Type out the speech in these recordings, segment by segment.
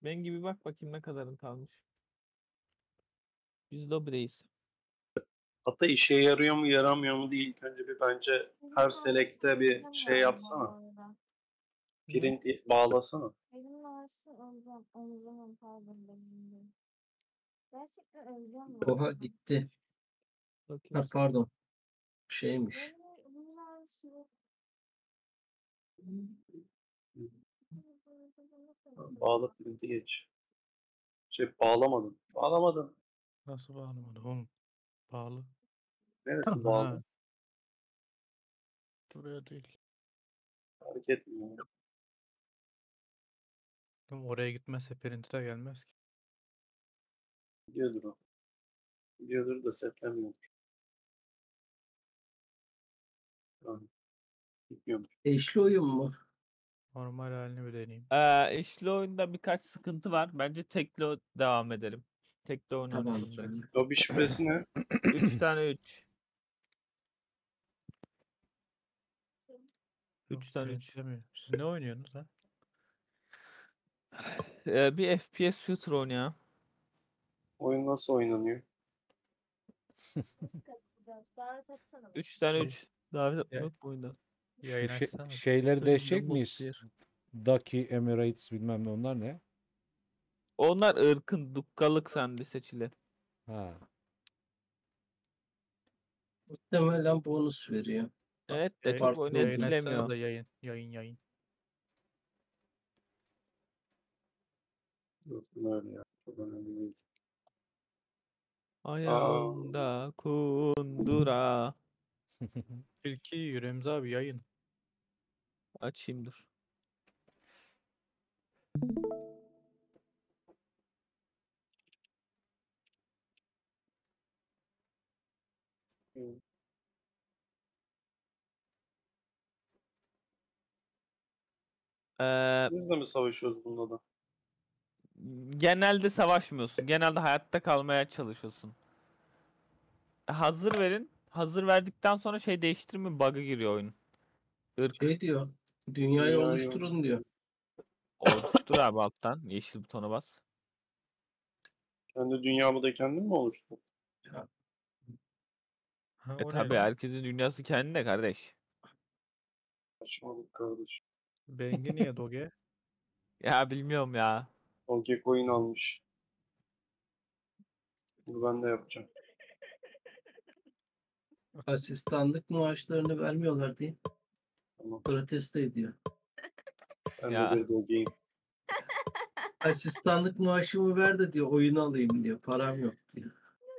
Ben gibi bak bakayım ne kadarın kalmış. Biz lobideyiz. Hatta işe yarıyor mu yaramıyor mu diye ilk önce bir bence her select'te bir şey yapsana. Print bağlasana. Benim ağrısı omzum pardon benim. Gerçekten öleceğim mi? Oha gitti. Ha, Bakıyoruz. pardon. Şeymiş. Benim ağrısı yok. Bağla print'i geç. Bağlamadın. Bağlamadın. Nasıl bağlamadı oğlum? Bağlı. Neresi Ha. bağlı? Buraya değil. Fark etmiyor. Oğlum oraya gitmezse printi de gelmez ki. Gidiyordur o. Gidiyordur da setlemiyor. Yani, gitmiyormuş. Eşli oyun mu? Normal halini bir deneyeyim. İşli oyunda birkaç sıkıntı var. Bence tekli devam edelim. Tekli oynayalım Tamam. direkt. Lobi şifresi ne? 3 tane 3. 3 tane 3. Printlemiyor. Siz ne oynuyorsunuz ha? Bir FPS shooter oynuyor. Oyun nasıl oynanıyor? Davet etsene. 3 tane 3. Davet Ya- etmek yok bu oyunda. Yayın Şu açsana. şeyleri İşte değişecek Double miyiz? Clear. Ducky, Emirates bilmem ne onlar ne? Onlar ırkın dukkalık sende seçili. Ha. Muhtemelen bonus veriyor. Evet de Yayın- çok farklı oyunu oyun Yayın açsana etkilemiyor. da yayın. Dostum öyle ya. Çok önemli değil. Ayağında kundura. Tilki Remzi abi yayın. Açayım dur. Hı. Biz de mi savaşıyoruz bunda da? Genelde savaşmıyorsun. Genelde hayatta kalmaya çalışıyorsun. Hazır verin. Hazır verdikten sonra şey değiştirme bug'ı giriyor oyun. Irk Şey diyor. Dünyayı Dünyayı oluşturun diyor. oluştur abi alttan. Yeşil butona bas. Kendi dünyamı da kendim mi oluşturdum? Ha, o ne Tabi lan? herkesin dünyası kendine kardeş. Saçmalık kardeşim. Bengi niye Doge? Ya bilmiyorum ya. Dogecoin almış. Bunu ben de yapacağım. Asistanlık maaşlarını vermiyorlar diye Tamam. protesto ediyor. Ben Ya. de bir Doge'yim. Asistanlık maaşımı ver de diyor oyunu alayım diyor. Param yok diyor.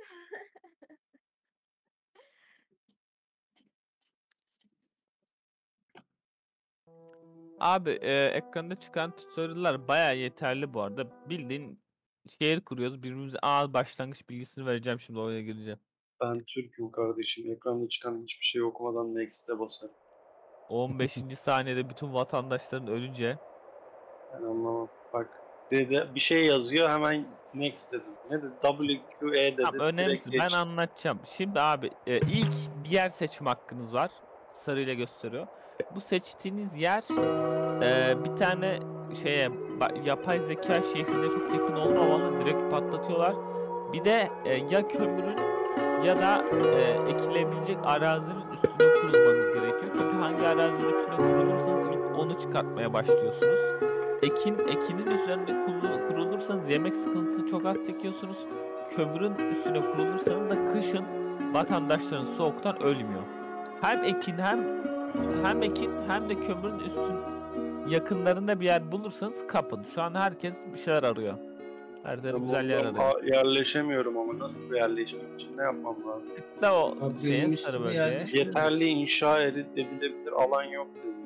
Abi ekranda çıkan tutorial'lar baya yeterli bu arada. Bildiğin şehir kuruyoruz. Birbirimize başlangıç bilgisini vereceğim şimdi oyuna gireceğim. Ben Türk'üm kardeşim. Ekranda çıkan hiçbir şey okumadan Next'e basarım. 15. saniyede bütün vatandaşların ölünce. Ben anlamam. Bak bir şey yazıyor hemen Next dedim. Ne dedi? WQE dedi. Tamam, önemsiz. Direkt Ben geçtim. anlatacağım. Şimdi abi ilk bir yer seçme hakkınız var. Sarıyla gösteriyor. Bu seçtiğiniz yer bir tane şeye yapay zeka şehrine çok yakın olmamalı. Direkt patlatıyorlar. Bir de ya kömürün ya da ekilebilecek arazinin üstüne kurulmanız gerekiyor. Çünkü hangi arazinin üstüne kurulursanız ilk onu çıkartmaya başlıyorsunuz. Ekinin üzerinde kurulursanız yemek sıkıntısı çok az çekiyorsunuz. Kömürün üstüne kurulursanız da kışın vatandaşların soğuktan ölmüyor. Hem ekin hem de kömürün yakınlarında bir yer bulursanız kapın. Şu an herkes bir şeyler arıyor. Her tane güzel yer arıyor. Yerleşemiyorum ama nasıl bir yerleşmek için ne yapmam lazım? Da o Abi benim şeye sarı üstüme bölgeye. yerleşmiyor. Yeterli inşa edilebilir alan yok dedi.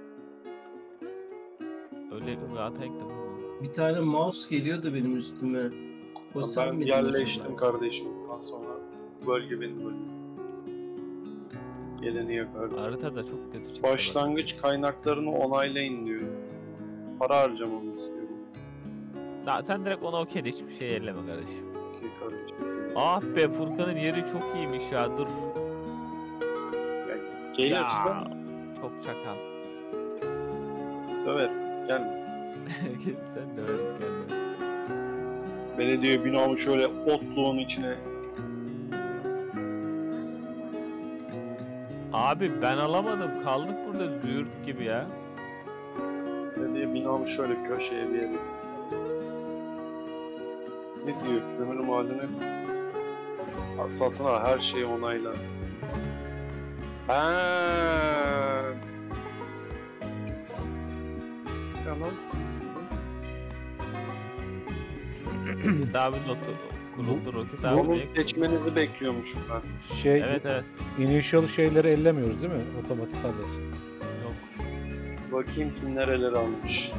Öyle zaten ilk defa. Bir tane mouse geliyordu benim üstüme. O sen Ben miydin yerleştim acaba? kardeşim. Ondan sonra bu bölge benim bölgem. Geleni yakardım. Harita da çok kötü çıktı. Başlangıç kaynaklarını onaylayın diyor. Para harcamamı istiyorum. Sen direkt ona okey de hiçbir şey elleme kardeşim. Okey kardeşim. Ah be Furkan'ın yeri çok iyiymiş ya dur. Gelirse Çok çakal. döver. Gelme. Sen de öyle gelme. Belediye binamı şöyle otluğun içine. Abi ben alamadım. Kaldık burada züğürt gibi ya. Belediye binamı şöyle köşeye bir yere diksin. Ne diyor? Kömür madeni satın al, her şeyi onayla. Yalan simsin. Roket abi notu kuruldu Roket abi. Onu niye kuruldu? seçmenizi bekliyormuşum ben. Şey, Evet evet. initial şeyleri ellemiyoruz değil mi? Otomatik halletsin. Yok. Bakayım kim nereleri almış.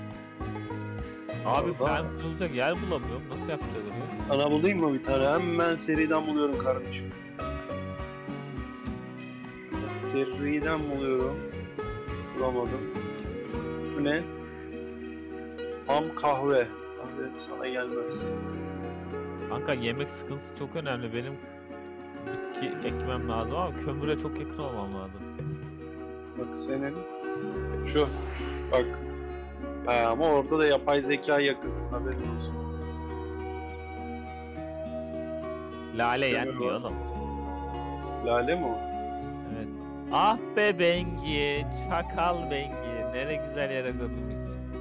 Abi Orada. ben kurulacak yer bulamıyorum. Nasıl yapacağız onu? Sana bulayım mı bir tane? Hemen seriden buluyorum kardeşim. Seriden buluyorum. Bulamadım. Bu ne? Ham kahve. Kahve sana gelmez. Kanka yemek sıkıntısı çok önemli. Benim bitki ekmem lazım ama kömüre çok yakın olmam lazım. Bak senin şu. Bak. Ha, ama orada da yapay zeka yakın. Haberin olsun. Lale Kömür yenmiyor var. oğlum. Lale mi o? Evet. Ah be Bengi, çakal Bengi. Nere güzel yere kurulmuş.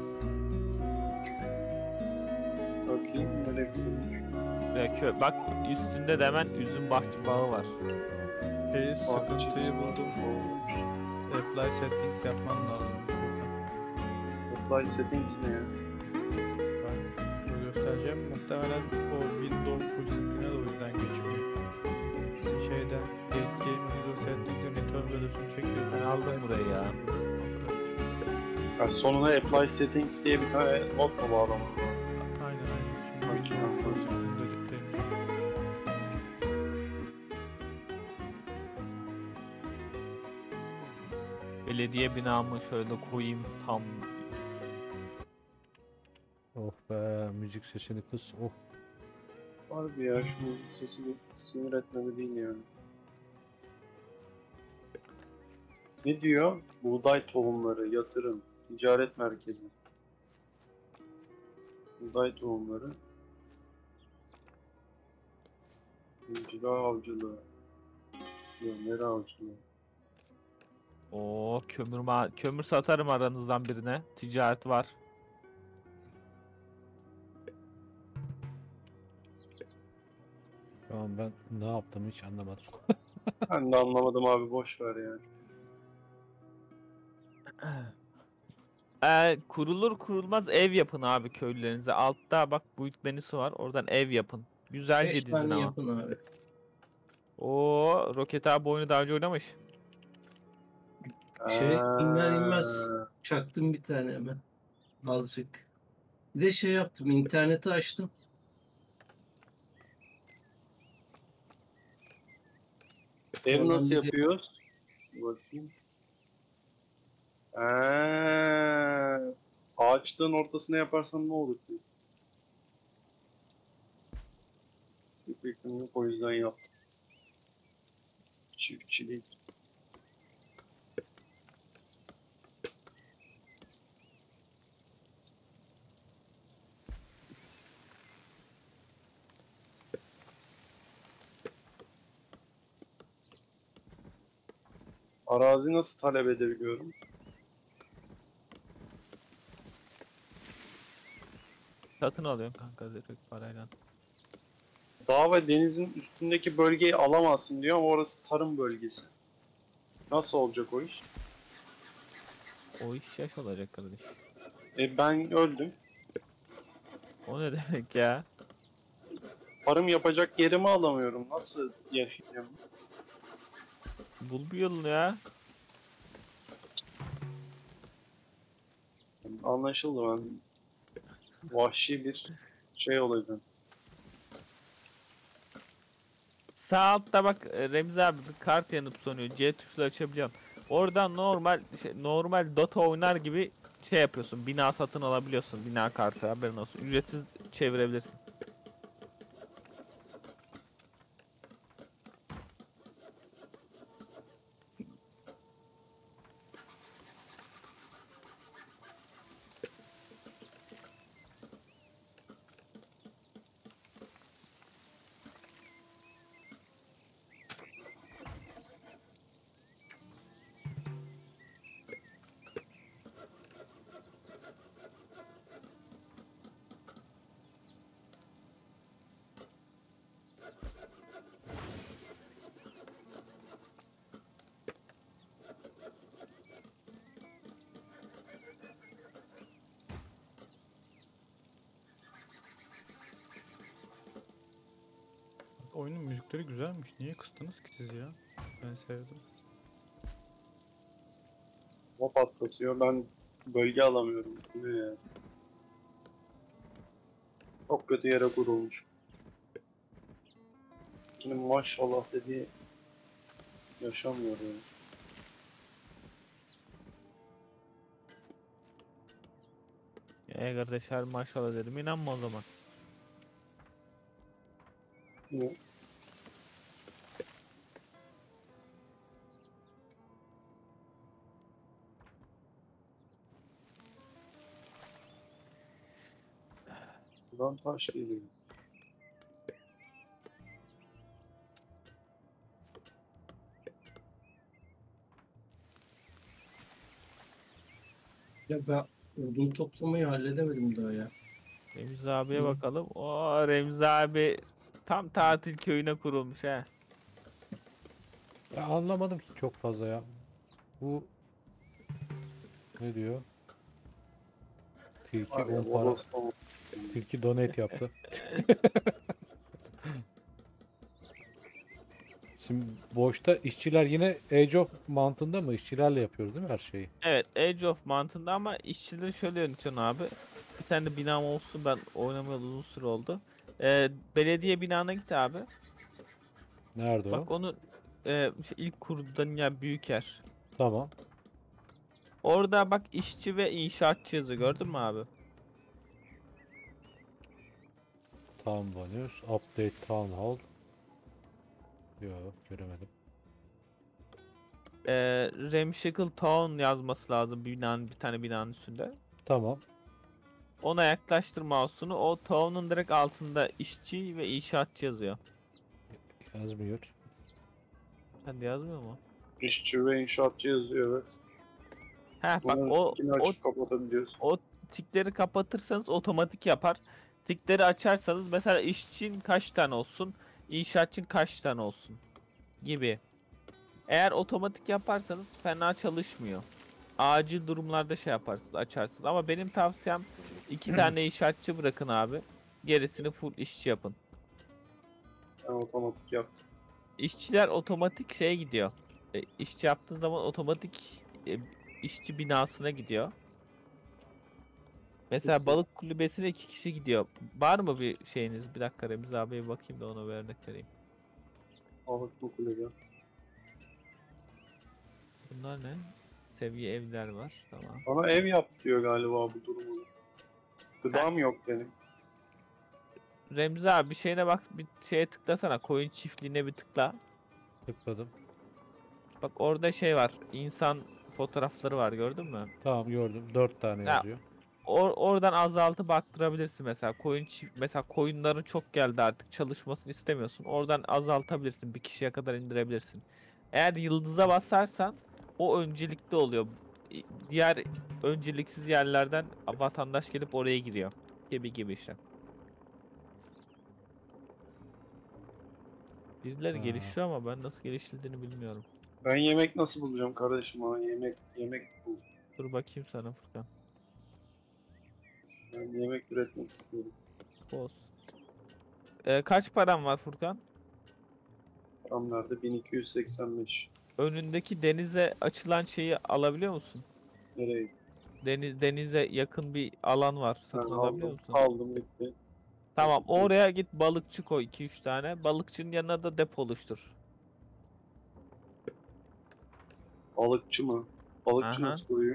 Bakayım nereye kurulmuş. Ve bak üstünde de hemen üzüm bağı var. Sıkıntıyı Bahçesi buldum. olmuş. Apply settings yapman lazım. Apply settings ne ya? Ben göstereceğim. Muhtemelen o Windows full screen'e de o yüzden geçmiyor. Şeyden Game Windows Settings'e Meteor Video'sunu çekiyor. Ben aldım burayı ya. Ya sonuna apply settings diye bir tane not mu bağlamam lazım? Aynen aynen. Şimdi Bakayım. Windows full screen dediklerini. Belediye binamı şöyle koyayım tam. Oh be, müzik sesini kıs. Oh. Harbi ya şu sesi bir sinir etmedi değil yani. Ne diyor? Buğday tohumları, yatırım, ticaret merkezi. Buğday tohumları. İncila avcılığı. Yönleri avcılığı. Oo kömür satarım aranızdan birine. Ticaret var. Şu an ben ne yaptım hiç anlamadım. Ben de anlamadım abi, boş ver yani. Kurulur kurulmaz ev yapın abi köylülerinize. Altta bak build menüsü var. Oradan ev yapın. Güzelce 5 dizin tane ama. yapın abi. Oo Roket abi oyunu daha önce oynamış. İner inmez çaktım bir tane hemen. Azıcık. Bir de şey yaptım. İnterneti açtım. Ev Oradan nasıl bir de- yapıyoruz? Bir bakayım. Ağaçlığın ortasına yaparsan ne olur ki? Bir fikrim yok, o yüzden yaptım. Çiftçilik. Arazi nasıl talep edebiliyorum? Satın alıyorsun kanka direkt parayla. Dağ ve denizin üstündeki bölgeyi alamazsın diyor ama orası tarım bölgesi. Nasıl olacak o iş? O iş yaş olacak kardeş. Ben öldüm. O ne demek ya? Tarım yapacak yerimi alamıyorum. Nasıl yaşayacağım? Bul bir yolunu ya. Anlaşıldı, ben vahşi bir şey olacağım. Sağ altta bak Remzi abi bir kart yanıp sönüyor. C tuşla açabiliyorsun. Oradan normal Dota oynar gibi şey yapıyorsun. Bina satın alabiliyorsun. Bina kartı haberin olsun. Ücretsiz çevirebilirsin. oyunun müzikleri güzelmiş. Niye kıstınız ki siz ya? Ben sevdim. O patlatıyor. Ben bölge alamıyorum. Bu ne ya? Çok kötü yere kurulmuş. Yine maşallah dediği yaşanmıyor yani. Kardeş her maşallah dedim. İnanma o zaman. Yine sudan taş geliyor. Ya ben odun toplamayı halledemedim daha ya. Remzi abiye Hı. bakalım. O Remzi abi tam tatil köyüne kurulmuş he. Ya anlamadım ki çok fazla ya. Bu ne diyor? Tilki Var ya, 10 para. Boros Tilki donate yaptı. Şimdi boşta işçiler yine Age of mantığında mı? İşçilerle yapıyoruz değil mi her şeyi? Evet, Age of Mountain'da ama işçileri şöyle yönetiyorsun abi. Bir tane de binam olsun, ben oynamayalı uzun süre oldu. Belediye binana git abi. Nerede o? Bak onu ilk kurduğun yer büyük yer. Tamam. Orada bak işçi ve inşaatçı yazıyor, gördün mü abi? Town Banners. Update Town Hall. Yok göremedim. Ramshackle Town yazması lazım bir tane binanın üstünde. Tamam. Ona yaklaştır mouse'unu. O town'un direkt altında işçi ve inşaatçı yazıyor. Yazmıyor. Sen de yazmıyor mu? işçi ve inşaatçı yazıyor, evet. Heh bak Bunun o tikini açıp kapatabiliyorsun. o tikleri kapatırsanız otomatik yapar. Tikleri açarsanız mesela işçin kaç tane olsun, inşaatçın kaç tane olsun gibi. Eğer otomatik yaparsanız fena çalışmıyor. Acil durumlarda şey yaparsınız, açarsınız. Ama benim tavsiyem 2 tane inşaatçı bırakın abi. Gerisini full işçi yapın. Ben otomatik yaptım. İşçiler otomatik şeye gidiyor. İşçi yaptığın zaman otomatik işçi binasına gidiyor. Mesela Hepsi. balık kulübesine 2 kişi gidiyor. Var mı bir şeyiniz? Bir dakika Remzi abiye bakayım da ona bir örnek vereyim. Balıklı kulübe. Bunlar ne? Seviye evler var. Tamam. Bana ev yap diyor galiba bu durumda. Gıdam yok benim. Remzi abi bir şeyine bak, bir şeye tıklasana. Koyun çiftliğine bir tıkla. Tıkladım. Bak orada şey var. İnsan fotoğrafları var, gördün mü? Tamam gördüm. 4 tane Ya, yazıyor. Oradan azaltıp arttırabilirsin mesela. Mesela koyunların çok geldi artık, çalışmasını istemiyorsun. Oradan azaltabilirsin. Bir kişiye kadar indirebilirsin. Eğer yıldıza basarsan o öncelikli oluyor. Diğer önceliksiz yerlerden vatandaş gelip oraya giriyor. Gibi işte. Birileri Ha. gelişiyor ama ben nasıl geliştirdiğini bilmiyorum. Ben yemek nasıl bulacağım kardeşim? Ha, yemek bul. Dur bakayım sana Furkan. Ben yemek üretmek istiyorum. Boz. Kaç param var Furkan? Tam nerede? 1285. Önündeki denize açılan şeyi alabiliyor musun? Nereye? Denize yakın bir alan var. Ben Satın alabiliyor musun? aldım gitti. Tamam, oraya git, balıkçı koy 2-3 tane. Balıkçının yanına da depo oluştur. Balıkçı mı? Balıkçı Aha. nasıl koyuyor?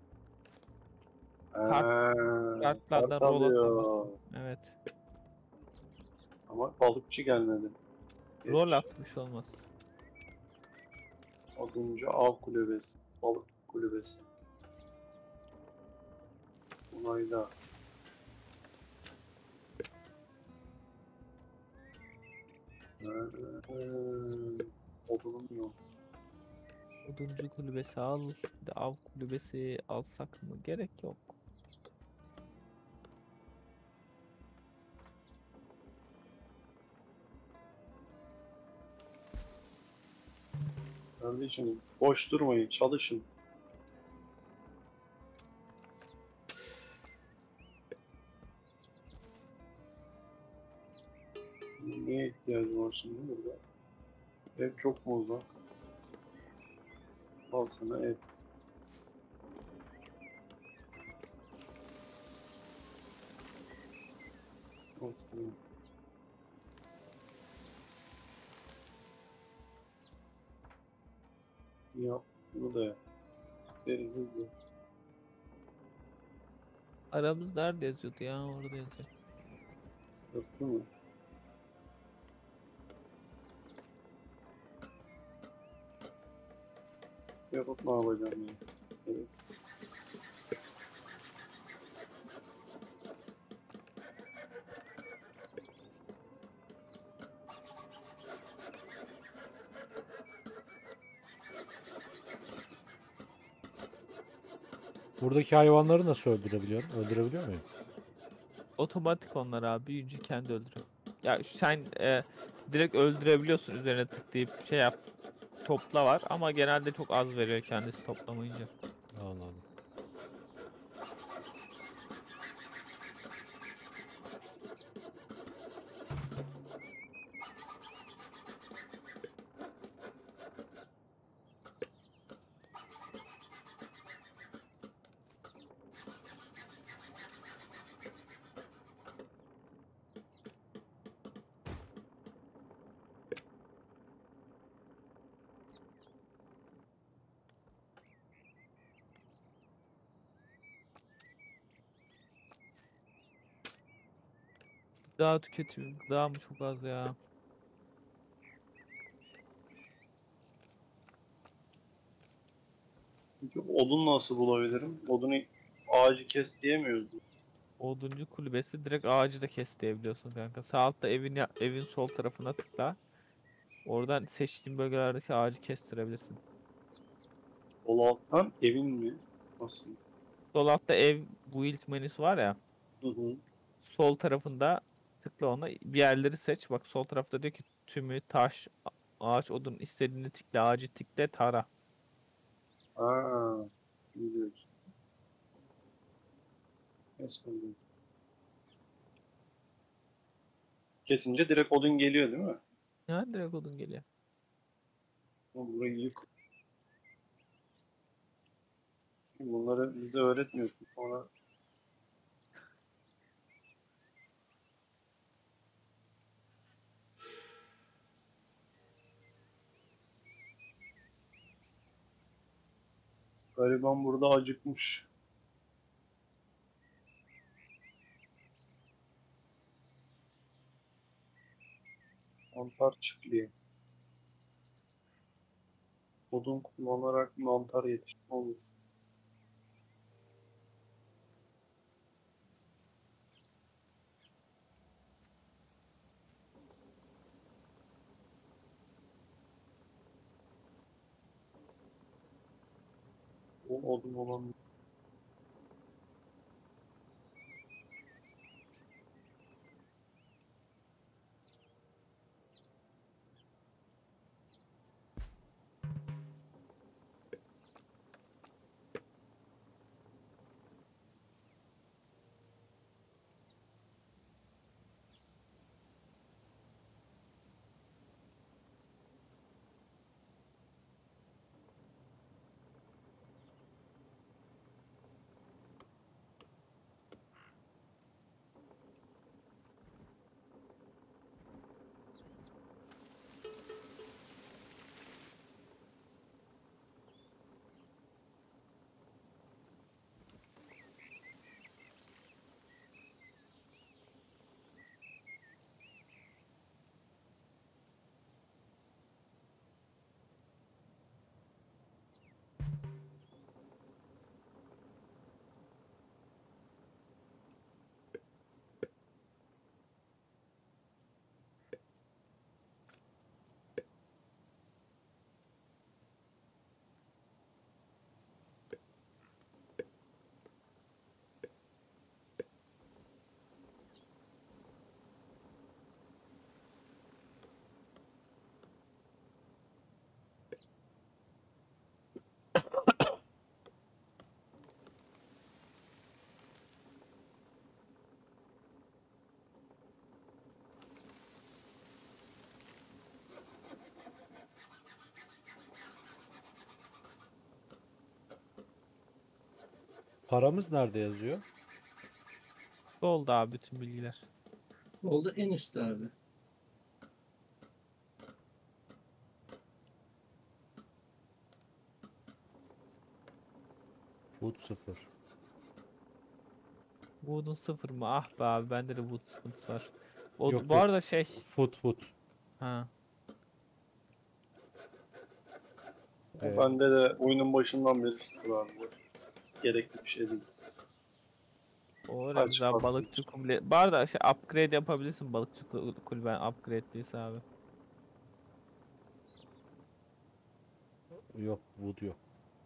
Kartlardan kart roll alıyor. atlaması. Evet. Ama balıkçı gelmedi. Rol atmış olmaz. Oduncu av kulübesi. Balık kulübesi. Onayla. Odunum yok. Oduncu kulübesi al. Bir de av kulübesi alsak mı? Gerek yok. Kardeşim boş durmayın, çalışın. Neye ihtiyacım var şimdi burada? Ev çok mu uzak? Al sana ev. Al sana. Yap. Bunu da yap. Verin hızlı. Aramız nerede yazıyordu ya? Orada yazıyor. Yaptı mı? Yapıp ne yapacağım ya? Evet. Buradaki hayvanları nasıl öldürebiliyorum? Öldürebiliyor muyum? Otomatik onlar abi. Büyüyünce kendi öldürüyor. Ya sen direkt öldürebiliyorsun, üzerine tıklayıp şey yap. Topla var ama genelde çok az veriyor kendisi toplamayınca. Anladım. Gıda tüketimi. Gıda mı çok az ya? Peki odun nasıl bulabilirim? Odunu ağacı kes diyemiyoruz mu? Oduncu kulübesi, direkt ağacı da kes diyebiliyorsun kanka. Sağ altta evin sol tarafına tıkla. Oradan seçtiğin bölgelerdeki ağacı kestirebilirsin. Sol alttan evin mi? Nasıl? Sol altta ev build menüsü var ya. Hı hı. Sol tarafında tıkla ona. Bir yerleri seç. Bak sol tarafta diyor ki tümü, taş, ağaç, odun, istediğini tıkla, ağacı tıkla, tara. Aa, biliyoruz. Kes odun. Kesince direkt odun geliyor değil mi? Ya direkt odun geliyor. Oğlum burayı yık. Bunları bize öğretmiyorsun. Sonra gariban burada acıkmış. Mantar çiftliği. Odun kullanarak mantar yetiştirme olur. O odun olan paramız nerede yazıyor? Oldu abi bütün bilgiler. Oldu en üstte abi. Food 0. Wood'un 0 mı? Ah be abi bende de Wood sıkıntısı var. O, Yok, bu yok. arada şey. Food. Ha. Bende de oyunun başından beri sıfır abi. Bu gerekli bir şey değil. O öyle Kaç güzel kalsın balıkçı işte. kulübe. Bu arada şey upgrade yapabilirsin balıkçı kulüben upgrade'liyse abi. Yok, Wood yok.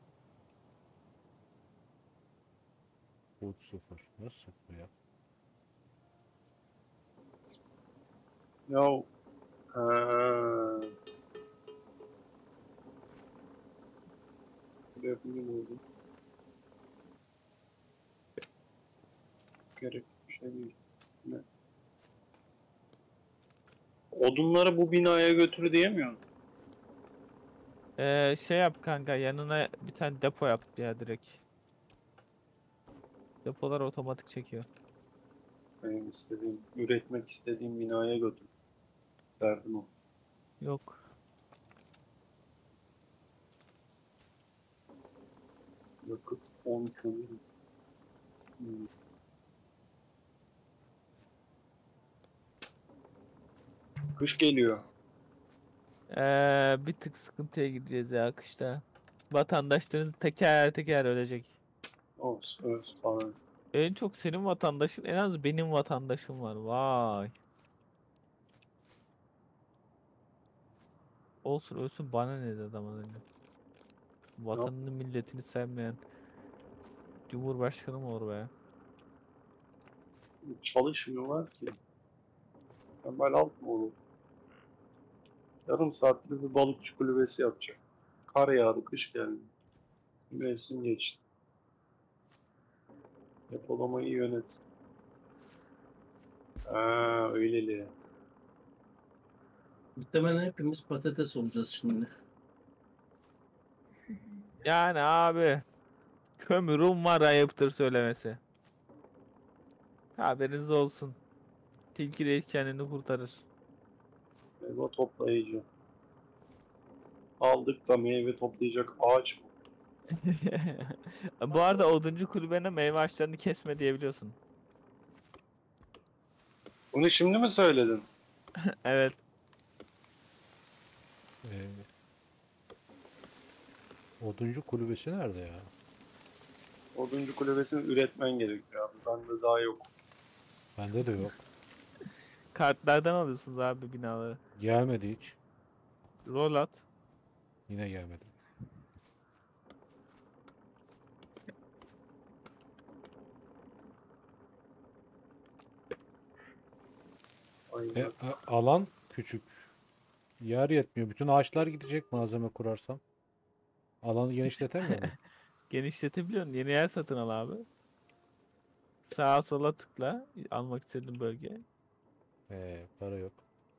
Food 0. Nasıl 0 ya? Ya ha. Buraya bugün oldu. Gerekli bir şey değil. Ne? Odunları bu binaya götür diyemiyor musun? Şey yap kanka yanına bir tane depo yap ya direkt. Depolar otomatik çekiyor. Benim istediğim, üretmek istediğim binaya götür. Derdim o. Yok. Yakıt 10 kömür. Hmm. Kış geliyor. Bir tık sıkıntıya gireceğiz ya kışta. Vatandaşlarınız teker teker ölecek. Olsun, olsun falan. En çok senin vatandaşın en az benim vatandaşım var. Vay. Olsun ölsün bana ne dedi adam az önce. Vatanını milletini sevmeyen Cumhurbaşkanı mı olur be? Çalışmıyorlar ki. Kemal Altınoluk. Yarım saatlik bir balıkçı kulübesi yapacak. Kar yağdı, kış geldi. Mevsim geçti. Depolamayı yönet. Öyleli. Muhtemelen hepimiz patates olacağız şimdi. Yani abi kömürüm var ayıptır söylemesi. Haberiniz olsun. Tilki reis kendini kurtarır. Meyve toplayıcı. Aldık da meyve toplayacak ağaç mı? Bu arada oduncu kulübene meyve ağaçlarını kesme diyebiliyorsun. Bunu şimdi mi söyledin? Evet. Oduncu kulübesi nerede ya? Oduncu kulübesini üretmen gerekiyor abi. Bende daha yok. Bende de yok. Kartlardan alıyorsunuz abi binaları. Gelmedi hiç. Rol at. Yine gelmedi. Aynen. Alan küçük. Yer yetmiyor. Bütün ağaçlar gidecek malzeme kurarsam. Alanı genişletemiyor mu? Genişletebiliyorsun. Yeni yer satın al abi. Sağa sola tıkla. Almak istediğin bölge. Para yok.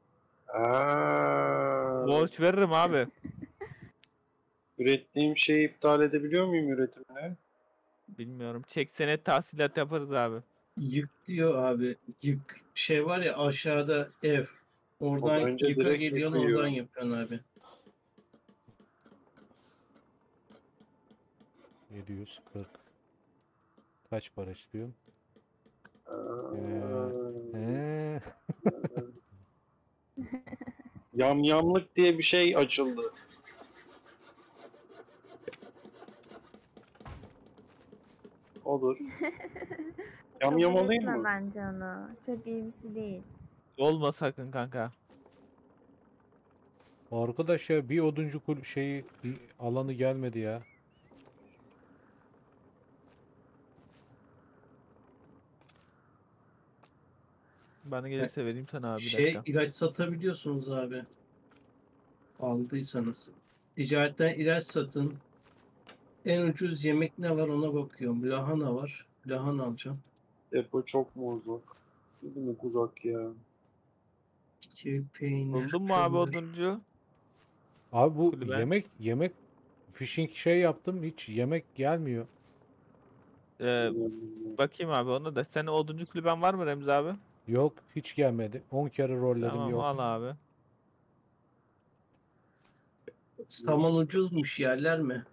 Borç veririm abi. Ürettiğim şeyi iptal edebiliyor muyum üretimini? Bilmiyorum. Çek senet tahsilat yaparız abi. Yük diyor abi. Yük şey var ya aşağıda ev. Oradan bence yuka direkt geliyorsun yıkıyor. oradan yapıyorsun abi. 740. Kaç para istiyorsun? Aa, Ee, Yamyamlık diye bir şey açıldı. Olur. Yamyam Kabul alayım etme mı? bence onu. Çok iyi bir şey değil. Olma sakın kanka. Arkadaş ya bir oduncu alanı gelmedi ya. Bana gelirse vereyim sana abi bir Şey dakika. ilaç satabiliyorsunuz abi. Aldıysanız. Ticaretten ilaç satın. En ucuz yemek ne var ona bakıyorum. Lahana var. Lahana alacağım. Depo çok mu uzak? Ne demek uzak ya? İki peynir, Buldun mu abi kömür. oduncu? Abi bu Kulübe. yemek fishing yaptım hiç yemek gelmiyor. Bakayım abi ona da. Senin oduncu kulüben var mı Remzi abi? Yok, hiç gelmedi. 10 kere rolledim, Tamam yok. al abi. Saman ucuzmuş, yerler mi?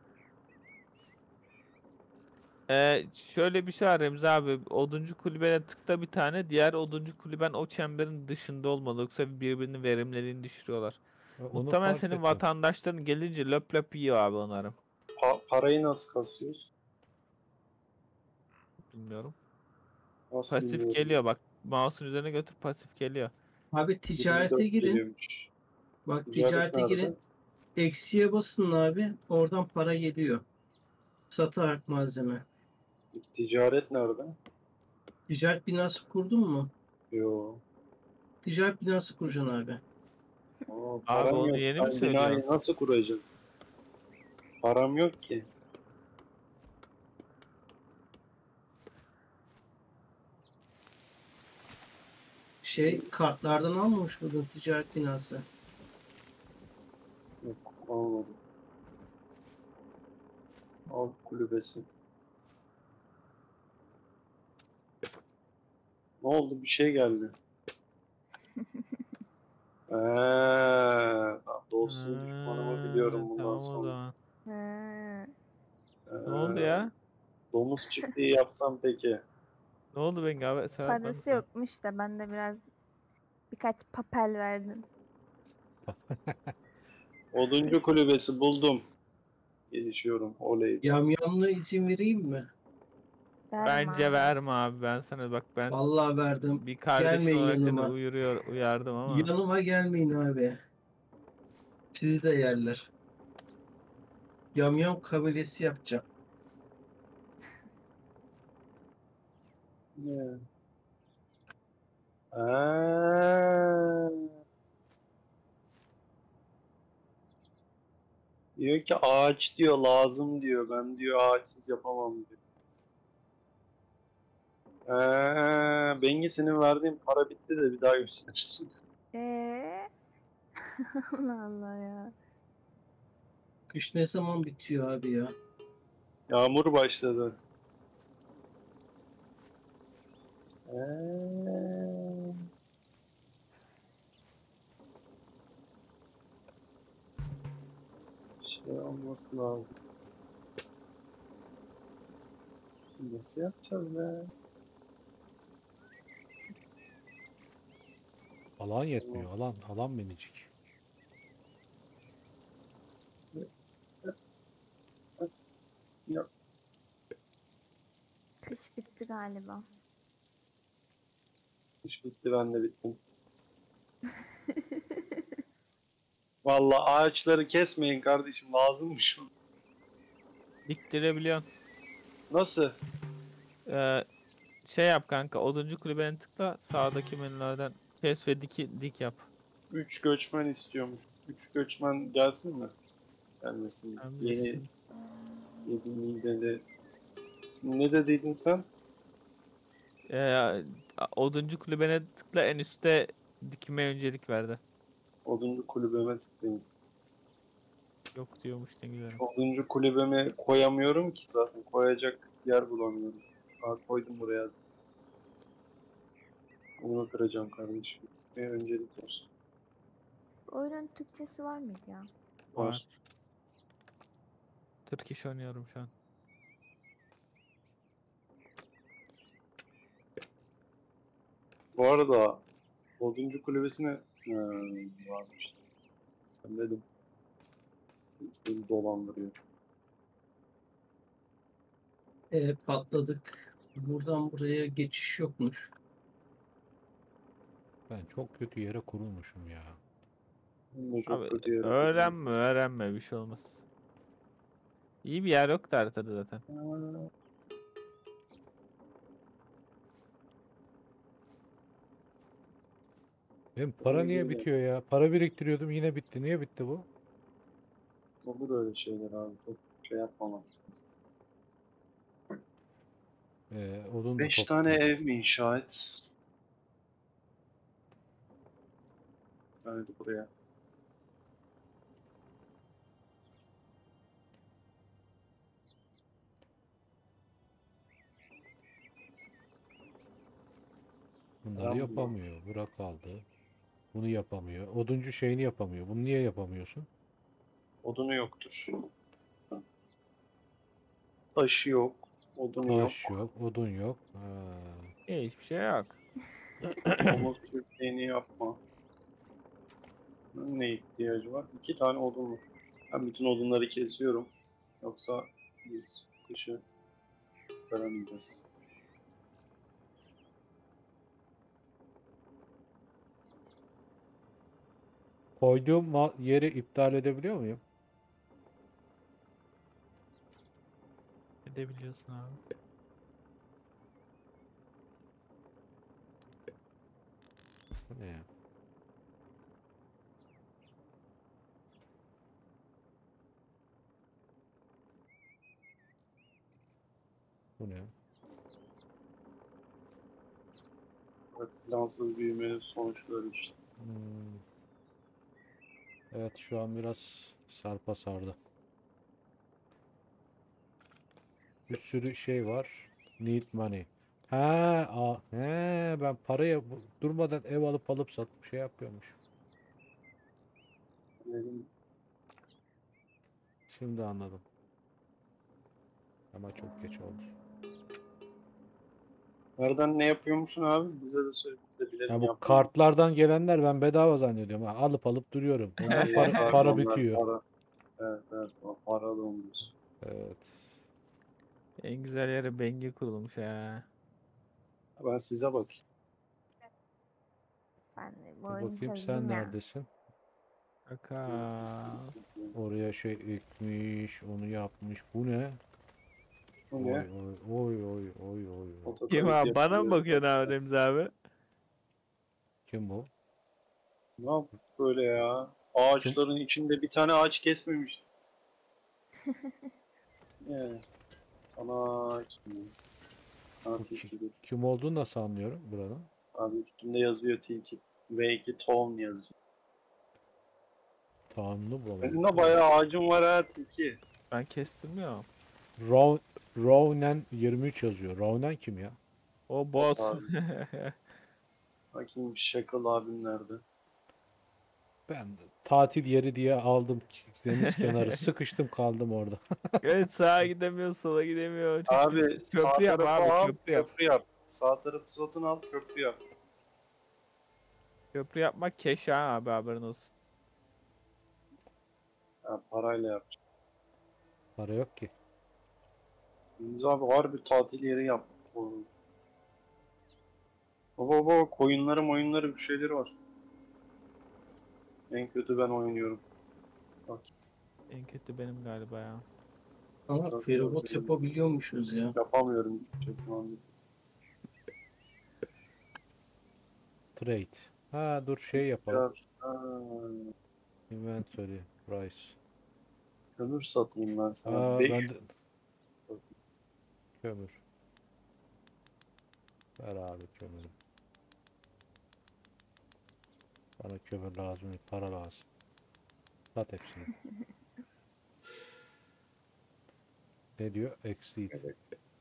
Şöyle bir şey var Remzi abi. Oduncu kulübene tıkla bir tane. Diğer oduncu kulüben o çemberin dışında olmalı. Yoksa birbirinin verimliliğini düşürüyorlar. Onu Muhtemelen fark senin ettim. vatandaşların gelince löp löp yiyor abi onları. Parayı nasıl kasıyoruz? Bilmiyorum. Nasıl Pasif bilmiyorum. geliyor bak. Mouse'un üzerine götür pasif geliyor. Abi ticarete 24 girin. geliyormuş. Bak Ticaret ticarete nerede? girin. Eksiye basın abi. Oradan para geliyor. Satarak malzeme. Ticaret nerede? Ticaret binası kurdun mu? Yo. Ticaret binası kuracaksın abi. Aa, Abi param onu yok. yeni mi Ben binayı söylüyorsun? nasıl kuracağım? Param yok ki. Kartlardan almamış mıydın ticaret binası? Yok, almadım. Al kulübesi. Ne oldu? Bir şey geldi. Dostum düşmanımı biliyorum bundan Tamam o sonra. zaman. Ha, Ne oldu Ee, ya? domuz çiftliği yapsam peki. Ne oldu Bengi abi? Serhat parası anlatsana. yokmuş da ben de birkaç papel verdim. Oduncu kulübesi buldum. Gelişiyorum. Oley. Yamyamlı izin vereyim mi? Verme Bence abi. verme abi. Ben sana bak ben Vallahi verdim. bir kardeşin Gelmeyin olarak seni yanıma. uyardım ama. Yanıma gelmeyin abi. Sizi de yerler. Yamyam kabilesi yapacağım. Ne? Aa, diyor ki ağaç diyor lazım diyor. Ben diyor ağaçsız yapamam diyor. Bengi senin verdiğin para bitti de bir daha göstersin. Ee? Allah Allah ya. Kış ne zaman bitiyor abi ya? Yağmur başladı. Ee, şey olması lazım. Nasıl yapacağız be? Alan yetmiyor. Alan minicik. Ya, Kış bitti galiba. iş bitti ben de bittim. Vallahi ağaçları kesmeyin kardeşim lazımmış. Diktirebiliyorsun. Nasıl? Şey yap kanka. Oduncu kulübene tıkla. Sağdaki menülerden kes ve dik yap. 3 göçmen istiyormuş. 3 göçmen gelsin mi? Gelmesin. Sen Yeni bilirsin. mideli. Ne dediydin sen? Oduncu kulübene tıkla en üstte dikime öncelik verdi. Oduncu kulübeme tıklayayım. Yok diyormuş ne güzel. Oduncu kulübeme koyamıyorum ki zaten. Koyacak yer bulamıyorum. Koydum buraya. Onu kıracağım kardeşim. Bir öncelik olsun. Oyunun Türkçesi var mıydı ya? Var. Turkish oynuyorum şu an. Bu arada Oduncu kulübesine varmış. Ben dedim. Beni dolandırıyor. Patladık. Buradan buraya geçiş yokmuş. Ben çok kötü yere kurulmuşum ya. Yine çok Abi kötü yere öğrenme bir şey olmaz. İyi bir yer yok da haritada zaten. koydum. Benim para niye bitiyor ya? Para biriktiriyordum, yine bitti. Niye bitti bu? Olur öyle şeyler abi. Çok şey yapmamak lazım. Odun da 5 tane topluyorum. ev mi inşa et? Hadi buraya. Bunları Tamam. yapamıyor. Bura kaldı. Bunu yapamıyor. Oduncu şeyini yapamıyor. Bunu niye yapamıyorsun? Odunu yoktur. Taşı yok. Odunu yok. Taş yok, odun yok. Ha. Hiçbir şey yok. Domuz çiftliğini yapma. Bunun ne ihtiyacı var? 2 tane odun var. Ben bütün odunları kesiyorum. Yoksa biz kışı göremeyiz. Koyduğum yeri iptal edebiliyor muyum? Edebiliyorsun abi. Bu ne ya? Bu ne? Evet, plansız büyümenin sonuçları işte. Hmm. Evet şu an biraz sarpa sardı. Bir sürü şey var. Need money. Ben paraya durmadan ev alıp satıp şey yapıyormuş. Benim Şimdi anladım. Ama çok geç oldu. nereden ne yapıyormuşsun abi? Bize de söyle. Biz de bilelim Ya bu yapalım. kartlardan gelenler ben bedava zannediyorum. Ha, alıp duruyorum. Ondan para, Pardon, para onlar bitiyor. Para. Evet evet. O para da olmuş. Evet. En güzel yere Bengi kurulmuş ha. Ben size bakayım. Ben de bu Dur oyunu bakayım sen çözdüm ya. neredesin? Kaka. Oraya şey ekmiş, onu yapmış. Bu ne? Bu Oy ne? oy oy oy oy oy oy. Otokalit Kim abi? Bana mı yapılıyor. bakıyorsun abi Remzi abi? Kim bu? Ne yaptık böyle ya? Ağaçların içinde bir tane ağaç kesmemiş. Yani sana kim? Sana Bu tilki dur. kim olduğunu nasıl anlıyorum buranın? Abi üstünde yazıyor tilki. V2 ton yazıyor. Tanrı bulamıyorum. Senin de bayağı ağacın var ha tilki. Ben kestim ya. Ronan 23 yazıyor. Ronan kim ya? O bot. Abi. Bakayım Şakal abim nerede? Ben de tatil yeri diye aldım deniz kenarı. Sıkıştım kaldım orada. Evet, sağa gidemiyor, sola gidemiyor. Çok Abi kötü. sağ Köprü yap tarafı abi, al, köprü yap. köprü yap. Sağ tarafı satın al, köprü yap. Köprü yapmak keş ha abi, haberin olsun. Ha, parayla yapacağım. Para yok ki. Biz abi harbi tatil yeri yaptık. Baba koyunları bir şeyleri var. En kötü ben oynuyorum. Bak En kötü benim galiba ya. Ama Çok feribot güzel. yapabiliyormuşuz ya. yapamıyorum hiçbir şey şu anda. Trade. Ha dur şey yapalım. Ha, Inventory. Price. kömür satayım ben sana. Aa 500 ben de... Kömür. Ver abi kömürü. Bana kömür lazım, para lazım. Sat hepsini. Ne diyor? Exceed. Evet.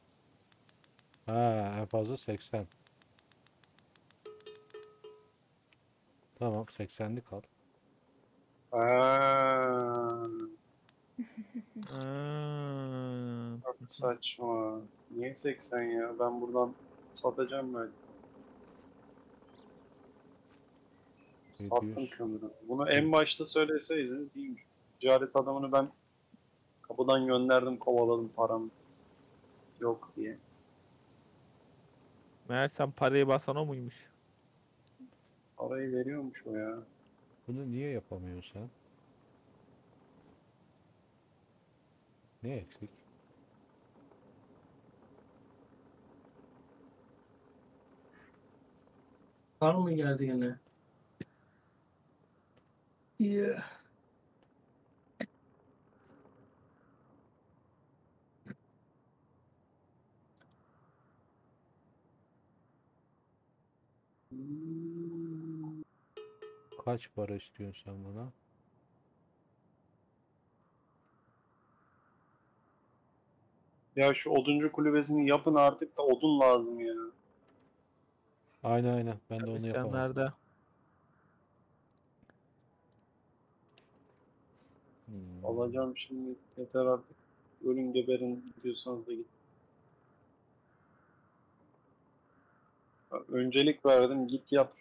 Ha en fazla 80. Tamam 80'lik al. Aa, Hmm. çok saçma. Niye 80 ya? Ben buradan satacağım ben. Sattım 700. kömürü. Bunu en başta söyleseydiniz iyiymiş. Ticaret adamını ben kapıdan gönderdim, kovaladım param yok diye. Meğersem parayı basan o muymuş? Parayı veriyormuş o ya. Bunu niye yapamıyorsun sen? Ne eksik? Kar mı geldi yine? Yeah. Kaç para istiyorsun sen buna? Ya şu oduncu kulübesini yapın artık da odun lazım ya. Aynen aynen. Ben de onu yapamam. İsyanlarda Hmm. Alacağım şimdi. Yeter artık. Ölün geberin diyorsanız da git. Ya, öncelik verdim. Git yap.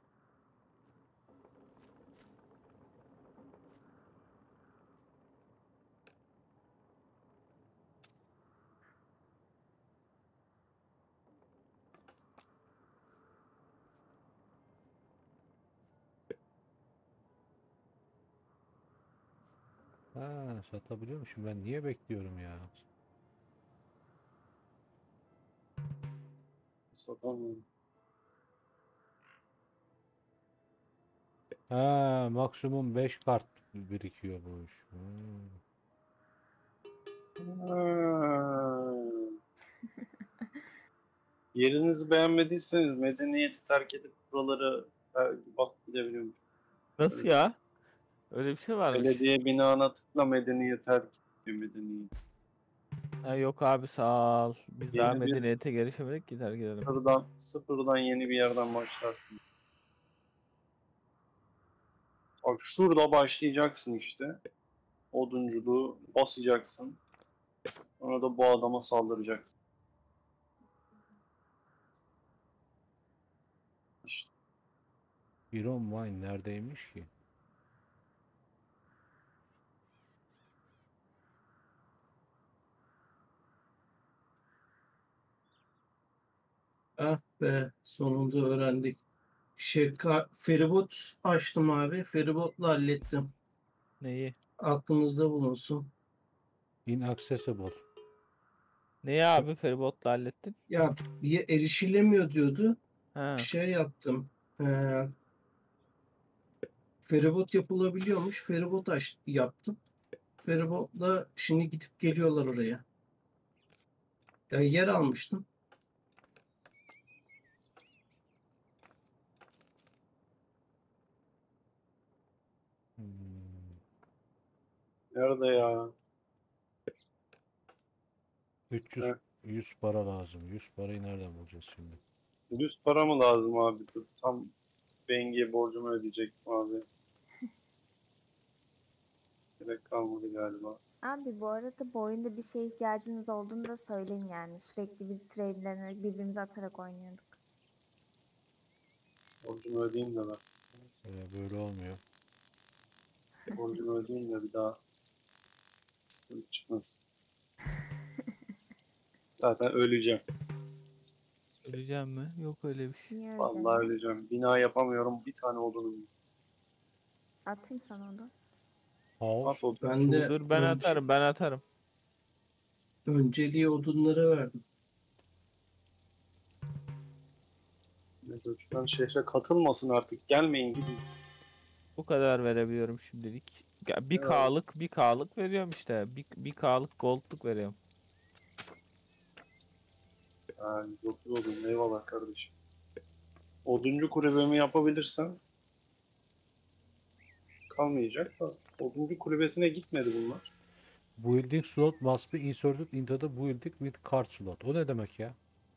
Ha, satabiliyormuşum. Ben niye bekliyorum ya? Satamıyorum. Ha, maksimum 5 kart birikiyormuş. Hmm. Ha. Yerinizi beğenmediyseniz medeniyeti terk edip buraları basıp gidebiliyormuş. nasıl ya? Öyle bir şey varmış. Belediye binana tıkla medeniyet terk ediyor medeniyet. Ha, yok abi sağ ol. Biz daha Yeni bir medeniyete gelişemedik ki terk edelim. sıfırdan yeni bir yerden başlarsın. Bak şurada başlayacaksın işte. Odunculuğu basacaksın. Sonra da bu adama saldıracaksın. İşte Iron Mine neredeymiş ki? Ah be, sonunda öğrendik. Feribot açtım abi. Feribotla hallettim. Neyi? Aklınızda bulunsun. Inaccessible. Neyi abi feribotla hallettin? Ya bir erişilemiyor diyordu. Ha. Şey yaptım. Feribot yapılabiliyormuş. Yaptım. Feribotla şimdi gidip geliyorlar oraya. Ya yer almıştım. Hmm. nerede ya? 300 Heh. 100 para lazım. 100 parayı nereden bulacağız şimdi? 100 para mı lazım abi? Dur, tam Bengi'ye borcumu ödeyecektim abi. Gerek kalmadı galiba. Abi bu arada bu oyunda bir şeye ihtiyacınız olduğunu da söyleyin yani. Sürekli biz trade'lerini birbirimize atarak oynuyorduk. Borcumu ödeyeyim de ben. Böyle olmuyor. Borcumu ödeyeyim de bir daha sıkıntı çıkmasın. Zaten öleceğim. Öleceğim mi? Yok öyle bir şey. Niye Vallahi öyle? öleceğim. Bina yapamıyorum. Bir tane odunum. Atayım sana onu. House. At odun. Ben de Dur ben atarım ben atarım. önceliği odunlara verdim. Göçmen şehre katılmasın artık. Gelmeyin gidin. Bu kadar verebiliyorum şimdilik. Ya, bir Evet. K'lık veriyorum işte. Bir K'lık gold'luk veriyorum. Yani 9 odun. Eyvallah kardeşim. Oduncu kulübemi yapabilirsem kalmayacak da. Oduncu kulübesine gitmedi bunlar. Building slot must be inserted into the building with card slot. O ne demek ya?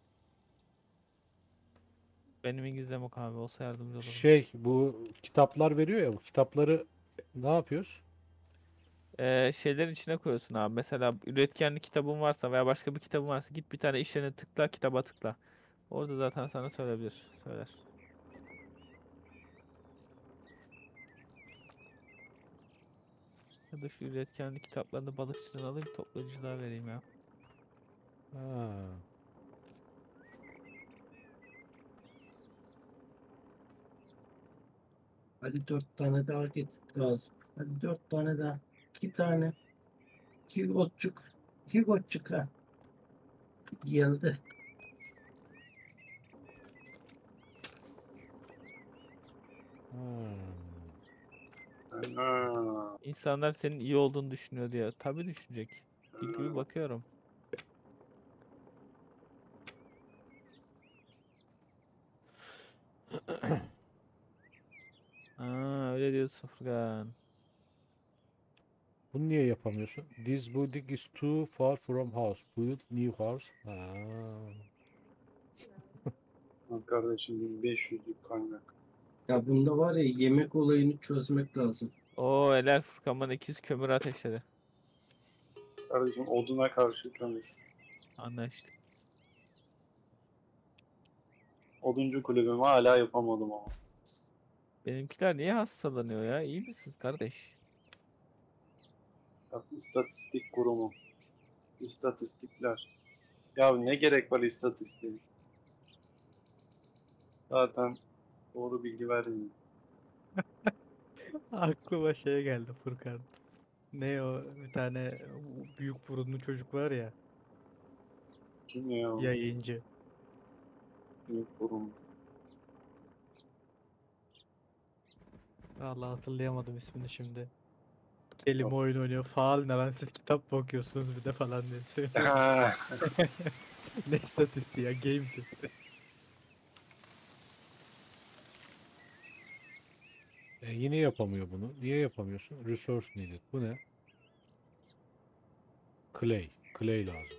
Benim İngilizcem yok abi olsa yardımcı olurum. Bu kitaplar veriyor ya, bu kitapları ne yapıyoruz? Şeylerin içine koyuyorsun abi. Mesela üretkenlik kitabın varsa veya başka bir kitabın varsa git bir tane iş yerine tıkla kitaba tıkla. Orada zaten sana söyler. Ya da şu üretkenlik kitaplarını balıkçıdan alayım toplayıcılığa vereyim ya. Ha. Hadi 4 tane daha lazım. Hadi 4 tane daha. 2 tane. 2 gotçuk. 2 gotçuk ha. Geldi. Hmm. Ha. İnsanlar senin iyi olduğunu düşünüyor diye. Tabii düşünecek. Gibi bakıyorum. Aa, öyle diyorsun Furkan. Bunu niye yapamıyorsun? This building is too far from house. Build new house. Ha. Lan kardeşim 1500'lük kaynak. Ya bunda var ya, yemek olayını çözmek lazım. Oo helal Furkan bana 200 kömür ateşledi. Kardeşim oduna karşı kömür. Anlaştık. Oduncu kulübümü hala yapamadım ama. Benimkiler niye hastalanıyor ya? İyi misiniz kardeş? Bak, İstatistik kurumu. İstatistikler. Ya ne gerek var istatistiğe? Zaten doğru bilgi vermiyor. Aklıma şey geldi Furkan. Ne o bir tane büyük burunlu çocuk var ya, Kim ya? yayıncı. Büyük kurum. Allah hatırlayamadım ismini şimdi. Kelime Yok. oyun oynuyor. Faal ne lan, siz kitap mı okuyorsunuz bir de falan diye söylüyor. Ha, Ne istatistiği ya, game testi. Yine yapamıyor bunu. Niye yapamıyorsun? Resource needed. Bu ne? Clay. Clay lazım.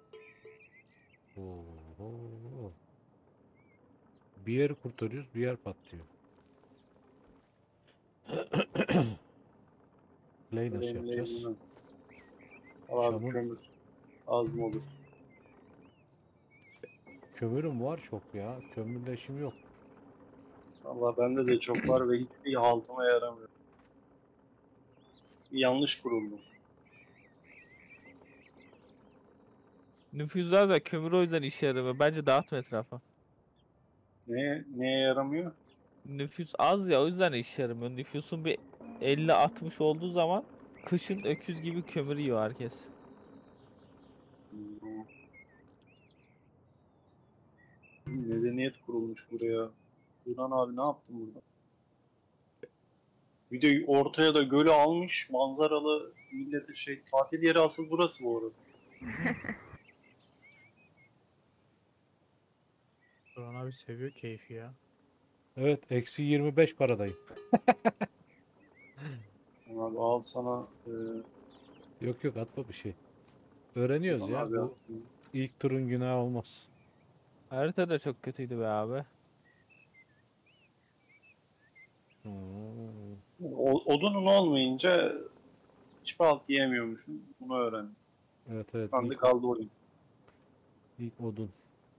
Oo. Bir yeri kurtarıyoruz, bir yer patlıyor. Clay nasıl yapacağız? Abi Şamur- kömür. Az mı olur? Kömürüm var çok ya. Kömürle işim yok. Valla bende de çok var ve hiçbir haltıma yaramıyor. Yanlış kuruldu. Nüfuz az ya kömür o yüzden işe yaramıyor. Bence dağıtma etrafa. Neye yaramıyor? Nüfus az ya o yüzden işe yaramıyor. Nüfusun bir 50-60 olduğu zaman kışın öküz gibi kömür yiyor herkes. Hmm. Medeniyet kurulmuş buraya. Burhan abi ne yaptın burada? Bir de ortaya da gölü almış manzaralı millete tatil yeri asıl burası bu arada. Burhan abi seviyor keyfi ya. Evet, eksi 25 paradayım. Abi al sana Yok yok, atma bir şey. Öğreniyoruz Burhan ya. abi Bu attım. ilk turun günahı olmaz. Harita da çok kötüydü be abi. Hmm. Odunun olmayınca hiçbir halt yiyemiyormuşum. Bunu öğrendim. Evet evet, Ben de ilk, kaldı oyun. ilk odun.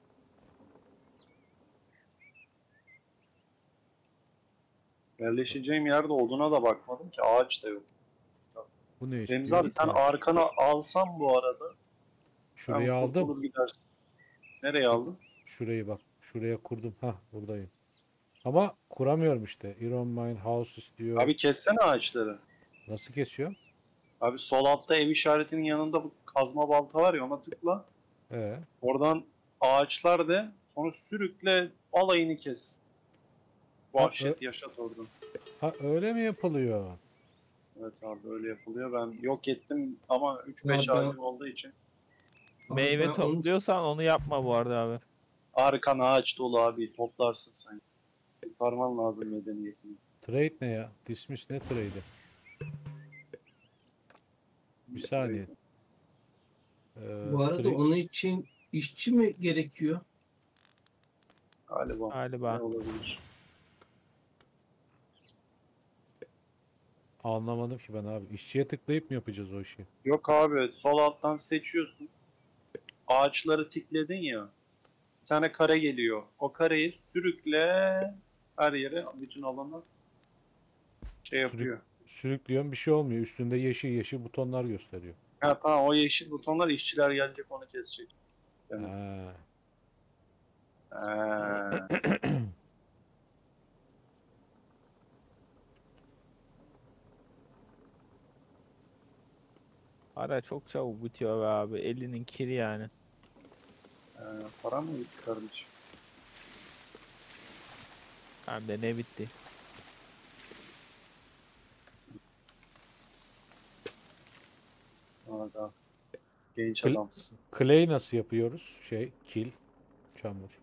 Yerleşeceğim yerde oduna da bakmadım ki ağaç da yok. Bu ne Remzi istiyor? abi sen Taş. arkana alsam bu arada Şurayı sen aldım. kurtulur gidersin. Nereye aldın? Şurayı bak. Şuraya kurdum. Hah, buradayım. Ama kuramıyorum işte. Iron Mine House istiyor. Abi kessene ağaçları. Nasıl kesiyor? Abi sol altta ev işaretinin yanında bu kazma balta var ya ona tıkla. Ee, Oradan ağaçlar de sonra sürükle alayını kes. Vahşet yaşat oradan. ha öyle mi yapılıyor? Evet abi öyle yapılıyor. Ben yok ettim ama 3-5 Ya ben- ağacım olduğu için. Meyve ben onu- topluyorsan onu yapma bu arada abi. Arkan ağaç dolu abi toplarsın sen. Kurtarman lazım medeniyetini. Trade ne ya? Dismiss ne trade'i? Bir saniye. Bu arada Trade- onun için işçi mi gerekiyor? Galiba. Ne Galiba. olabilir? Anlamadım ki ben abi. İşçiye tıklayıp mı yapacağız o işi? Yok abi sol alttan seçiyorsun. Ağaçları tikledin ya. Bir tane kare geliyor. O kareyi sürükle her yere bütün alana yapıyor. Sürüklüyorum, bir şey olmuyor. Üstünde yeşil yeşil butonlar gösteriyor. Ha tamam o yeşil butonlar işçiler gelecek onu kesecek. Yani. Ha. Ha. Hala çok çabuk bitiyor be abi. Elinin kiri yani. Para mı gitti kardeşim? Hem de ne bitti. Aa, genç Kl- adamsın. Clay nasıl yapıyoruz? Kil, çamur.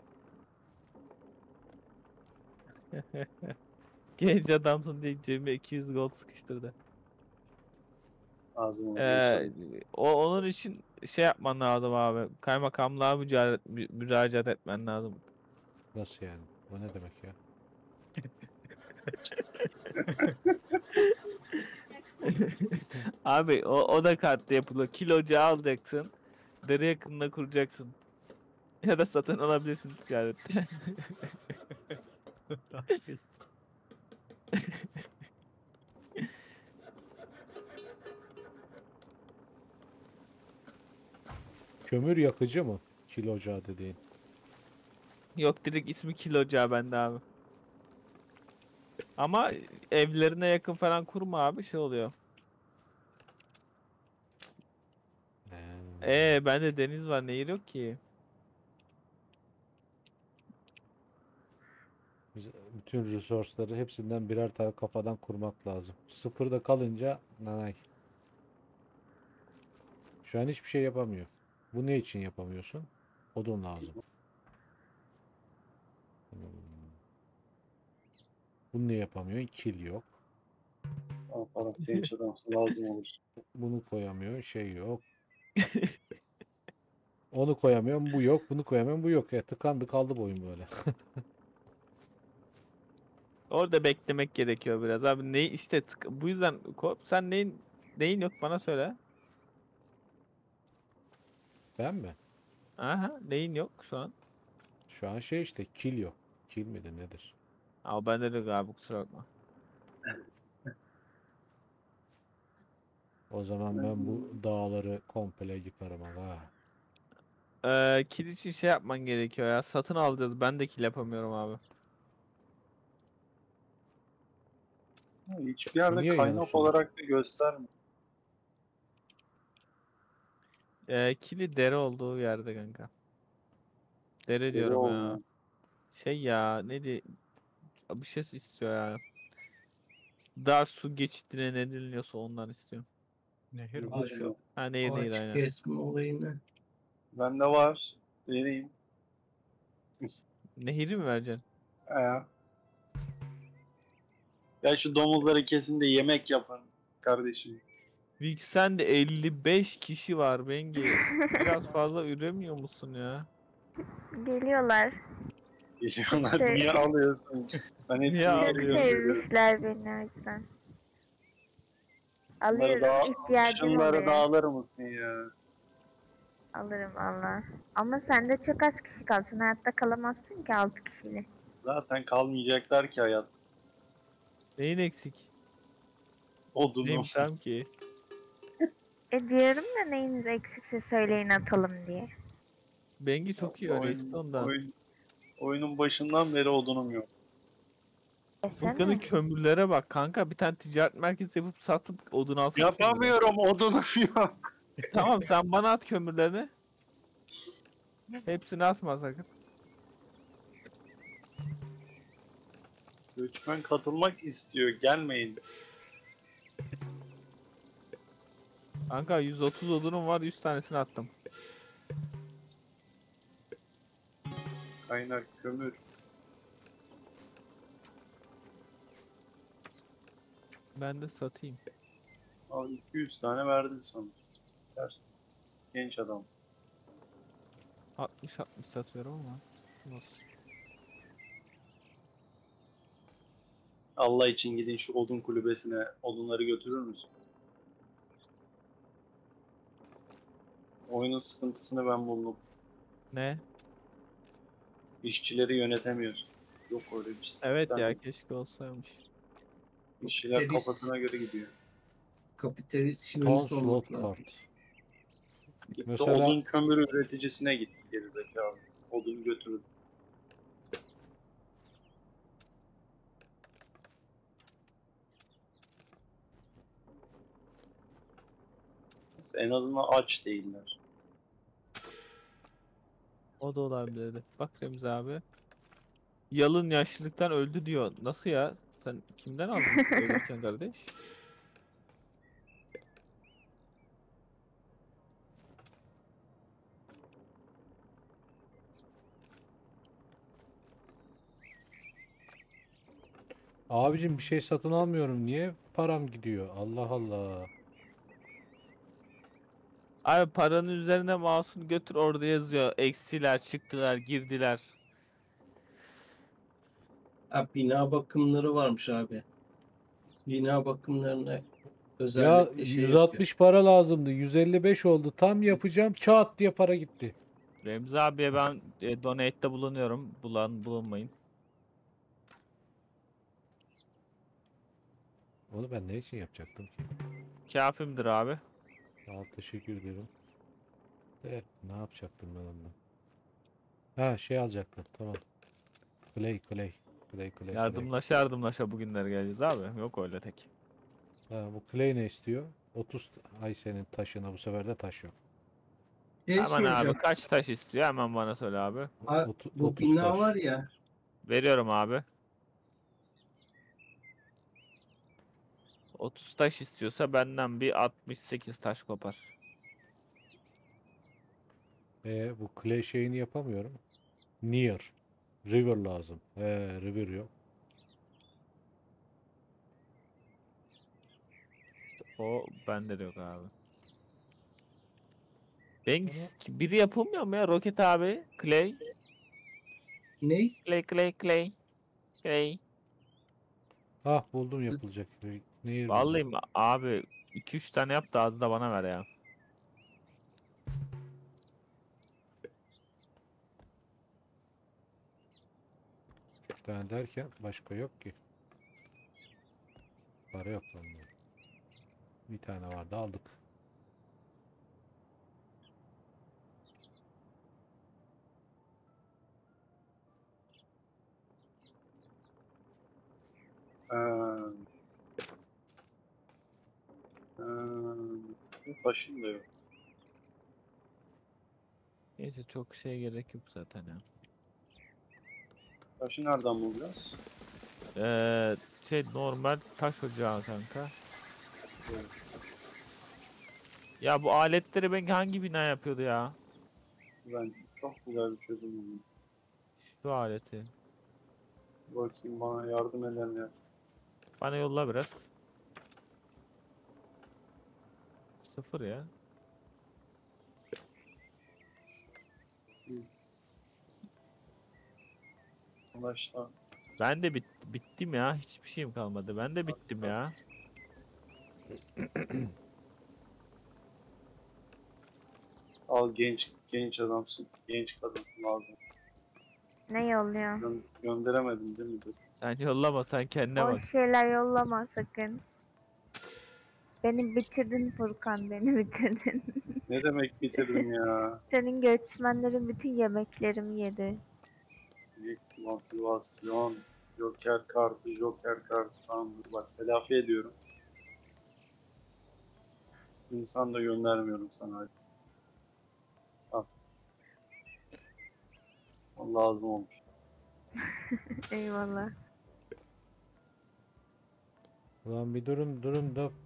Genç adamsın diye cebime 200 gold sıkıştırdı. Ağzıma Ee, onun için şey yapman lazım abi. Kaymakamlığa müracaat etmen lazım. Nasıl yani? O ne demek ya? Abi o da kartla yapılıyor. Kilocu alacaksın. Deri yakınına kuracaksın. Ya da satın alabilirsin ticarette. Kömür yakıcı mı? Kilocağı dediğin. Yok, direkt ismi kilocu bende abi. Ama evlerine yakın falan kurma abi, şey oluyor. Bende deniz var, nehir yok ki. Biz bütün resource'ları hepsinden birer tane kafadan kurmak lazım. Sıfırda kalınca nanay. Şu an hiçbir şey yapamıyor. Bu ne için yapamıyorsun? Odun lazım. Hmm. Bunu ne yapamıyorsun? Kil yok. Tamam falan genç adamsın lazım olur. Bunu koyamıyor. Şey yok. Onu koyamıyorum. Bu yok. Bunu koyamıyorum. Bu yok. Tıkandı kaldı bu oyun böyle. Orada beklemek gerekiyor biraz abi. Ne işte bu yüzden sen neyin yok bana söyle. Ben mi? Aha, neyin yok şu an? Şu an şey işte kil yok. Kil midir nedir? Ama bende de yok abi, kusura bakma. O zaman ben bu dağları komple yıkarım aga. Kil için şey yapman gerekiyor ya. Satın alacağız. Ben de kil yapamıyorum abi. Hiçbir yerde Niye kaynak yanıp sönüyor? olarak da göstermiyor. Kili dere olduğu yerde kanka. Dere Deri diyorum ya. olmuyor. Şey ya, neydi? Bir şey istiyor ya. Dar su geçidine ne deniliyorsa ondan istiyorum. Nehir mi? Ağaç, Ha, nehir ağaç aynen. kesme olayını. Bende var. Vereyim. Nehiri mi vereceksin? He. Ya şu domuzları kesin de yemek yapın kardeşim. Vixen'de 55 kişi var Bengi. Biraz fazla üremiyor musun ya? Geliyorlar. Geçiyorlar Şey- niye alıyorsun? Ben Niye hepsini Çok alıyorsun? geri gönderiyorum. sevmişler beni o yüzden. Bunları da, Alıyorum, ihtiyacım şunları oluyor. da alır mısın ya? Alırım valla. Ama sende çok az kişi kalsın. Hayatta kalamazsın ki 6 kişiyle. Zaten kalmayacaklar ki hayat. Neyin eksik? Odunu. Neyim tam ki? Diyorum da neyiniz eksikse söyleyin atalım diye. Bengi çok iyi öğretti ondan. Oyunun başından beri odunum yok. Furkan'ın Desene. kömürlere bak kanka. Bir tane ticaret merkezi yapıp satıp odun alsana kömürleri. Yapamıyorum odunum yok. Tamam, sen bana at kömürlerini. Hepsini atma sakın. Göçmen katılmak istiyor. Gelmeyin. Kanka 130 odunum var, 100 tanesini attım. Kaynak, kömür. Ben de satayım. Al 200 tane verdim sana. Dersin. Genç adam. 60 satıyorum ama. Olsun. Allah için gidin şu odun kulübesine odunları götürür müsün? Oyunun sıkıntısını ben buldum. Ne? İşçileri yönetemiyorsun. Yok öyle bir sistem. Evet ya, keşke olsaymış. İşçiler Deniz- kafasına göre gidiyor. Kapitalist Ton şivanist slot olmak lazım. kart. Gitti Mesela- odun kömür üreticisine gitti gerizekalı. Odunu götürür. En azından aç değiller. O da olabilirdi. Bak Remzi abi. Yalın yaşlılıktan öldü diyor. Nasıl ya? Sen kimden aldın ölürken kardeş? Abicim bir şey satın almıyorum. Niye param gidiyor? Allah Allah. Abi paranın üzerine mouse'unu götür, orada yazıyor. Eksiler, çıktılar, girdiler. Ha, bina bakımları varmış abi. Bina bakımlarına Ya özellikle şey yapıyor. 160 para lazımdı. 155 oldu. Tam yapacağım. Çat diye para gitti. Remzi abiye ben donate'te bulunuyorum. Bulunmayın. Onu ben ne için yapacaktım ki? Kafimdir abi. Sağ ol, teşekkür ederim. Ne yapacaktım ben ondan? Ha şey alacaktım. Tamam. Clay. Yardımlaşa bugünler geleceğiz abi. Yok öyle tek. Ha, bu clay ne istiyor? 30 ay senin taşına, bu sefer de taş yok. Şey Hemen abi soracağım. kaç taş istiyor? Hemen bana söyle abi. Bu 30 bina taş. var ya. Veriyorum abi. 30 taş istiyorsa benden bir 68 taş kopar. Bu clay şeyini yapamıyorum. Near. River lazım. River yok. O bende de yok abi. Ben Ama biri yapılmıyor mu ya Roket abi? Clay. Ne? Clay. buldum yapılacak. Near buldum. Vallahi abi 2-3 tane yap da az da bana ver ya. Üç tane derken başka yok ki. Para yok bende. Bir tane vardı, aldık. Ha, ha, taşın da yok. Neyse çok şey gerek yok zaten ya. Taşı nereden bulacağız? Normal taş ocağı kanka. Evet. Ya bu aletleri ben hangi bina yapıyordu ya? Ben çok güzel bir çözüm buldum. Şu aleti. Bakayım bana yardım eden ya. Bana yolla biraz. Sıfır ya. Arkadaşlar Ben de bittim ya. Hiçbir şeyim kalmadı. Ben de bittim ya. al genç adamsın. Genç kadın lazım. Ne yolluyor? Gönderemedim değil mi? Sen yollama, sen kendine O bak. şeyler yollama sakın. Beni bitirdin Furkan, beni bitirdin. Ne demek bitirdim ya? Senin göçmenlerin bütün yemeklerimi yedi. Büyük motivasyon. Joker kartı. Tamam bak telafi ediyorum. İnsan da göndermiyorum sana artık. Al. O lazım olmuş. Eyvallah. Ulan bir durun da.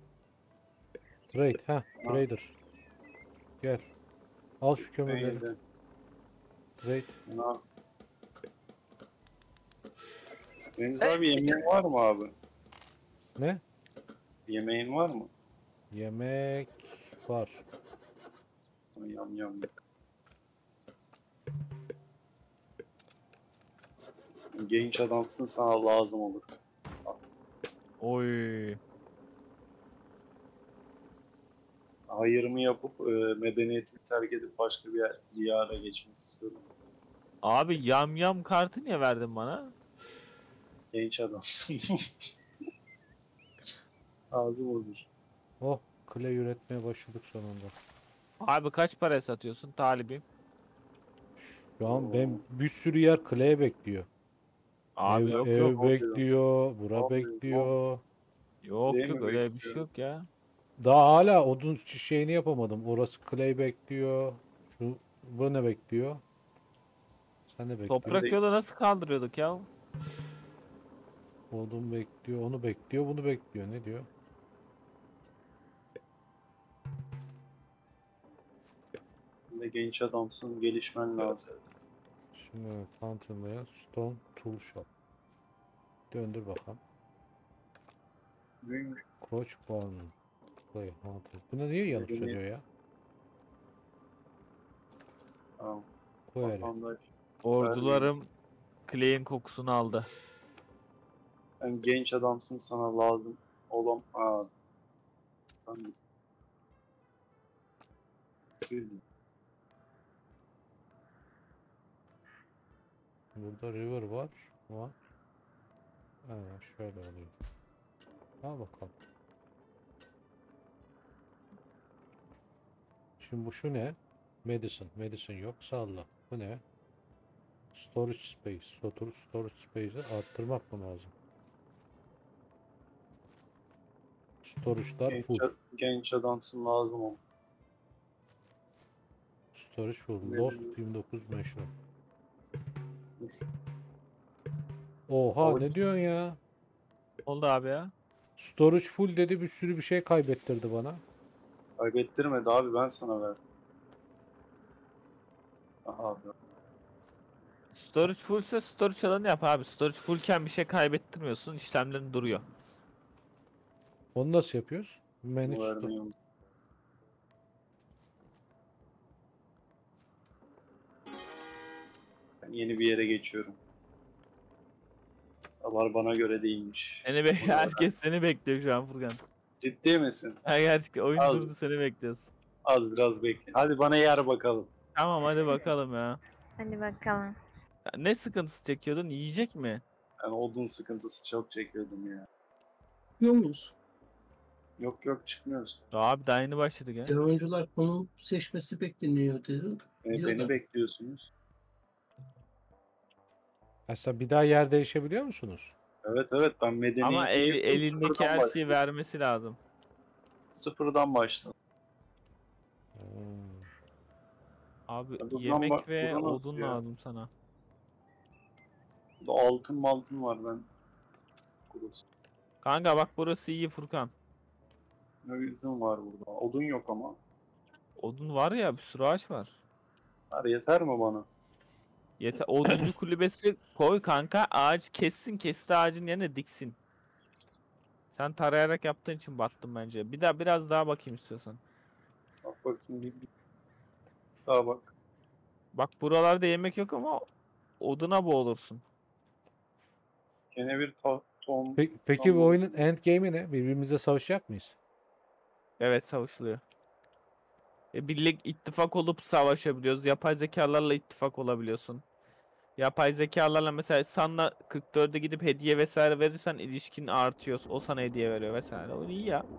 Trader. Gel. Al şu kömürleri. Neydi? Trade. Ne? Deniz abi yemeğin var mı abi? Ne? Yemeğin var mı? Yemek var. Yam. Genç adamsın sana lazım olur. Oy. Hayırımı yapıp medeniyetimi terk edip başka bir diyara geçmek istiyorum. Abi yam kartı niye verdin bana? Genç adamsın. Lazım olur. Oh, clay üretmeye başladık sonunda. Abi kaç paraya satıyorsun talibim? Şu an ben bir sürü yer clay bekliyor. Abi yok Ev yok. bekliyor, bura Oluyor. bekliyor. Yok Değil mi öyle bir bekliyor? şey yok ya. Daha hala odun şeyini yapamadım. Orası clay bekliyor. Bu ne bekliyor? Sen de bekliyor. Toprak yolu nasıl kaldırıyorduk ya? Odun bekliyor, onu bekliyor, bunu bekliyor. Ne diyor? Sen de genç adamsın, gelişmen lazım. Şimdi Fountain'da Stone Tool Shop. Döndür bakalım. Büyümüş. Coach Barn. Clay Hunter. Bu ne, niye yanıp Medeniyet. sönüyor ya? Tamam. Query. Vatandaş. Ordularım Clay'in kokusunu aldı. Sen genç adamsın, sana lazım olan... Aa, ben... Üzüldüm. Burada river var ama şöyle oluyor. Al bakalım. Şimdi bu şu ne? Medicine. Medicine yok. Salla. Bu ne? Storage space. Storage space'i arttırmak mı lazım? Storage'lar Genç, full. genç adamsın, lazım olan. Storage full. Ne Lost bileyim. 29 meşhur. Dur. Oha Evet. ne diyorsun ya? Oldu abi ya. Storage full dedi, bir sürü bir şey kaybettirdi bana. Kaybettirmedi abi, ben sana verdim. Aha abi. Storage fullse storage alanı yap abi. Storage fullken bir şey kaybettirmiyorsun. İşlemlerin duruyor. Onu nasıl yapıyoruz? Manage Bunu store. vermiyorum. Ben yeni bir yere geçiyorum. Buralar bana göre değilmiş. Herkes seni bekliyor şu an Furkan. Ciddi misin? Ha, gerçekten oyun Al. durdu, seni bekliyoruz. Az biraz bekle. Hadi bana yer bakalım. Tamam hadi bakalım ya. Hadi bakalım. Ya ne sıkıntısı çekiyordun? Yiyecek mi? Ben odun sıkıntısı çok çekiyordum ya. Biliyor muyuz? Yok yok, çıkmıyoruz. Abi daha yeni başladık ya. Oyuncular konu seçmesi bekleniyor dedi. Beni Diyorlar. bekliyorsunuz. Mesela bir daha yer değişebiliyor musunuz? Evet evet, ben medeniyete Ama girdim, elindeki sıfırdan her şeyi başladım. vermesi lazım. Sıfırdan başladım. Hmm. Abi Ya buradan yemek ve buradan odun nasıl ya? lazım sana. Burada altın var ben. Kurus. Kanka bak burası iyi Furkan. Ne üzüm var burada. Odun yok ama. Odun var ya, bir sürü ağaç var. Yeter mi bana? Yeter. Oduncu kulübesi koy kanka, ağaç kessin, kesti ağacın yerine diksin. Sen tarayarak yaptığın için battın bence. Biraz daha bakayım istiyorsan. Bak bakayım bir daha bak. Bak buralarda yemek yok ama oduna boğulursun. Gene bir tohum. Peki bu oyunun endgame'i ne? Birbirimizle savaşacak mıyız? Evet, savaşılıyor. Birlik ittifak olup savaşabiliyoruz. Yapay zekalarla ittifak olabiliyorsun. Yapay zekalarla mesela sana 44'e gidip hediye vesaire verirsen ilişkin artıyor. O sana hediye veriyor vesaire. O iyi ya.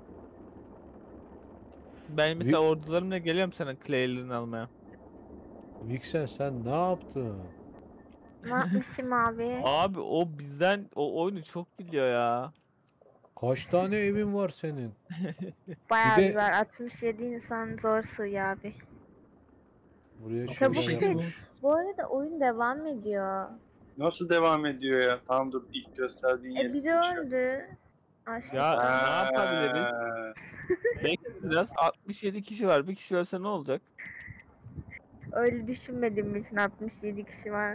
Ben mesela ordularımla geliyorum sana Clay'lerini almaya. Vixen sen ne yaptın? Ne yapmışım abi? Abi o bizden o oyunu çok biliyor ya. Kaç tane evin var senin? Bayağı Bir de- bir var. 67 insan zor sığıyor abi. Buraya Çabuk şuradan seç. gitmiş. Bu arada oyun devam ediyor. Nasıl devam ediyor ya? Tamam dur, ilk gösterdiğin yeri Biri seçiyorum. öldü. Aşağı. Ya ne yapabiliriz? Bekle biraz, 67 kişi var. Bir kişi ölse ne olacak? Öyle düşünmediğim için 67 kişi var.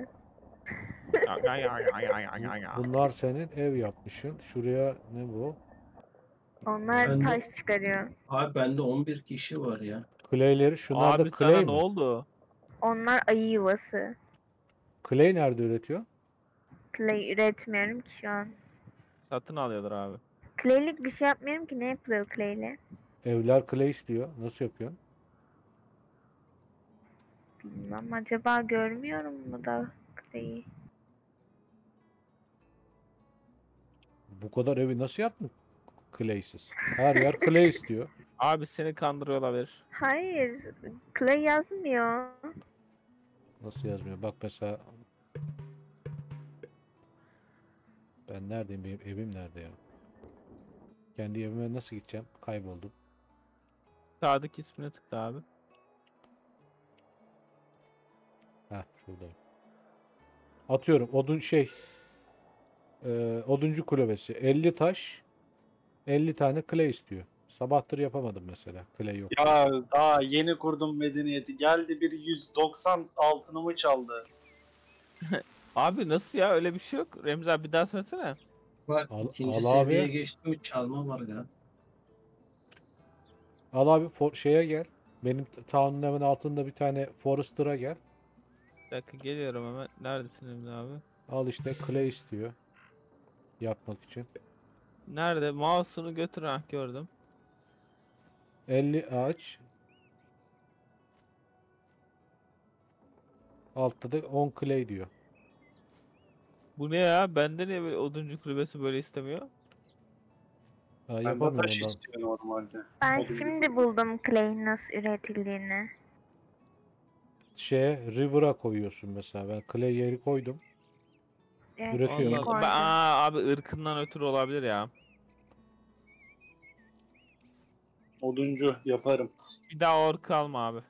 Bunlar senin ev yapmışsın. Şuraya ne bu? Onlar Ben de- taş çıkarıyor. Abi bende 11 kişi var ya. Clay'leri. Şunlar Abi da sana clay ne mi? oldu? Onlar ayı yuvası. Clay nerede üretiyor? Clay üretmiyorum ki şu an. Satın alıyorlar abi. Clay'lik bir şey yapmıyorum ki, ne yapılıyor Clay'le? Evler clay istiyor. Nasıl yapıyorsun? Bilmem, acaba görmüyorum mu da Clay'i? Bu kadar evi nasıl yaptın clay'siz? Her yer clay istiyor. Abi seni kandırıyor olabilir. Hayır, Clay yazmıyor. Nasıl yazmıyor? Bak mesela ben neredeyim? Benim evim nerede ya? Kendi evime nasıl gideceğim? Kayboldum. Sağdaki ismine tıkla abi. Heh şuradayım. Atıyorum oduncu kulübesi 50 taş 50 tane clay istiyor. Sabahtır yapamadım mesela. Clay yok. Ya daha yeni kurdum medeniyeti. Geldi bir 190 altınımı çaldı. Abi nasıl ya, öyle bir şey yok. Remzi abi bir daha söylesene. Bak Al- ikinci al abi. seviyeye geçti mi çalma var ya. Al abi şeye gel. Benim town'un hemen altında bir tane Forester'a gel. Bir dakika geliyorum hemen. Neredesin Remzi abi? Al işte clay istiyor. Yapmak için. Nerede? Mouse'unu götür, ha gördüm. 50 ağaç. Altta da 10 clay diyor. Bu ne ya? Bende niye böyle oduncu kulübesi böyle istemiyor? Ha, Bende yapamıyorum taş ondan. istiyor normalde. Ben Odun şimdi buldum clay'in nasıl üretildiğini. River'a koyuyorsun mesela. Ben clay yeri koydum. Evet, Üretiyorum. şimdi Allah Allah. koydum. Abi ırkından ötürü olabilir ya. Oduncu yaparım. Bir daha ork alma abi.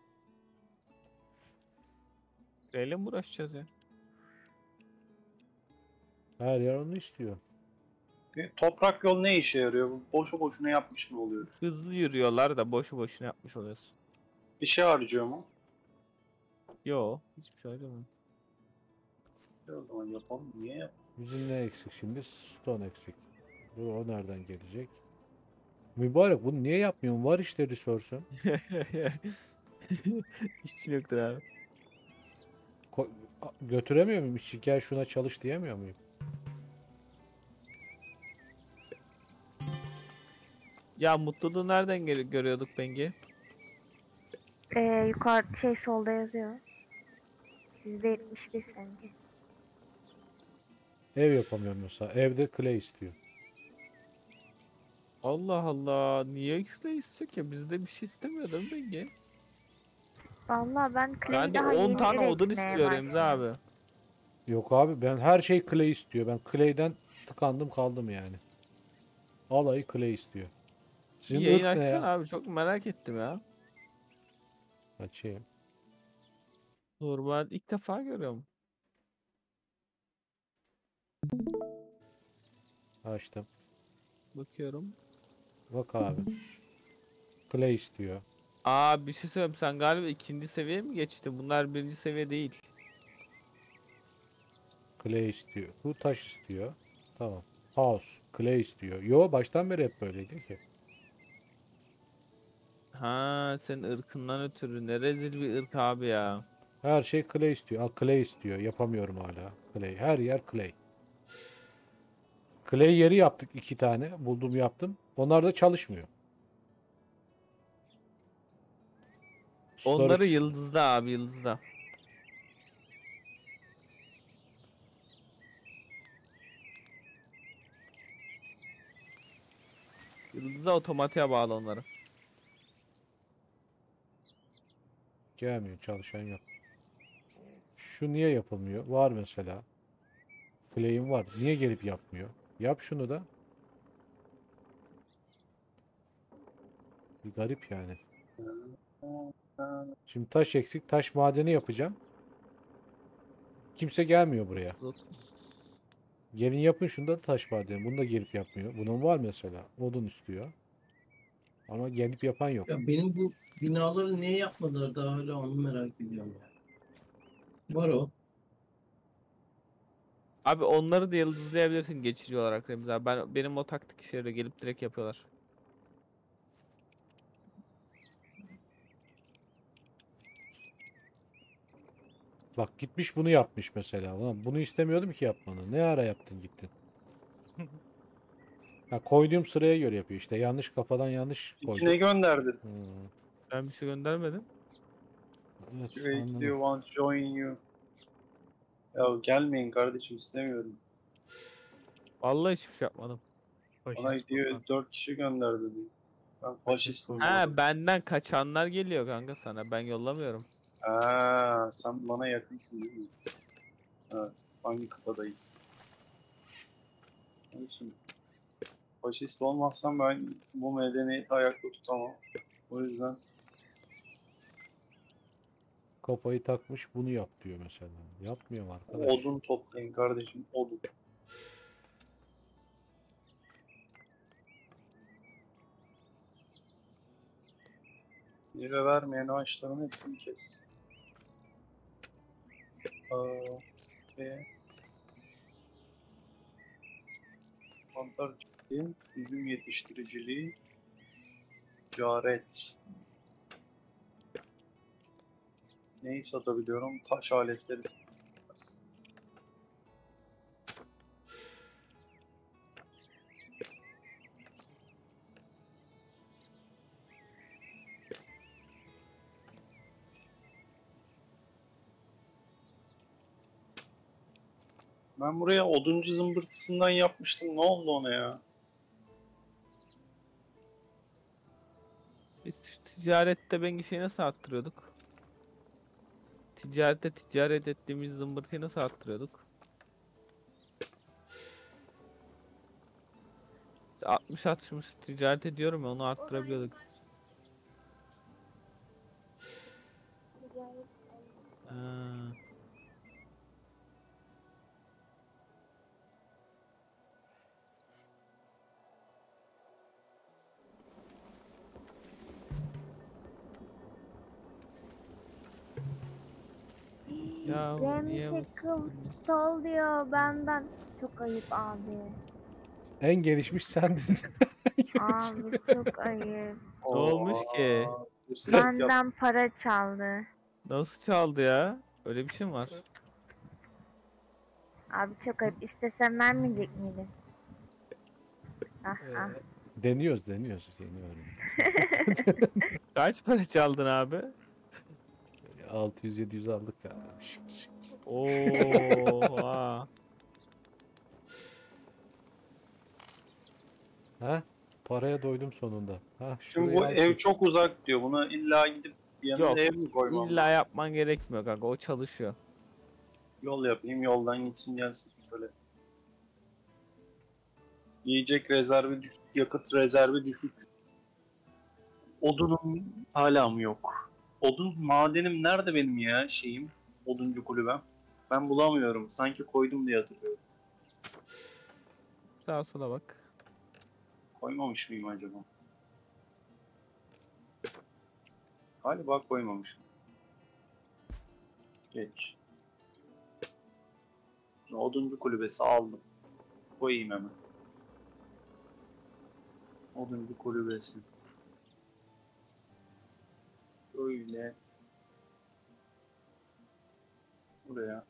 Neyle mi uğraşacağız ya? Her yer onu istiyor. Toprak yol ne işe yarıyor? Boşu boşuna yapmış mı oluyor? Hızlı yürüyorlar da boşu boşuna yapmış oluyorsun. Bir şey harcıyor mu? Yo, hiçbir şey öyle. O zaman yapalım. Niye yap? Bizim ne eksik şimdi? Stone eksik. O nereden gelecek? Mübarek bunu niye yapmıyorsun? Var işte resource'un. Hiç yoktur abi. Götüremiyor muyum? İşçi gel şuna çalış diyemiyor muyum? Ya mutluluğu nereden görüyorduk Bengi? Yukarıda solda yazıyor. %71 sanki. Ev yapamıyorum mesela. Evde clay istiyor. Allah Allah, niye ekstra isteyecek ya? Bizde bir şey istemiyor değil mi Bengi? Vallahi ben clay'i Ben de daha 10 yeni tane odun üretmeye istiyor Remzi başladım. abi. Yok abi ben her şey clay istiyor. Ben clay'den tıkandım kaldım yani. Alayı clay istiyor. Bir Sizin yayın ırk ne açsana ya? abi, çok merak ettim ya. Açayım. Normal ilk defa görüyorum. Açtım. Bakıyorum. Bak abi. Clay istiyor. Aa, bir şey söyleyeyim, sen galiba ikinci seviyeye mi geçtin? Bunlar birinci seviye değil. Clay istiyor. Bu taş istiyor. Tamam. House. Clay istiyor. Yo baştan beri hep böyleydi ki. Ha, senin ırkından ötürü ne rezil bir ırk abi ya. Her şey clay istiyor. Clay istiyor. Yapamıyorum hala. Clay. Her yer clay. Clay yeri yaptık 2 tane. Buldum yaptım. Onlar da çalışmıyor. Onları Storage. yıldızda abi, yıldızda. Yıldızda otomatiğe bağlı onları. Gelmiyor. Çalışan yok. Şu niye yapılmıyor? Var mesela. Clay'im var. Niye gelip yapmıyor? Yap şunu da. Bir garip yani. Şimdi taş eksik. Taş madeni yapacağım. Kimse gelmiyor buraya. Gelin yapın şunu da taş madeni. Bunu da gelip yapmıyor. Bunun var mesela. Odun istiyor. Ama gelip yapan yok. Ya benim bu binaları niye yapmadılar daha hala onu merak ediyorum ya. Var o. Abi onları da yıldızlayabilirsin geçici olarak Remzi abi. Benim o taktik işe yarıyor, gelip direkt yapıyorlar. Bak gitmiş bunu yapmış mesela. Ulan bunu istemiyordum ki yapmanı. Ne ara yaptın gittin? Ha, koyduğum sıraya göre yapıyor işte. Yanlış kafadan yanlış koydum. İçine gönderdin. Hmm, Ben bir şey göndermedim. evet Wait, anladım. you want to join you. Ya gelmeyin kardeşim istemiyorum. Vallahi hiçbir şey yapmadım. Bana diyor 4 kişi gönderdi diyor. Ben faşistim. Ha, benden kaçanlar geliyor kanka sana. Ben yollamıyorum. Sen bana yakınsın değil mi? Evet. Hangi kıtadayız? Şimdi faşist olmazsam ben bu medeniyeti ayakta tutamam. O yüzden Kafayı takmış bunu yap diyor mesela. Yapmıyorum arkadaş. odun toplayın kardeşim, odun. Meyve vermeyen ağaçların hepsini kes. Ve mantarcılığı, üzüm yetiştiriciliği, ticaret. Neyi satabiliyorum? Taş aletleri satabiliriz. Ben buraya oduncu zımbırtısından yapmıştım. Ne oldu ona ya? Biz ticarette ben şeyi nasıl arttırıyorduk? Ticarette ticaret ettiğimiz zımbırtıyı nasıl arttırıyorduk? 60-60 ticaret ediyorum ya, onu arttırabiliyorduk. Ha. Ya niye bu- Ramshackle stall diyor benden. Çok ayıp abi. En gelişmiş sendin. Abi çok ayıp. Ne olmuş ki? Hırsızlık yap. Benden para çaldı. Nasıl çaldı ya? Öyle bir şey mi var? Abi çok ayıp. İstesem vermeyecek miydin? Ah ah. Deniyoruz. Kaç para çaldın abi? 600-700 aldık ya. Şık şık. Oha. Ha? Paraya doydum sonunda. Ha, Şimdi bu şurayı al ev şu- çok uzak diyor. Buna illa gidip yanına Yok, ev mi koymam? İlla yapman gerekmiyor kanka, o çalışıyor. Yol yapayım, yoldan gitsin gelsin şöyle. Yiyecek rezervi düşük, yakıt rezervi düşük. Odunum hala mı yok? Odun madenim nerede benim ya şeyim? Oduncu kulübem. Ben bulamıyorum. Sanki koydum diye hatırlıyorum. Sağa sola bak. Koymamış mıyım acaba? Galiba koymamışım. Geç. Oduncu kulübesi aldım. Koyayım hemen. Oduncu kulübesi. Böyle. Buraya.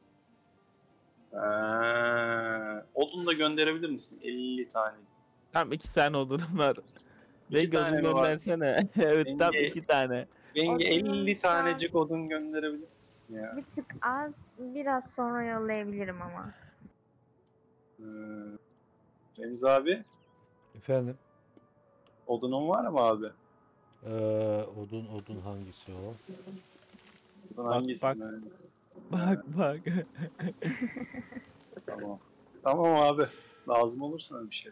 Odun da gönderebilir misin? 50 tane. Tam 2 tane odunum var. İki Belki tane odun mi var? göndersene. Evet, tam Yenge- 2 tane. Yenge Odunum 50 şu an- tanecik odun gönderebilir misin ya? Bir tık az. Biraz sonra yollayabilirim ama. Ee, Remzi abi, Efendim? odunun var mı abi? Odun hangisi o? Odun Bak, hangisi? bak. Yani? Bak. Tamam. Tamam abi. Lazım olur sana bir şey.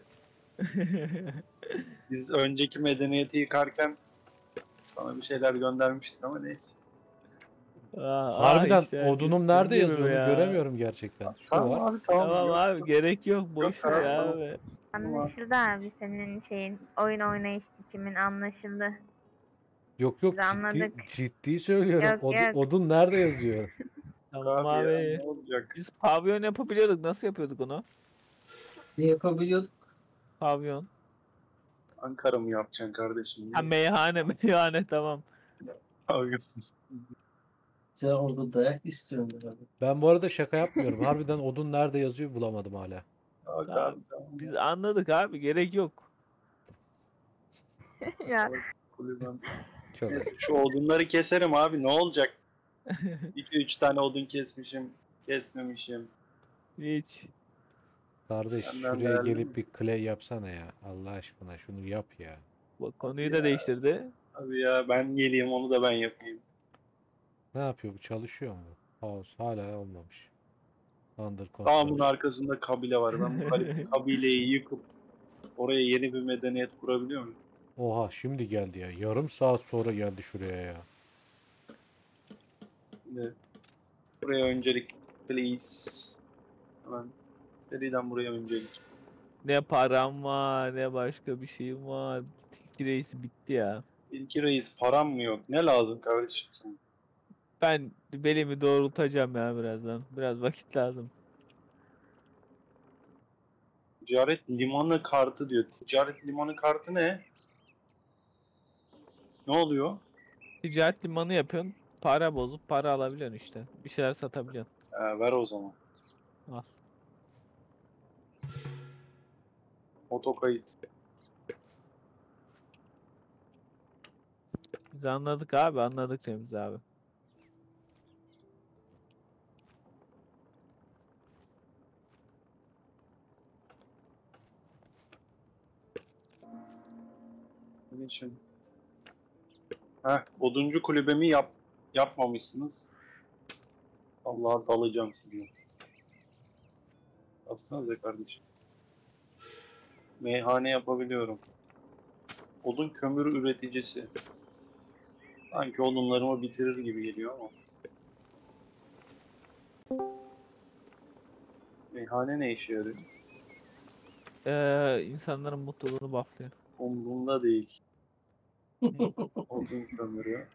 Biz önceki medeniyeti yıkarken sana bir şeyler göndermiştik ama neyse. Harbiden işte, odunum nerede istediğim yazıyor gibi onu ya. göremiyorum gerçekten. Şu Tamam var. abi tamam. Tamam Yok, abi, gerek yok. Boş Yok ver abi, tamam. abi. Anlaşıldı abi, senin şeyin, oyun oynayış biçimin anlaşıldı. Yok Biz anladık. ciddi söylüyorum. Yok, yok. Odun nerede yazıyor? Tamam abi. Ya, abi. ne olacak? Biz pavyon yapabiliyorduk. Nasıl yapıyorduk onu? Ne yapabiliyorduk? Pavyon. Ankara mı yapacaksın kardeşim? Ha, meyhane tamam. Abi. Sen orada dayak istiyorsun herhalde. Ben bu arada şaka yapmıyorum. Harbiden odun nerede yazıyor bulamadım hala. Yok Tamam. abi, tamam. Biz anladık abi, gerek yok. Ya Kulübem. Çok Neyse, şu odunları keserim abi, ne olacak? 2-3 tane odun kesmişim, kesmemişim. Hiç. Kardeş Senden şuraya değerli gelip mi? bir clay yapsana ya. Allah aşkına şunu yap ya. Bak, konuyu Ya. da değiştirdi. Abi ya ben geleyim onu da ben yapayım. Ne yapıyor bu? Çalışıyor mu? House hala olmamış. Under Tamam, bunun construction. arkasında kabile var. Ben bu kabileyi yıkıp oraya yeni bir medeniyet kurabiliyor muyum? Oha şimdi geldi ya. Yarım saat sonra geldi şuraya ya. Şimdi buraya öncelik please. Hemen seriden buraya öncelik. Ne param var, ne başka bir şeyim var. Tilki reisi bitti ya. İlki reis, param mı yok? Ne lazım kardeşim sana? Ben belimi doğrultacağım ya birazdan. Biraz vakit lazım. Ticaret limanı kartı diyor. Ticaret limanı kartı ne? Ne oluyor? Ticaret limanı yapıyorsun. Para bozup para alabiliyorsun işte. Bir şeyler satabiliyorsun. Ver o zaman. Al. Otokayıt. Biz anladık abi, anladık Remzi abi. Kardeşim. Oduncu kulübemi yapmamışsınız. Allah'a dalacağım size. Yapsanıza kardeşim. Meyhane yapabiliyorum. Odun kömür üreticisi. Sanki odunlarımı bitirir gibi geliyor ama. Meyhane ne işe yarıyor? İnsanların mutluluğunu bufflıyor. Umurumda değil. Odun kömürü.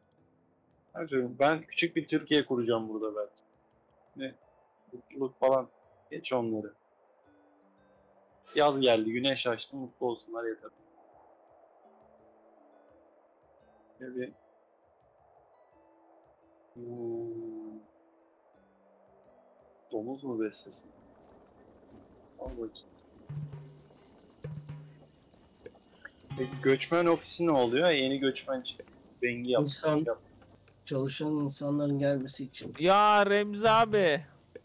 Ben küçük bir Türkiye kuracağım burada belki. Ne? Mutluluk falan. Geç onları. Yaz geldi, güneş açtı, mutlu olsunlar yeter. Bir domuz mu beslesin? Al bakayım. Peki göçmen ofisi ne oluyor? Yeni göçmen rengi yap. İnsan, çalışan insanların gelmesi için. Ya Remzi abi.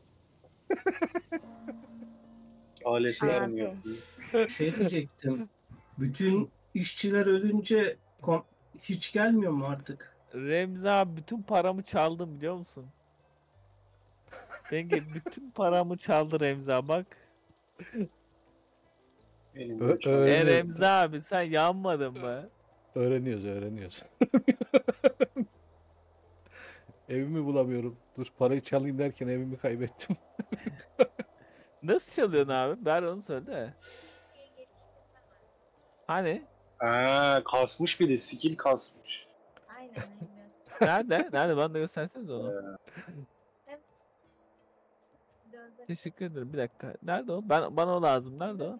Aletler mi Abi. yapıyor? Şey diyecektim. Bütün işçiler ölünce hiç gelmiyor mu artık? Remzi abi bütün paramı çaldım biliyor musun? Bütün paramı çaldı Remzi abi bak. Benim Ö- göçmen. öyle- Remzi abi sen yanmadın mı? Öğreniyoruz. Evimi bulamıyorum. Dur parayı çalayım derken evimi kaybettim. Nasıl çalıyorsun abi? Ben onu söyle de. Hani? Kasmış bir de skill kasmış. Aynen. Nerede? Nerede? Bana da gösterseniz onu. Aynen. Teşekkür ederim. Bir dakika. Nerede o? Bana o lazım. Nerede o?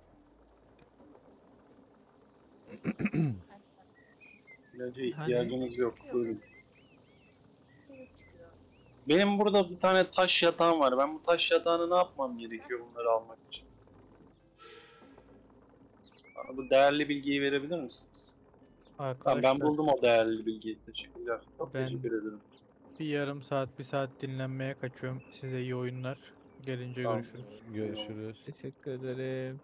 İlaca ihtiyacınız yok. Buyurun. Çıkıyor. Benim burada bir tane taş yatağım var. Ben bu taş yatağını ne yapmam gerekiyor bunları almak için? Bana bu değerli bilgiyi verebilir misiniz? Tamam, Arkadaşlar ben buldum o değerli bilgiyi. Teşekkürler. Çok Ben- teşekkür ederim. bir yarım saat, bir saat dinlenmeye kaçıyorum. Size iyi oyunlar. Gelince Tamam. görüşürüz. Görüşürüz. Teşekkür ederim.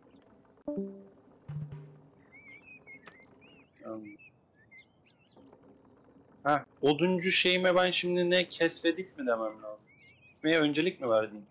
Tamam. Oduncu şeyime ben şimdi ne kesmedik mi demem lazım? Kesmeye öncelik mi verdiğim?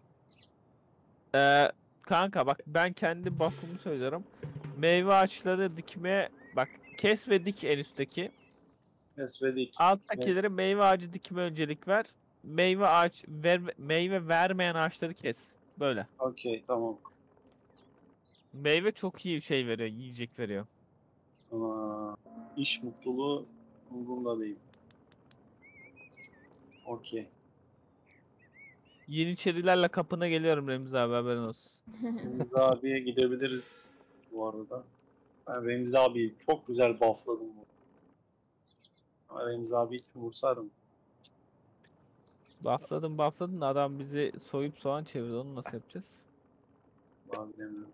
Kanka bak ben kendi buff'ımı söylüyorum. Meyve ağaçları dikmeye bak kes ve dik en üstteki. Kesmedik. Alttakileri meyve ağacı dikme öncelik ver. Meyve vermeyen ağaçları kes. Böyle. Okey, tamam. Meyve çok iyi şey veriyor, yiyecek veriyor. Ama iş mutluluğu umurumda değil. Okey. Yeniçerilerle kapına geliyorum Remzi abi haberin olsun. Remzi abiye gidebiliriz bu arada. Ben Remzi abiyi çok güzel buffladım. Ama Remzi abi hiç umursarım. Buffladın da adam bizi soyup soğan çevirdi. Onu nasıl yapacağız? Abi bilemiyorum.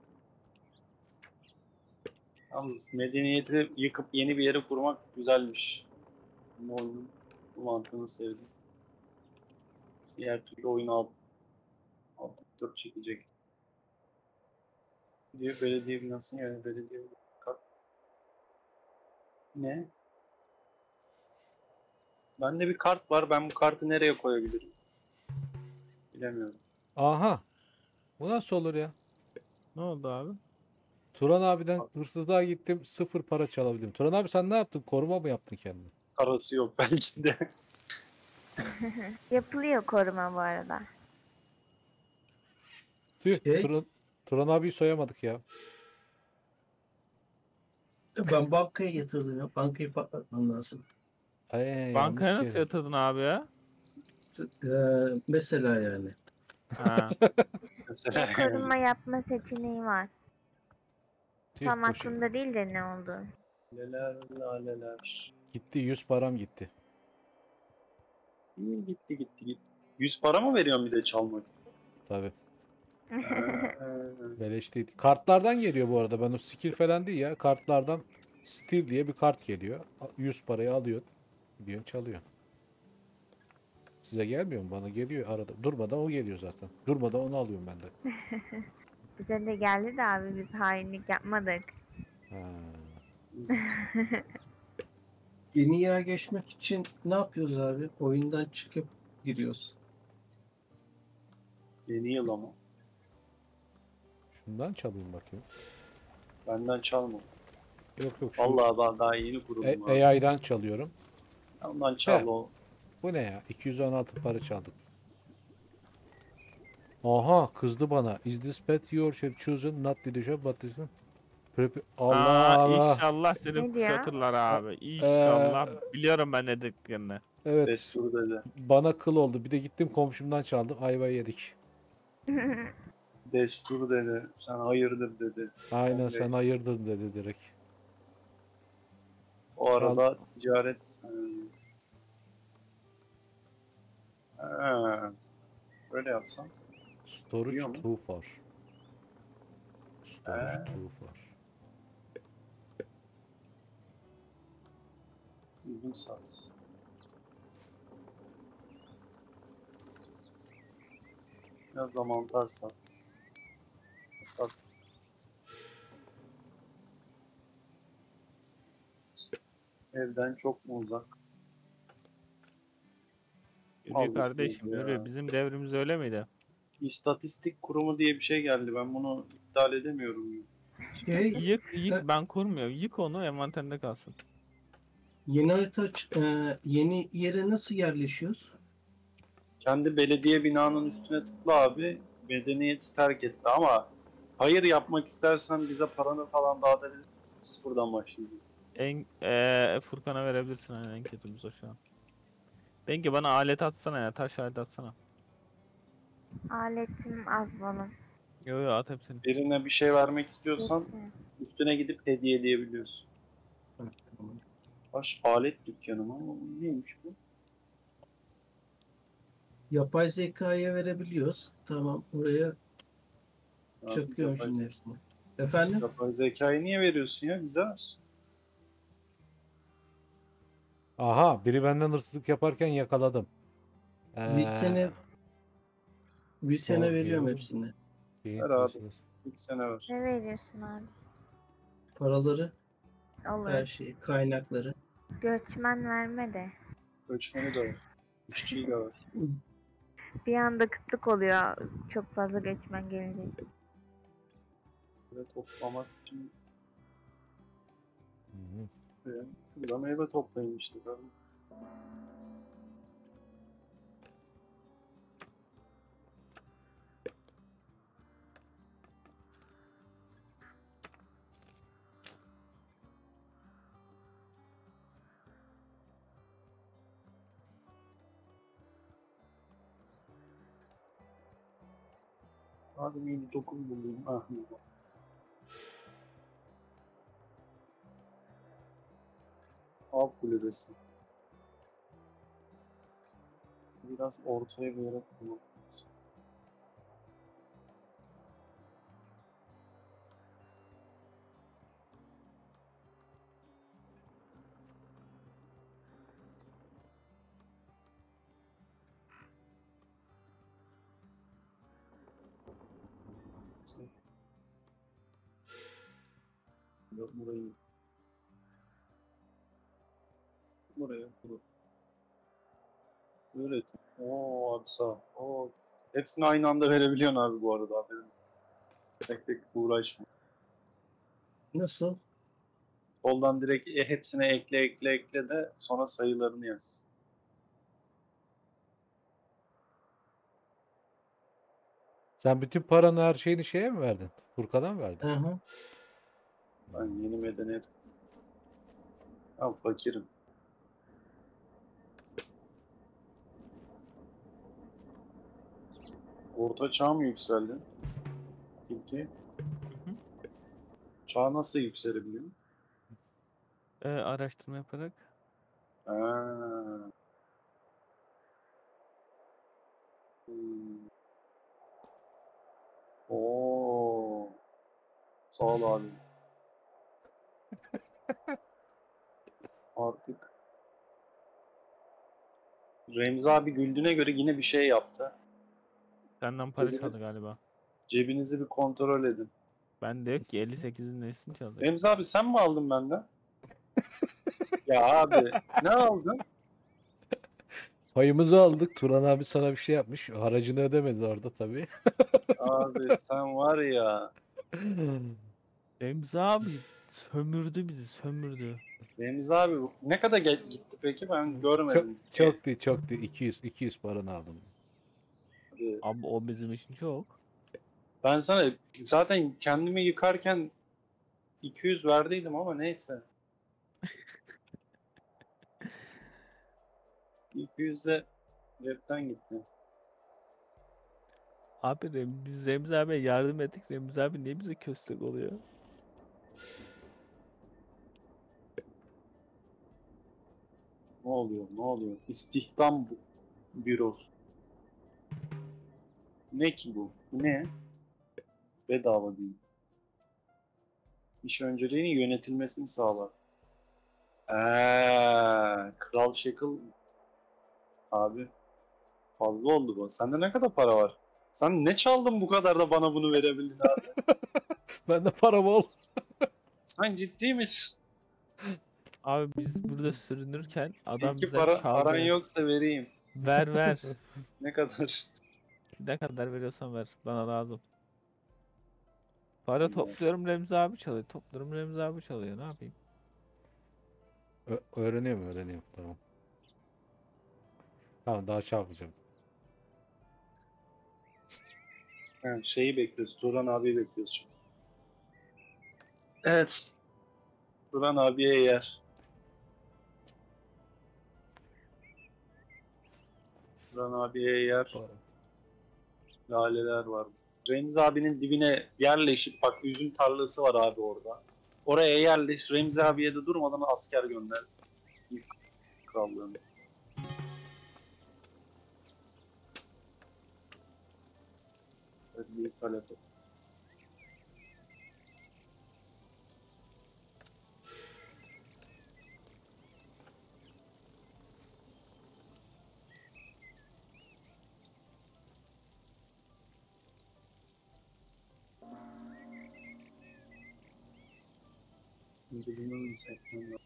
Yalnız medeniyeti yıkıp yeni bir yere kurmak güzelmiş. Bu oyunun bu mantığını sevdim. Diğer türlü oyunu alt 4 çekecek. Diyor belediye binası yani belediye kat. Ne? Bende bir kart var. Ben bu kartı nereye koyabilirim? Bilemiyorum. Aha. Bu nasıl olur ya? Ne oldu abi? Turan abiden hırsızlığa gittim. 0 para çalabildim. Turan abi sen ne yaptın? Koruma mı yaptın kendini? Parası yok belki de. Yapılıyor koruma bu arada. Tüh. Şey- Turan abiyi soyamadık ya. Ben bankaya getirdim ya. Bankayı patlatmam lazım. Ay, Bankaya yanlış nasıl yere. yatırdın abi ya? Mesela yani. Ha. Mesela Koruma yapma seçeneği var. Tüh, Tam boşa. aklımda değil de ne oldu. laleler laleler. Gitti 100 param gitti. İyi gitti. 100 para mı veriyorsun bir de çalmak? Tabii. Ee, Beleş değil. Kartlardan geliyor bu arada. Ben o skill falan değil ya. Kartlardan Steel diye bir kart geliyor. 100 parayı alıyor. Gidiyorsun çalıyor. Size gelmiyor mu? Bana geliyor arada. Durmadan o geliyor zaten. Durmadan onu alıyorum ben de. Bize de geldi de abi biz hainlik yapmadık. Ha. Biz Yeni yere geçmek için ne yapıyoruz abi? Oyundan çıkıp giriyoruz. yeni yıl ama. Şundan çalayım bakayım. Benden çalma. Yok yok şu Vallahi daha yeni kuruldum abi. AI'dan çalıyorum. Ondan çal He. o. Bu ne ya? 216 para çaldık. Aha kızdı bana. Is this pet yours have chosen not the shop but this one? Allah Aa, Allah. inşallah seni Ne diyor? kuşatırlar abi. İnşallah. Biliyorum ben ne dediklerini. Evet. Destur dedi. Bana kıl oldu. Bir de gittim komşumdan çaldım. Ayvayı yedik. Destur dedi. Sen hayırdır dedi. Aynen Ben de- sen ayırdın dedi direkt. O arada ticaret. Ha. Böyle yapsam. Storage Biliyor mu? too far. Storage He. too far. Düzgün saz. Biraz da mantar sat. Sat. Evden çok mu uzak? Yürü Al kardeşim ya. yürü. Bizim devrimiz öyle miydi? İstatistik kurumu diye bir şey geldi. Ben bunu iptal edemiyorum. Şey, Yık ben kurmuyorum. Yık onu envanterinde kalsın. yeni harita yeni yere nasıl yerleşiyoruz? Kendi belediye binanın üstüne tıkla abi. Medeniyeti terk etti ama hayır yapmak istersen bize paranı falan dağıtabilirsin. Sıfırdan başlayacağız. Furkan'a verebilirsin hani en kötümüz o şu an. Bengi bana alet atsana ya. Taş alet atsana. Aletim az balım. Yo yo at hepsini. Birine bir şey vermek istiyorsan Yetmiyor. üstüne gidip hediye edebiliyorsun. Baş alet dükkanı mı? Ama neymiş bu? Yapay zekaya verebiliyoruz. Tamam, oraya Abi, çakıyorum yapay- şimdi hepsini. Efendim? Yapay zekayı niye veriyorsun ya? Bize ver. Aha biri benden hırsızlık yaparken yakaladım. Bir sene Doğru veriyorum diyor. hepsini. Beyin Ver abi. hırsız. İlk sene ver. Ne veriyorsun abi? Paraları, Olur. her şeyi, kaynakları. Göçmen verme de. Ölçmeni de ver. İşçiyi de ver. Bir anda kıtlık oluyor. Çok fazla göçmen gelince. Ve toplamak için Hı hı. şurada meyve toplayın işte. Hadi mini 9 bulayım. Ah, iyi. Av kulübesi. Biraz ortaya bir yere koyalım. Burayı buraya kuru. Öyle. Oo abi sağ ol. Oo. Hepsini aynı anda verebiliyorsun abi bu arada abi. Tek tek uğraşma. Nasıl? Soldan direkt hepsine ekle de sonra sayılarını yaz. Sen bütün paranı her şeyini şeye mi verdin? Furkan'a mı verdin? Hı hı. Ben yeni medeniyet. Ya fakirim. Orta çağ mı yükseldi? Tilki. Çağ nasıl yükselebiliyor? Araştırma yaparak. Ha. Hmm. Oo. Sağ ol abi. Artık Remzi abi güldüğüne göre yine bir şey yaptı. Senden para Cebine- çaldı galiba. Cebinizi bir kontrol edin. Ben de yok ki 58'in nesini çaldı. Remzi abi sen mi aldın benden? Ya abi ne aldın? Payımızı aldık. Turan abi sana bir şey yapmış. Haracını ödemedi orada tabii. Abi sen var ya. Remzi abi sömürdü bizi, sömürdü. Remzi abi ne kadar gitti peki ben Çok görmedim. çok değil, çok değil. 200 paranı aldım. Abi, Abi o bizim için çok. ben sana zaten kendimi yıkarken 200 verdiydim ama neyse. 200 de cepten gitti. Abi biz Remzi abiye yardım ettik. Remzi abi niye bize köstek oluyor? Ne oluyor? Ne oluyor? İstihdam bürosu. Ne ki bu? Bu ne? Bedava değil. İş önceliğinin yönetilmesini sağlar. Kral Shackle abi fazla oldu bu. Sende ne kadar para var? Sen ne çaldın bu kadar da bana bunu verebildin abi? Ben de para bol. Sen ciddi misin? Abi biz burada sürünürken adam Tilki bizden paran çaldı. yoksa vereyim. Ver ver. Ne kadar? Ne kadar veriyorsan ver. Bana lazım. Para topluyorum, Remzi abi çalıyor. Topluyorum, Remzi abi çalıyor. Ne yapayım? Öğreniyorum. Tamam. Tamam, daha çarpacağım. Ha, şeyi bekliyoruz. Turan abiyi bekliyoruz çünkü. Evet. Turan abiye yer. Turan abiye yer. Laleler var. Remzi abinin dibine yerleşip bak üzüm tarlası var abi orada. Oraya yerleş. Remzi abiye de durmadan asker gönder. İlk krallığını. Ödülü talep et. Şimdi bunu sekmem lazım.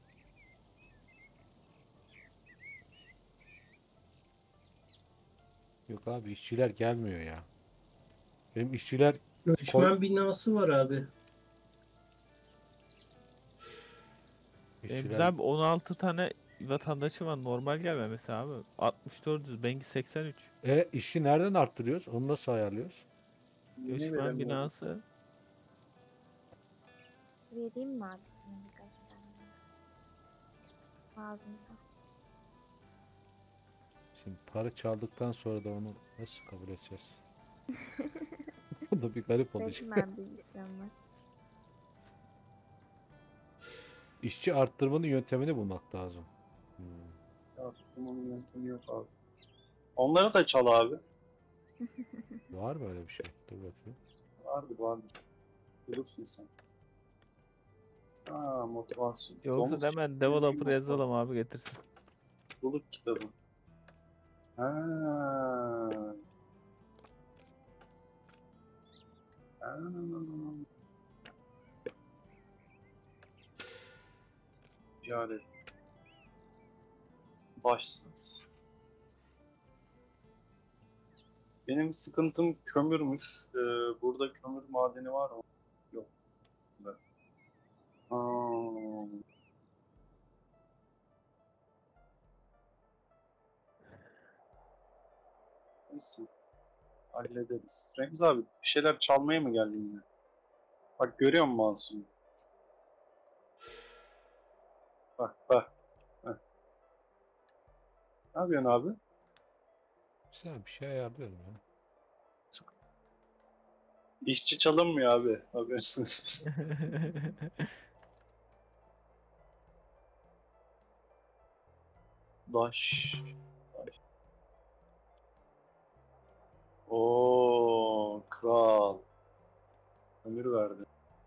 Yok abi, işçiler gelmiyor ya. Benim işçiler Göçmen binası var abi. Remzi işçiler abi 16 tane vatandaşı var. Normal gelmemesi abi. 6400. Bengi 83. işçi nereden arttırıyoruz? Onu nasıl ayarlıyoruz? Yeni Göçmen veremiyorum. binası. Vereyim mi abi sana birkaç tane mesela? Lazımsa. Şimdi para çaldıktan sonra da onu nasıl kabul edeceğiz? O da bir garip olacak. Vereyim abi bir şey olmaz. İşçi arttırmanın yöntemini bulmak lazım. Ya sunmanın yöntemi yok abi. Onları da çal abi. Var mı öyle bir şey? Dur bakayım. Vardır. Bulursun sen. Aa, motivasyon. Yoksa Domuz hemen çiftliği developer motivasyon. yazalım abi, getirsin. Bulut kitabı. Ha. Ha. Ticaret. Başsız. Benim sıkıntım kömürmüş. Burada kömür madeni var mı? Yok. Aa. Neyse. Hallederiz. Remzi abi bir şeyler çalmaya mı geldin yine? Bak görüyor musun Masum? Bak. Heh. Ne yapıyorsun abi? Güzel bir şey ayarlıyorum ya. İşçi çalınmıyor abi. Haberiniz. Daş. Oo, kral. Ömür verdi.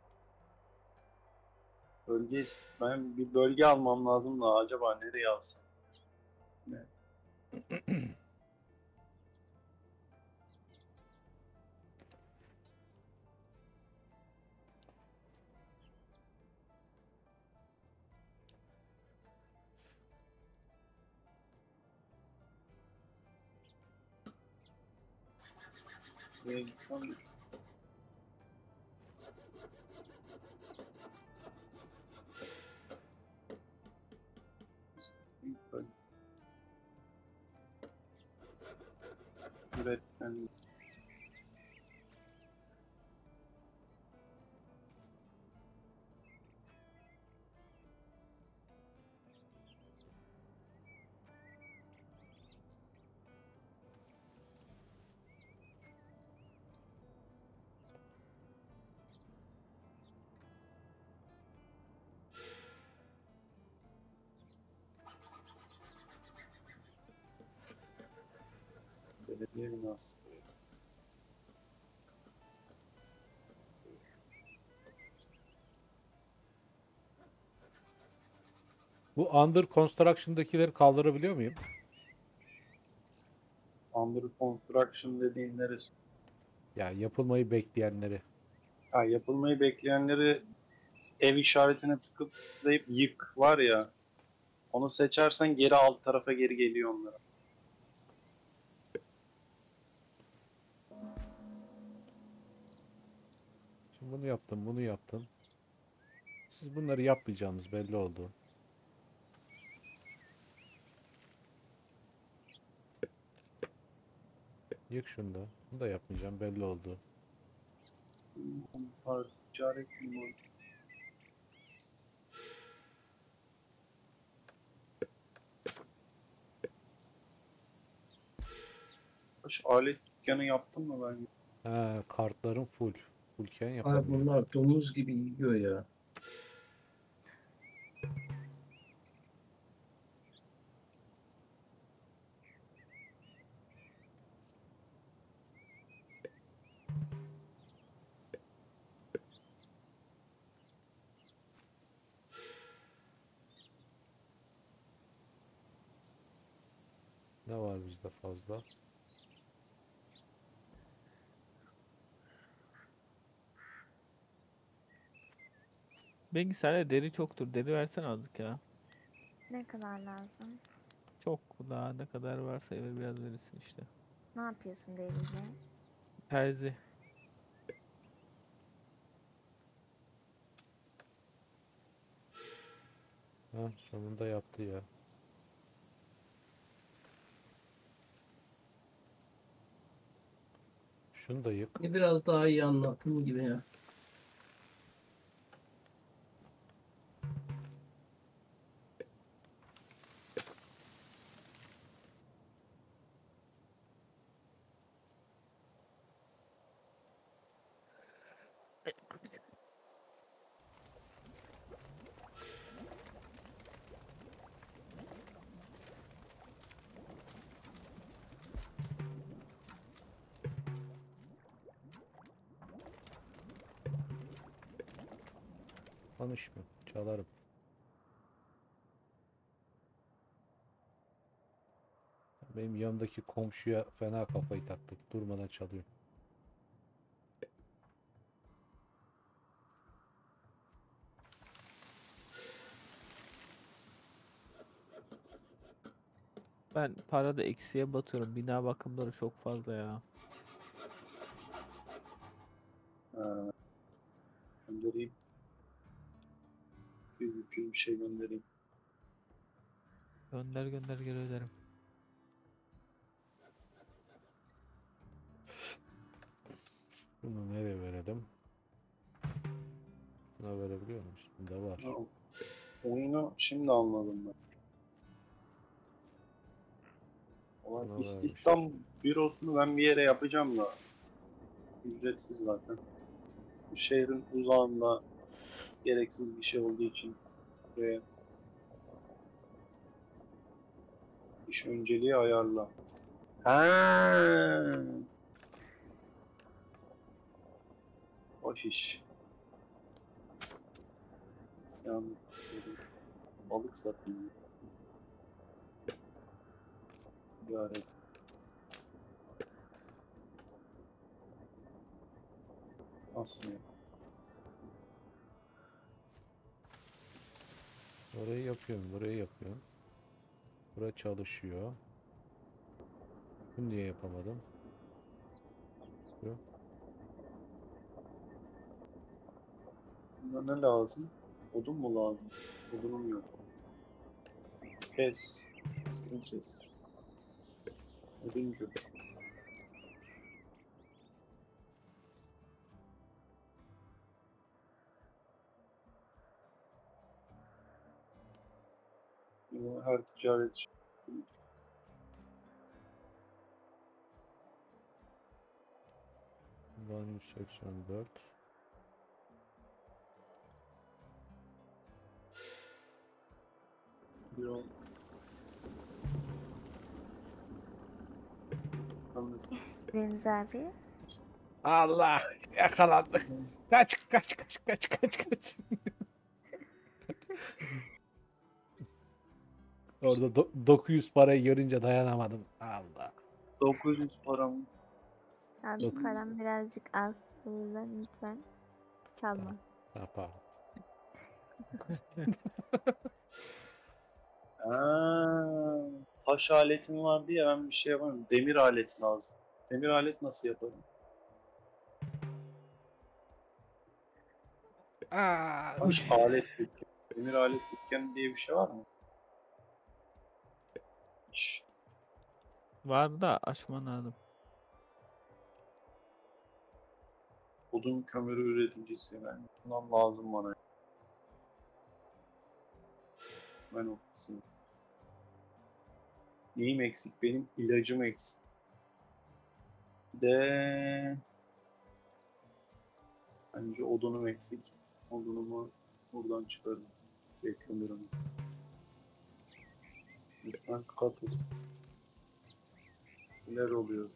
Ben bir bölge almam lazım da acaba nereye alsam? Ne? Buraya gitmem de çok. Böyle. Üretken. Belediye binası. Bu under construction'dakileri kaldırabiliyor muyum? Under construction dediğin neresi? Ya yapılmayı bekleyenleri. Ha, yapılmayı bekleyenleri ev işaretine tıklayıp yık var ya, onu seçersen geri alt tarafa geri geliyor onlara. Şimdi bunu yaptım, bunu yaptım. Siz bunları yapmayacağınız belli oldu. Yık şunu da. Bunu da yapmayacağım belli oldu. Ticaret limanı. Hoş, alet dükkanı yaptın mı ben? He, kartların full. Fullken Abi yapamıyorum. bunlar domuz gibi yiyor ya. Ne var bizde fazla? Bengi sende deri çoktur. Deri versen azıcık ya. Ne kadar lazım? Çok, daha ne kadar varsa eve biraz verirsin işte. Ne yapıyorsun deriyle? Terzi. Ha, sonunda yaptı ya. Şunu da yık. Biraz daha iyi anlattım gibi ya. Konuşma. Çalarım. Benim yanımdaki komşuya fena kafayı taktık. Durmadan çalıyor. Ben parada eksiye batıyorum. Bina bakımları çok fazla ya. Göndereyim. 300 bir şey göndereyim. Gönder gönder geri öderim. Bunu nereye verelim? Buna verebiliyor muyuz? Bunda var. Tamam. Oyunu şimdi anladım ben. Buna Ulan vermiş. istihdam bürosunu ben bir yere yapacağım da ücretsiz zaten. Bu şehrin uzağında gereksiz bir şey olduğu için buraya iş önceliği ayarla. Ha. Hoş iş. Yani balık satayım. Yani nasıl ya? Orayı yapıyorum, burayı yapıyorum. Bura çalışıyor. Bunu niye yapamadım? yapıyor. Buna ne lazım? Odun mu lazım? Odunum yok. Kes. Odun kes. Oduncu. Her ticaret Buradan 184. yok. Anlasın. Remzi abi. Allah yakalandık. Kaç kaç kaç kaç kaç kaç. Orada 900 parayı görünce dayanamadım. Allah. 900 param. Abi Yok. param birazcık az. O yüzden lütfen çalma. Yapar. Taş aletim vardı ya, ben bir şey yapamıyorum. Demir alet lazım. Demir alet nasıl yaparım? Aa, Taş alet dükkanı. Demir alet dükkanı diye bir şey var mı? Hiç. Var da açman lazım. Odun kömürü üreticisi ben. Bundan lazım bana. Ben o kısmı. Neyim eksik? Benim ilacım eksik. De bence odunum eksik. Odunumu buradan çıkarım. Kömürümü. Lütfen katıl. Neler oluyor?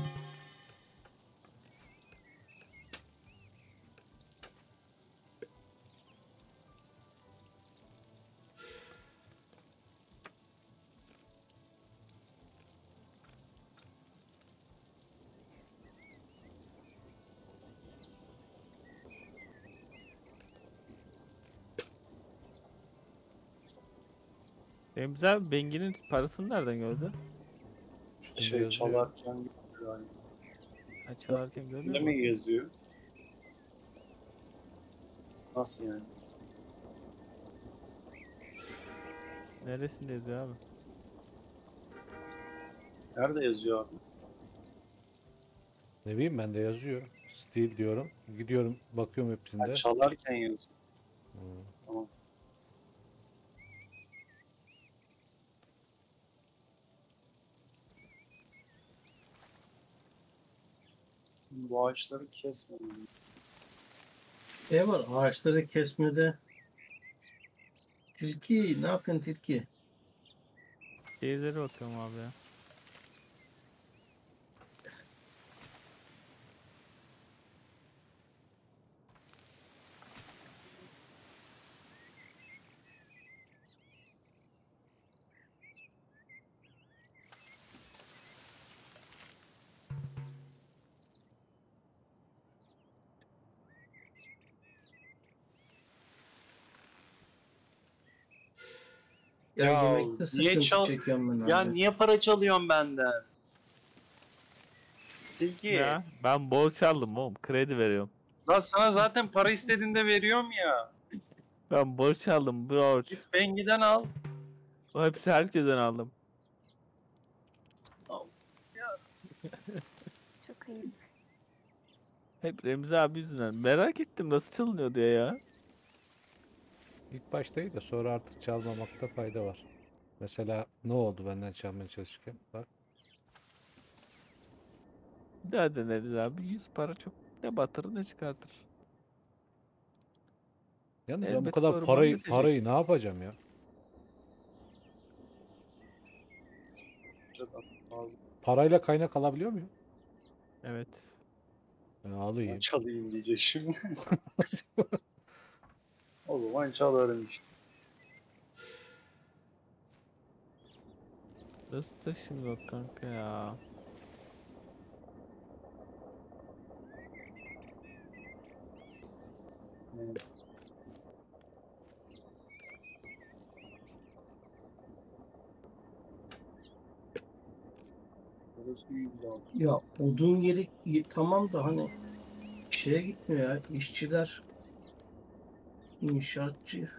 Remzi abi Bengi'nin parasını nereden gördü? üstünde Şey yazıyor. çalarken yani. Ha, çalarken görmüyor Ne musun? mi yazıyor? Nasıl yani? Neresinde yazıyor abi? Nerede yazıyor abi? Ne bileyim ben de yazıyor. Steel diyorum. Gidiyorum bakıyorum hepsinde. Ha, çalarken yazıyor. Hmm. Tamam. Bu ağaçları kesmedim. Şey var ağaçları kesmede. Tilki ne yapıyorsun tilki? Şehirlere bakıyorum abi ya. Ya, Ya, yemekte niye sıkıntı çal- çekiyorum ben Ya abi. niye para çalıyorsun benden? Tilki. Ya ben borç aldım oğlum. Kredi veriyorum. Lan sana zaten para istediğinde veriyorum ya. Ben borç aldım borç. Git Bengi'den al. O hepsi herkesten aldım. Çok ayıp. Hep Remzi abi yüzünden. Merak ettim nasıl çalınıyor diye ya. İlk başta iyi de sonra artık çalmamakta fayda var. Mesela ne oldu benden çalmaya çalışırken? Bak. Bir daha deneriz abi. 100 para çok ne batırır ne çıkartır. Yani ben bu Elbet kadar kurban parayı bitecek. ne yapacağım ya? Ağzı Parayla kaynak alabiliyor muyum? Evet. Ben alayım. çalayım diyecek şimdi. O zaman çalarım işte. Nasıl taşımıyor kanka ya? Evet. Burası iyi güzel. Ya odun yeri tamam da hani şeye gitmiyor ya. İşçiler, inşaatçı.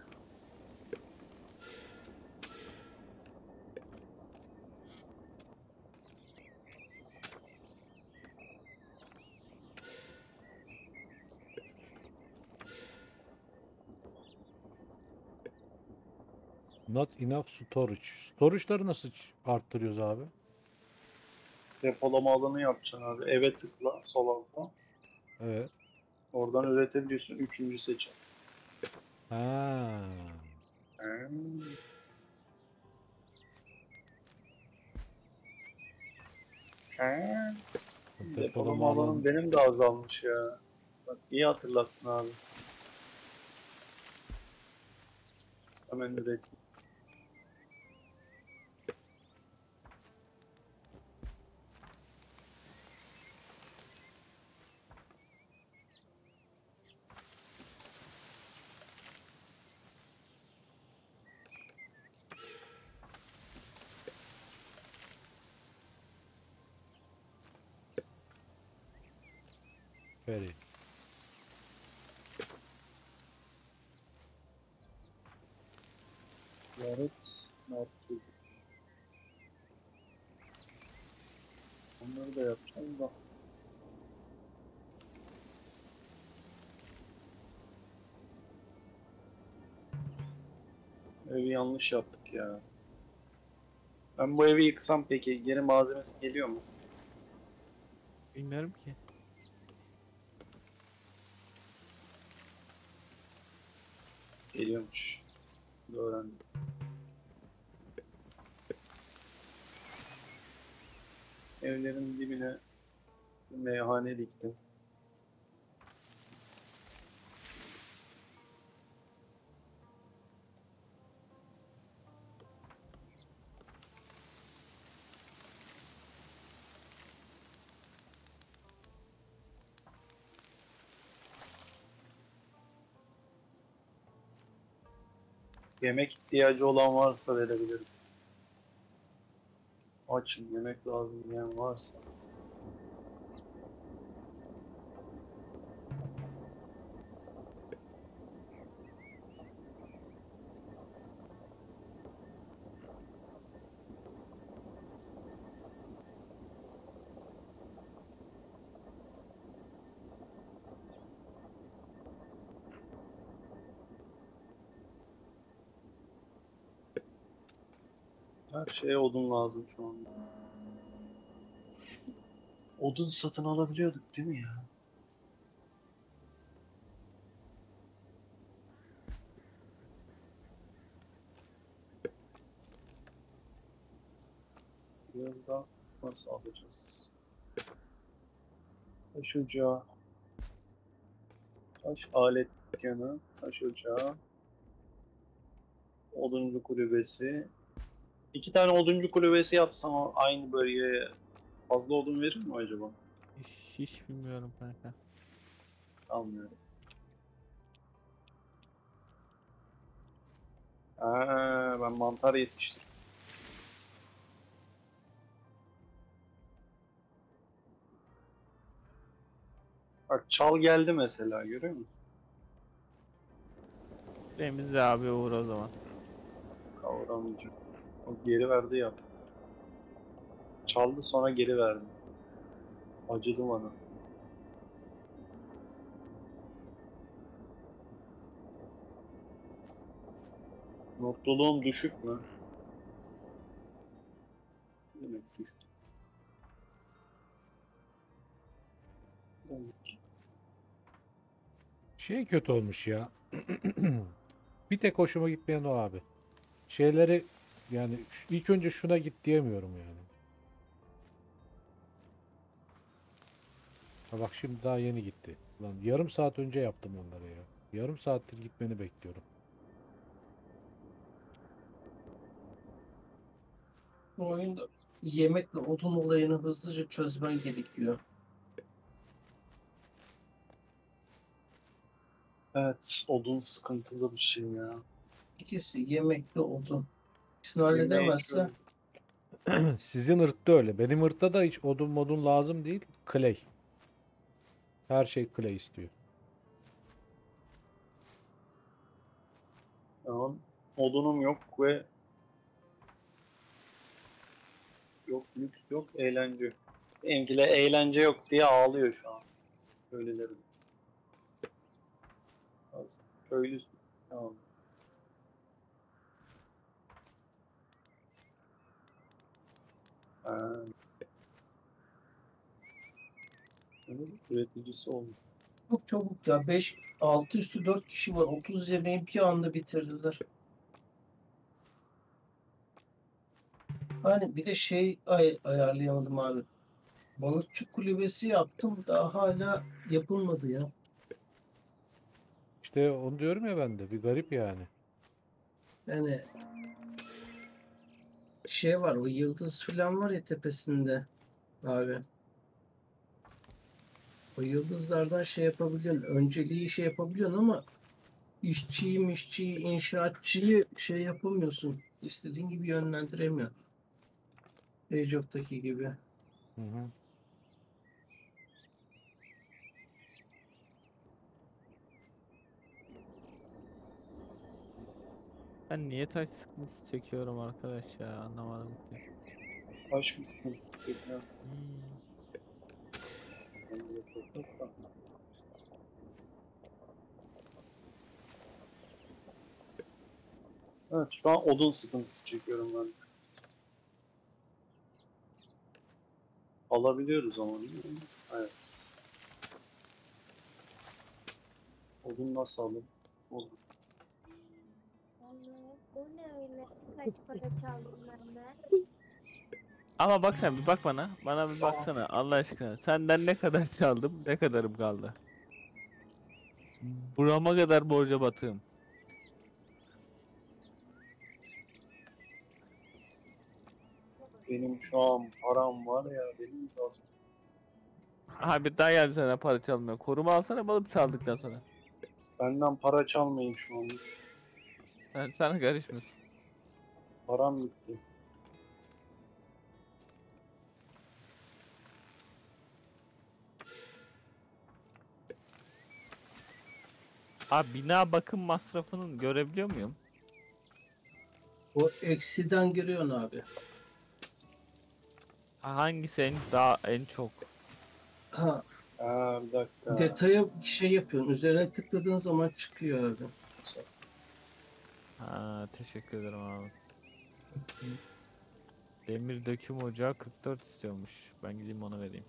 Not enough storage. Storage'ları nasıl arttırıyoruz abi? Depolama alanı yapacaksın abi. Eve tıkla sol altta. Evet. Oradan üretebiliyorsun. Üçüncü seçim. Ha. Hmm. Hmm. Depolama alanım benim de azalmış ya. Bak iyi hatırlattın abi. Hemen üreteyim. Very. Ziyaret merkezi. Onları da yapacağım da. Evi yanlış yaptık ya. Ben bu evi yıksam peki geri malzemesi geliyor mu? Bilmiyorum ki. Geliyormuş. Öğrendim. Evlerin dibine bir meyhane diktim. Yemek ihtiyacı olan varsa verebilirim. Açım, yemek lazım diyen varsa. Her şeye odun lazım şu anda. Odun satın alabiliyorduk değil mi ya? Yılda nasıl alacağız? Taş ocağı. Taş alet dükkanı. Taş ocağı. Oduncu kulübesi. 2 tane oduncu kulübesi yapsam aynı bölgeye fazla odun verir mi acaba? Hiç bilmiyorum kanka. Almıyorum. Ben mantar yetiştim. Bak çal geldi mesela görüyor musun? Temizle abi uğur o zaman. Kavramayacak. O geri verdi yap. Çaldı sonra geri verdi. Acıdı bana. Mutluluğum düşük mü? Demek düştü. Demek. Şey kötü olmuş ya. Bir tek hoşuma gitmeyen o abi. Şeyleri yani ilk önce şuna git diyemiyorum yani. Ha bak şimdi daha yeni gitti. Lan yarım saat önce yaptım onları ya. Yarım saattir gitmeni bekliyorum. Bu oyunda yemekle odun olayını hızlıca çözmen gerekiyor. Evet, odun sıkıntılı bir şey ya. İkisi yemekle odun. İkisini Yemeği halledemezse şöyle- Sizin ırkta öyle. Benim ırkta da hiç odun modun lazım değil. Clay. Her şey clay istiyor. Tamam. Odunum yok ve yok lüks yok eğlence. Benimkiler eğlence yok diye ağlıyor şu an. Köylülerim. Az köylü. Tamam. Ha. Evet, üreticisi oldu. Çok çabuk ya. 5 6 üstü 4 kişi var. 30 yemeği bir anda bitirdiler. Hani bir de şey ayarlayamadım abi. Balıkçı kulübesi yaptım da hala yapılmadı ya. İşte onu diyorum ya ben de. Bir garip yani. Yani şey var, o yıldız falan var ya tepesinde abi. O yıldızlardan şey yapabiliyorsun. Önceliği şey yapabiliyorsun ama işçiyi, inşaatçıyı şey yapamıyorsun. İstediğin gibi yönlendiremiyorsun. Age of'taki gibi. Hı hı. Ben niye taş sıkıntısı çekiyorum arkadaş ya, anlamadım ki. Taş mı? Tekrar. Hmm. Evet, şu an odun sıkıntısı çekiyorum ben. Alabiliyoruz ama değil mi? Evet. Odun nasıl alır? Odun. O ne öyle? Kaç para çaldım ben de? Ama bak sen bir bak bana. Bana bir baksana Allah aşkına. Senden ne kadar çaldım, ne kadarım kaldı? Burama kadar borca batığım. Benim şu an param var ya, benim de Aha bir daha geldi sana para çalmıyor. Koruma alsana balık çaldıktan sonra. benden para çalmayın şu an. Sana karışmasın. Param gitti. Abi bina bakım masrafının görebiliyor muyum? O eksiden giriyorsun abi. Hangisi en çok? Ha, Ha, bir dakika. detaya şey yapıyorsun. Üzerine tıkladığın zaman çıkıyor abi. Ha, teşekkür ederim abi. Demir döküm ocağı 44 istiyormuş. Ben gideyim ona vereyim.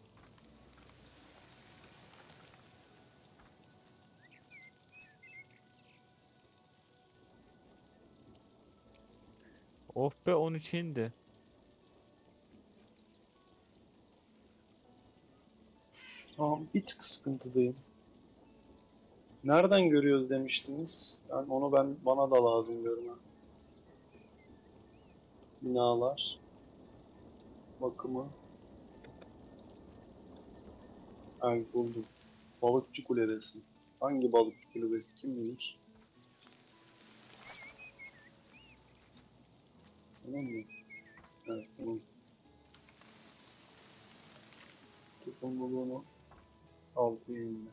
Of be 13 indi. Tamam, bir tık sıkıntıdayım. Nereden görüyoruz demiştiniz? Bana da lazım görme. Binalar, bakımı. Ay buldum. Balıkçı kulübesi. Hangi balıkçı kulübesi? Kim bilir? Tamam mı? Evet, tamam. Tutumluluğunu 6 yönlü.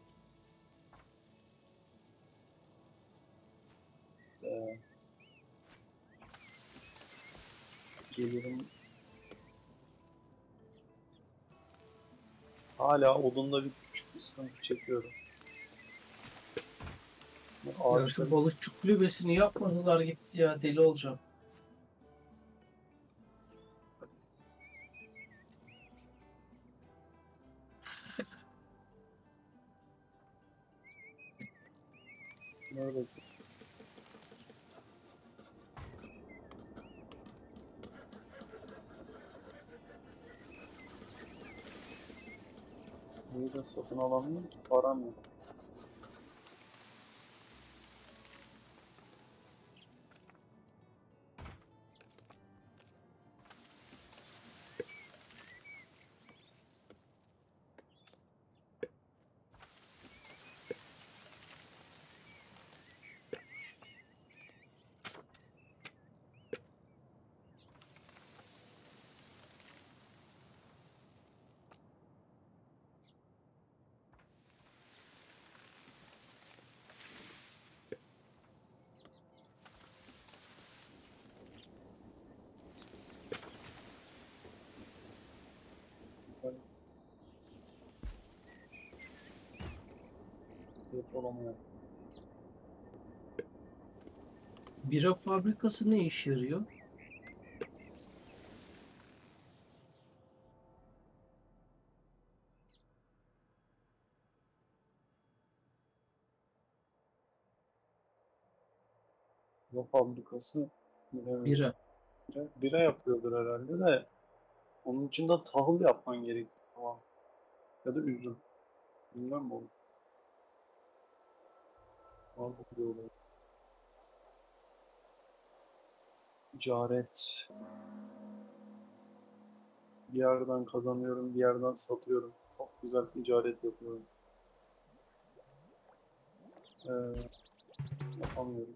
Gelirim. Hala odunda bir küçük bir sıkıntı çekiyorum. Ya Ağaçları şu balıkçı kulübesini yapmadılar gitti ya, deli olacağım. nerede? Neyi de satın alamıyorum ki, param yok. Depolama. Bira fabrikası ne işe yarıyor? Bira fabrikası bilemedim. Bira. Bira yapıyordur herhalde de onun için de tahıl yapman gerekiyor falan. Ya da üzüm. Bilmem mi oğlum? Vardı diyorlar. Ticaret. Bir yerden kazanıyorum, bir yerden satıyorum. Çok güzel ticaret yapıyorum. Ee, Yapamıyorum.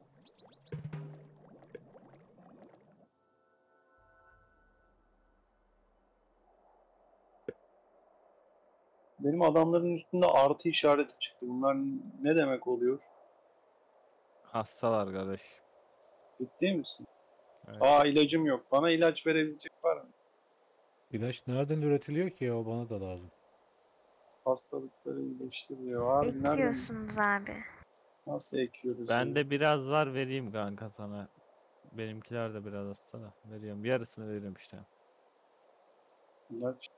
Benim adamların üstünde artı işareti çıktı. Bunlar ne demek oluyor? Hastalar kardeş. Ciddi misin? Evet. Aa, ilacım yok. Bana ilaç verebilecek var mı? İlaç nereden üretiliyor ki ya? O bana da lazım. Hastalıkları iyileştiriyor. Abi nereden? Ekiyorsunuz abi. Nasıl ekiyoruz? ya? Bende biraz var, vereyim kanka sana. Benimkiler de biraz hasta da. Veriyorum. Yarısını veriyorum işte. İlaç.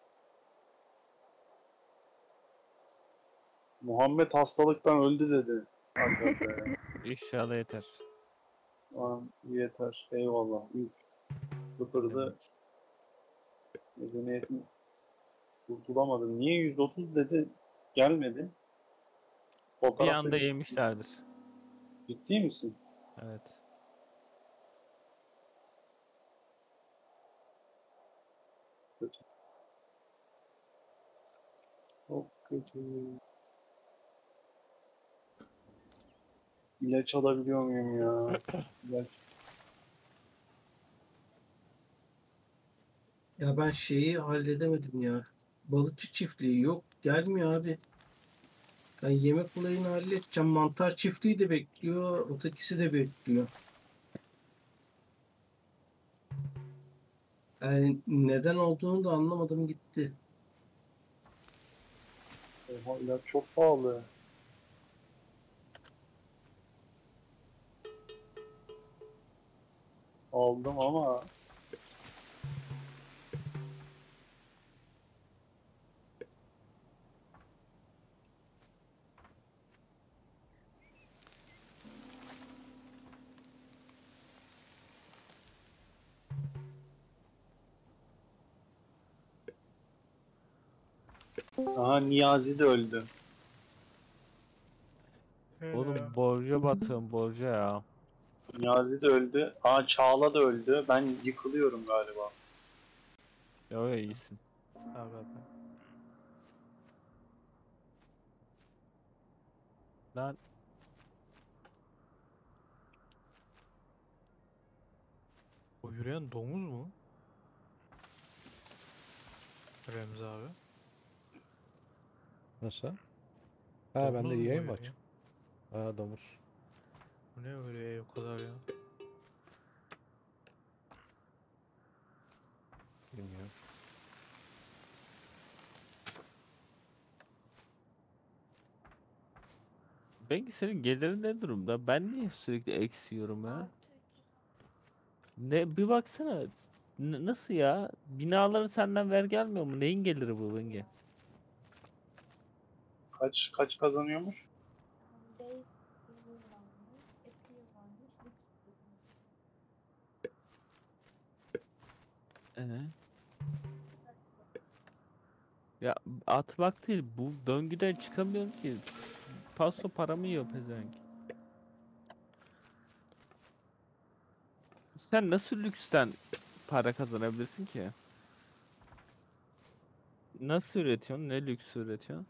Muhammed hastalıktan öldü dedi. Aga be. İnşallah yeter. Aman yeter. Eyvallah. Üf. Sıfırdı. Medeniyetin kurtulamadım. Niye 130 dedi? Gelmedi. Bir Fotoğrafta anda yemişlerdir. ciddi misin? Evet. Kötü. Çok kötü. İlaç alabiliyor muyum ya? İlaç. Ya ben şeyi halledemedim ya. Balıkçı çiftliği yok. Gelmiyor abi. Ben yemek olayını halledeceğim. Mantar çiftliği de bekliyor. Ötekisi de bekliyor. Yani neden olduğunu da anlamadım gitti. Oha, ilaç çok pahalı. Aldım ama aha, Niyazi de öldü. Oğlum borca batığım, borca ya. Niyazi de öldü. Aa, Çağla da öldü. Ben yıkılıyorum galiba. Yo yo, iyisin. Aga be. Lan O yürüyen domuz mu? Remzi abi. Nasıl? Ha bende Domuz mu yayın mı yürüyor? açık? Ha domuz. Bu ne öyle o kadar ya? Bilmiyorum. Bengi, senin gelirin ne durumda? Ben niye sürekli eksiyorum ya? Ne, bir baksana. Nasıl ya? Binaların senden vergi gelmiyor mu? Neyin geliri bu Bengi? Kaç kazanıyormuş? Ee? Ya atmak değil, bu döngüden çıkamıyorum ki. Paso paramı yiyor pezevenk. Sen nasıl lüksten para kazanabilirsin ki? Nasıl üretiyorsun? Ne lüks üretiyorsun?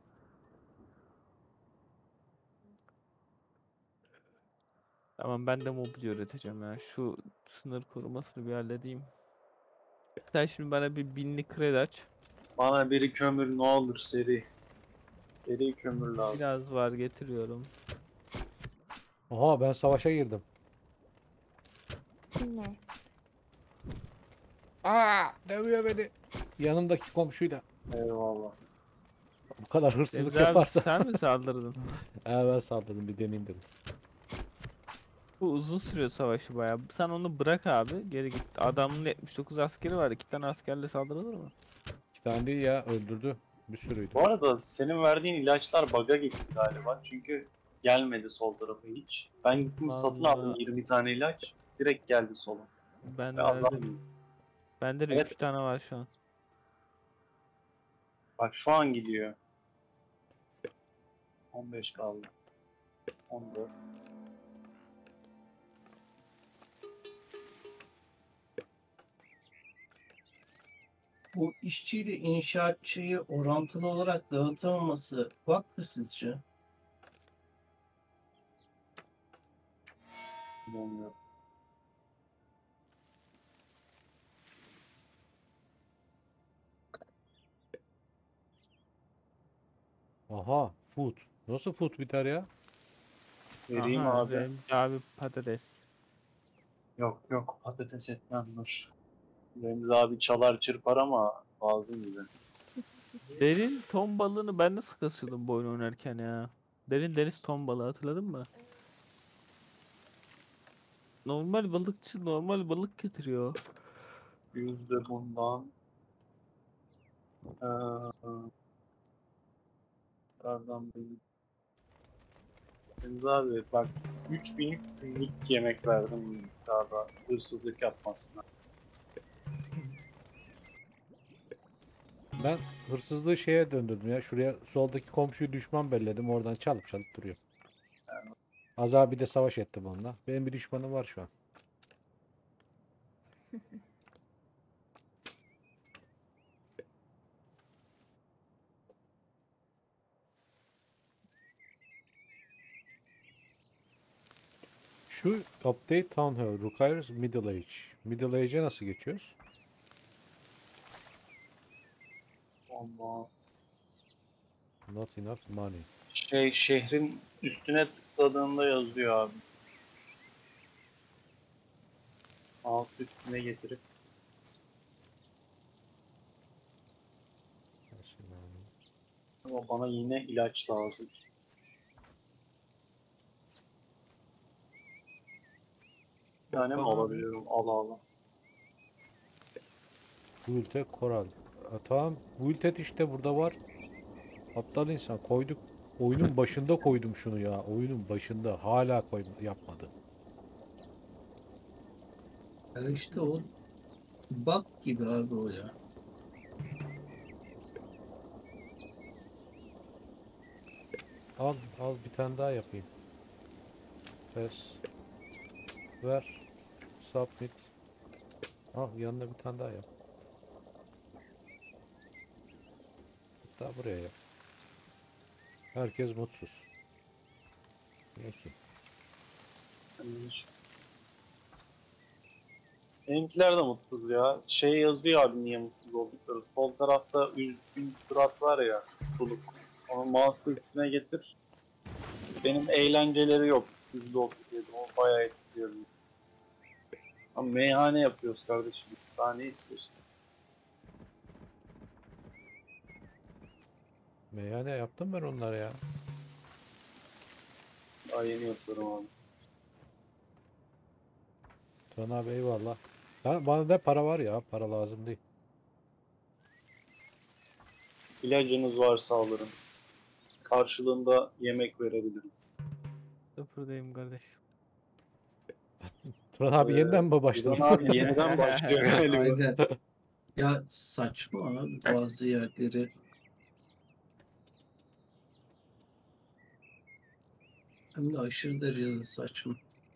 Tamam, ben de mobilya üreteceğim ya. Şu sınır korumasını bir halledeyim. Sen şimdi bana bir 1000'lik kredi aç. Bana biri kömür ne olur seri. Seri kömür lazım. Biraz var, getiriyorum. Oha ben savaşa girdim. Ne? Aa dövüyor beni. Yanımdaki komşuyla. Eyvallah. Bu kadar hırsızlık Deniz abi, yaparsa. sen mi saldırdın? Ben saldırdım, bir deneyeyim dedim. Bu uzun sürüyor savaşı bayağı. Sen onu bırak abi. Geri git. Adamın 79 askeri var. 2 tane askerle saldırılır mı? 2 tane değil ya, öldürdü. Bir sürüydü. Bu arada senin verdiğin ilaçlar bug'a gitti galiba. Çünkü gelmedi sol tarafa hiç. Ben gittim satın aldım Vallahi 20 tane ilaç. Direkt geldi sola. ben Ve verdim. azalmıyor. Bende de Evet. 3 tane var şu an. Bak şu an gidiyor. 15 kaldı. 14. Bu işçiyle inşaatçıyı orantılı olarak dağıtamaması bak mı sizce? Bilmiyorum. Aha, food. Nasıl food biter ya? Vereyim Aha, abi. Remzi abi patates. Yok yok patates etmem dur. Remzi abi çalar çırpar ama lazım bize. Derin ton balığını ben nasıl kasıyordum bu oyun oynarken ya? Derin deniz ton balığı hatırladın mı? Normal balıkçı normal balık getiriyor. Yüzde bundan. Nereden bileyim? Remzi abi bak 3300'lük yemek verdim galiba hırsızlık yapmasına. Ben hırsızlığı şeye döndürdüm ya. Şuraya soldaki komşuyu düşman belledim. Oradan çalıp çalıp duruyor. Az abi de savaş ettim onunla. Benim bir düşmanım var şu an. Şu update town hall requires middle age. Middle age'e nasıl geçiyoruz? Ama Not enough money. şehrin üstüne tıkladığında yazıyor abi. Alt üstüne getirip ama bana yine ilaç lazım. Bir tane mi Bana- alabiliyorum? Al al. Builte Coral. Tamam. Builtet işte burada var. Aptal insan koyduk. Oyunun başında koydum şunu ya. Oyunun başında. Hala yapmadı. Ya işte o bak gibi abi o ya. Al al bir tane daha yapayım. Pes. Ver. Submit. Al yanına bir tane daha yap. Hatta buraya yap. Herkes mutsuz. Niye ki? Benimkiler de mutsuz ya. Şey yazıyor abi niye mutsuz oldukları. Sol tarafta üzgün surat var ya. Mutluluk. Onu mouse üstüne getir. Benim eğlenceleri yok. %37. O bayağı etkiliyor beni. Ama meyhane yapıyoruz kardeşim. Daha ne istiyorsun? Meyhane yaptım ben onlara ya. Daha yeni yapıyorum abi. Turan abi eyvallah. Bana da para var ya. Para lazım değil. İlacınız varsa alırım. Karşılığında yemek verebilirim. Sıfırdayım kardeş. Turan abi yeniden mi Turan başladı? abi yeniden başlıyor galiba. Aynen. Ya saçma abi bazı yerleri. Hem de aşırı derecede saçma.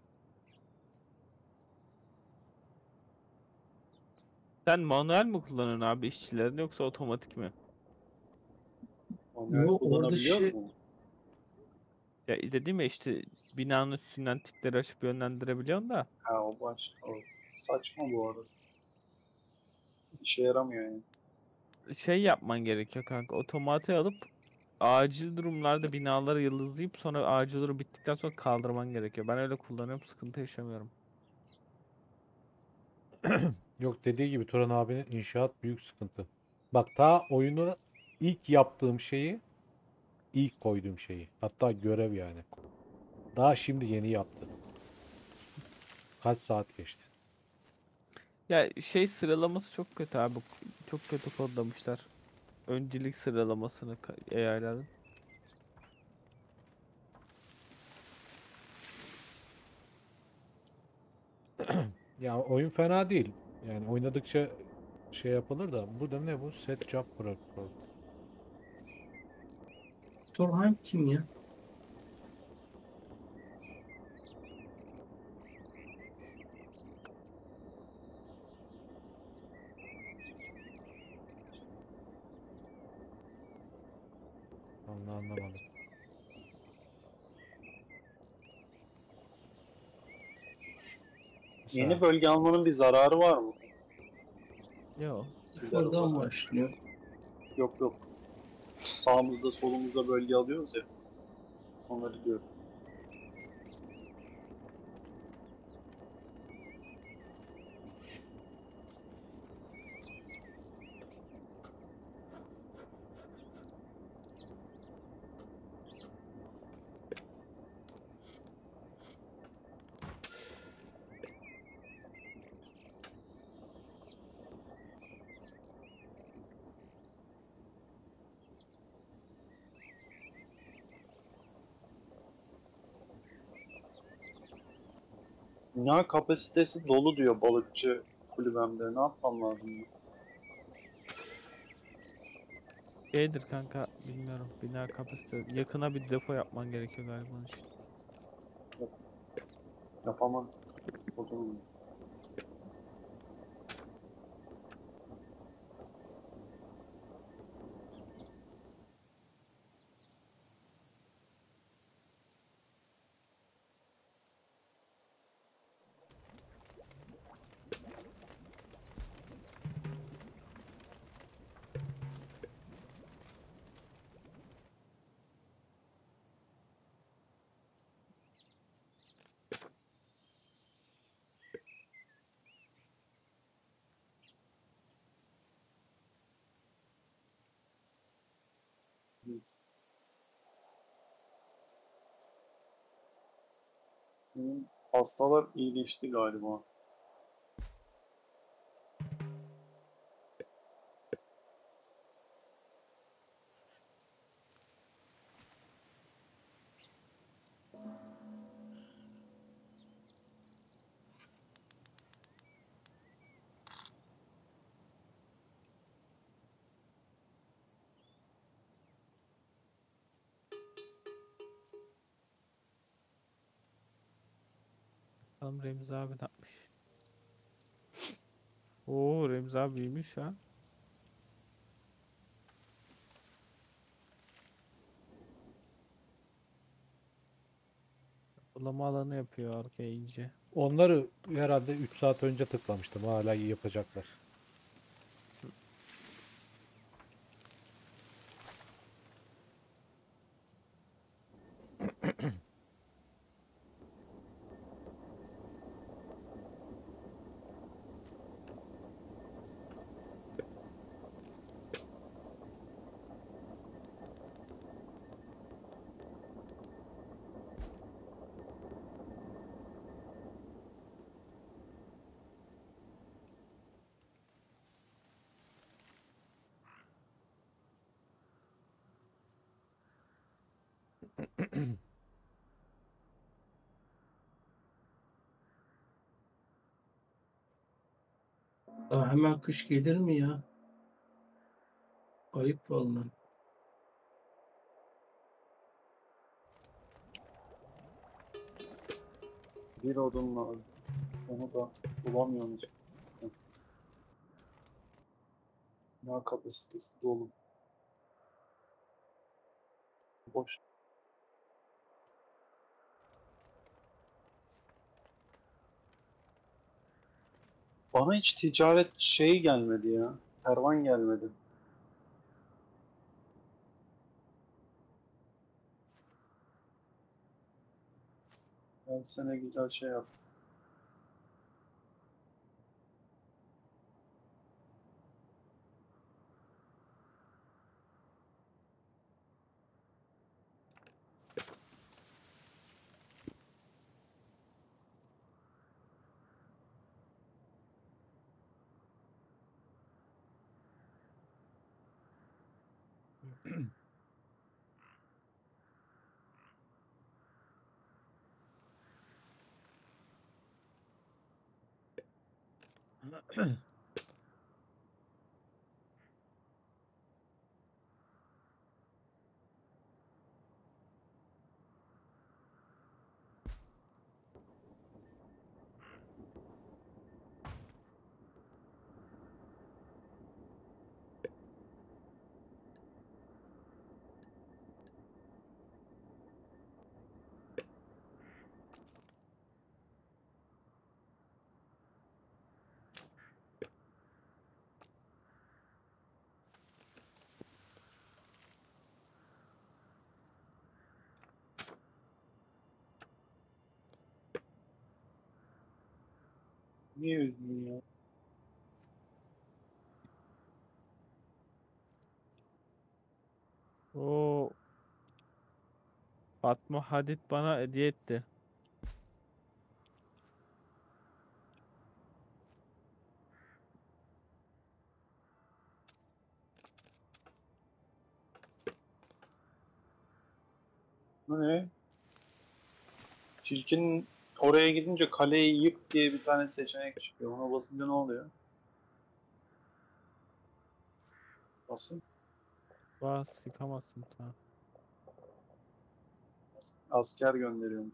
Sen manuel mi kullanıyorsun abi işçilerini yoksa otomatik mi? Manuel Yo, orada kullanabiliyor şey- mu? Ya dedim ya işte binanın üstünden tikleri açıp yönlendirebiliyorsun da. Ha o başka. O saçma bu arada. İşe yaramıyor yani. Şey yapman gerekiyor kanka. Otomatiğe alıp acil durumlarda binaları yıldızlayıp sonra acil durum bittikten sonra kaldırman gerekiyor. Ben öyle kullanıyorum, sıkıntı yaşamıyorum. Yok dediği gibi Turan abinin inşaat büyük sıkıntı. Bak ta oyunu ilk yaptığım şeyi İlk koyduğum şeyi. Hatta görev yani. Daha şimdi yeni yaptım. Kaç saat geçti? Ya şey sıralaması çok kötü abi. Çok kötü kodlamışlar. Öncelik sıralamasını AI'ların. Ya oyun fena değil. Yani oynadıkça şey yapılır da. Burada ne bu? Set job protocol. Torheim kim ya? Onu anlamadım. Mesela Yeni bölge almanın bir zararı var mı? Yo. Sıfırdan başlıyor. Yok yok. Sağımızda solumuzda bölge alıyoruz ya. Onları diyorum. Bina kapasitesi dolu diyor balıkçı kulübemde. Ne yapmam lazım? Şeydir kanka bilmiyorum. Bina kapasite. Yakına bir depo yapman gerekiyor galiba onun için. Yapamam. Olur mu? Benim hastalar iyileşti galiba. Bakalım Remzi abi ne yapmış. Oo Remzi abi büyümüş ha. Ulama alanı yapıyor arkaya iyice. onları herhalde 3 saat önce tıklamıştım. Hala iyi yapacaklar. Daha hemen kış gelir mi ya? Ayıp vallahi. Bir odun lazım. Onu da bulamıyoruz. Bina kapasitesi dolu. Boş. Bana hiç ticaret şeyi gelmedi ya. Kervan gelmedi. Her sene güzel şey yap. Niye üzdün ya? O Fatma Hadid bana hediye etti. Bu ne? Çirkin oraya gidince kaleyi yık diye bir tane seçenek çıkıyor. Ona basınca ne oluyor? Basın. Bas yıkamazsın tamam. Asker gönderiyormuş.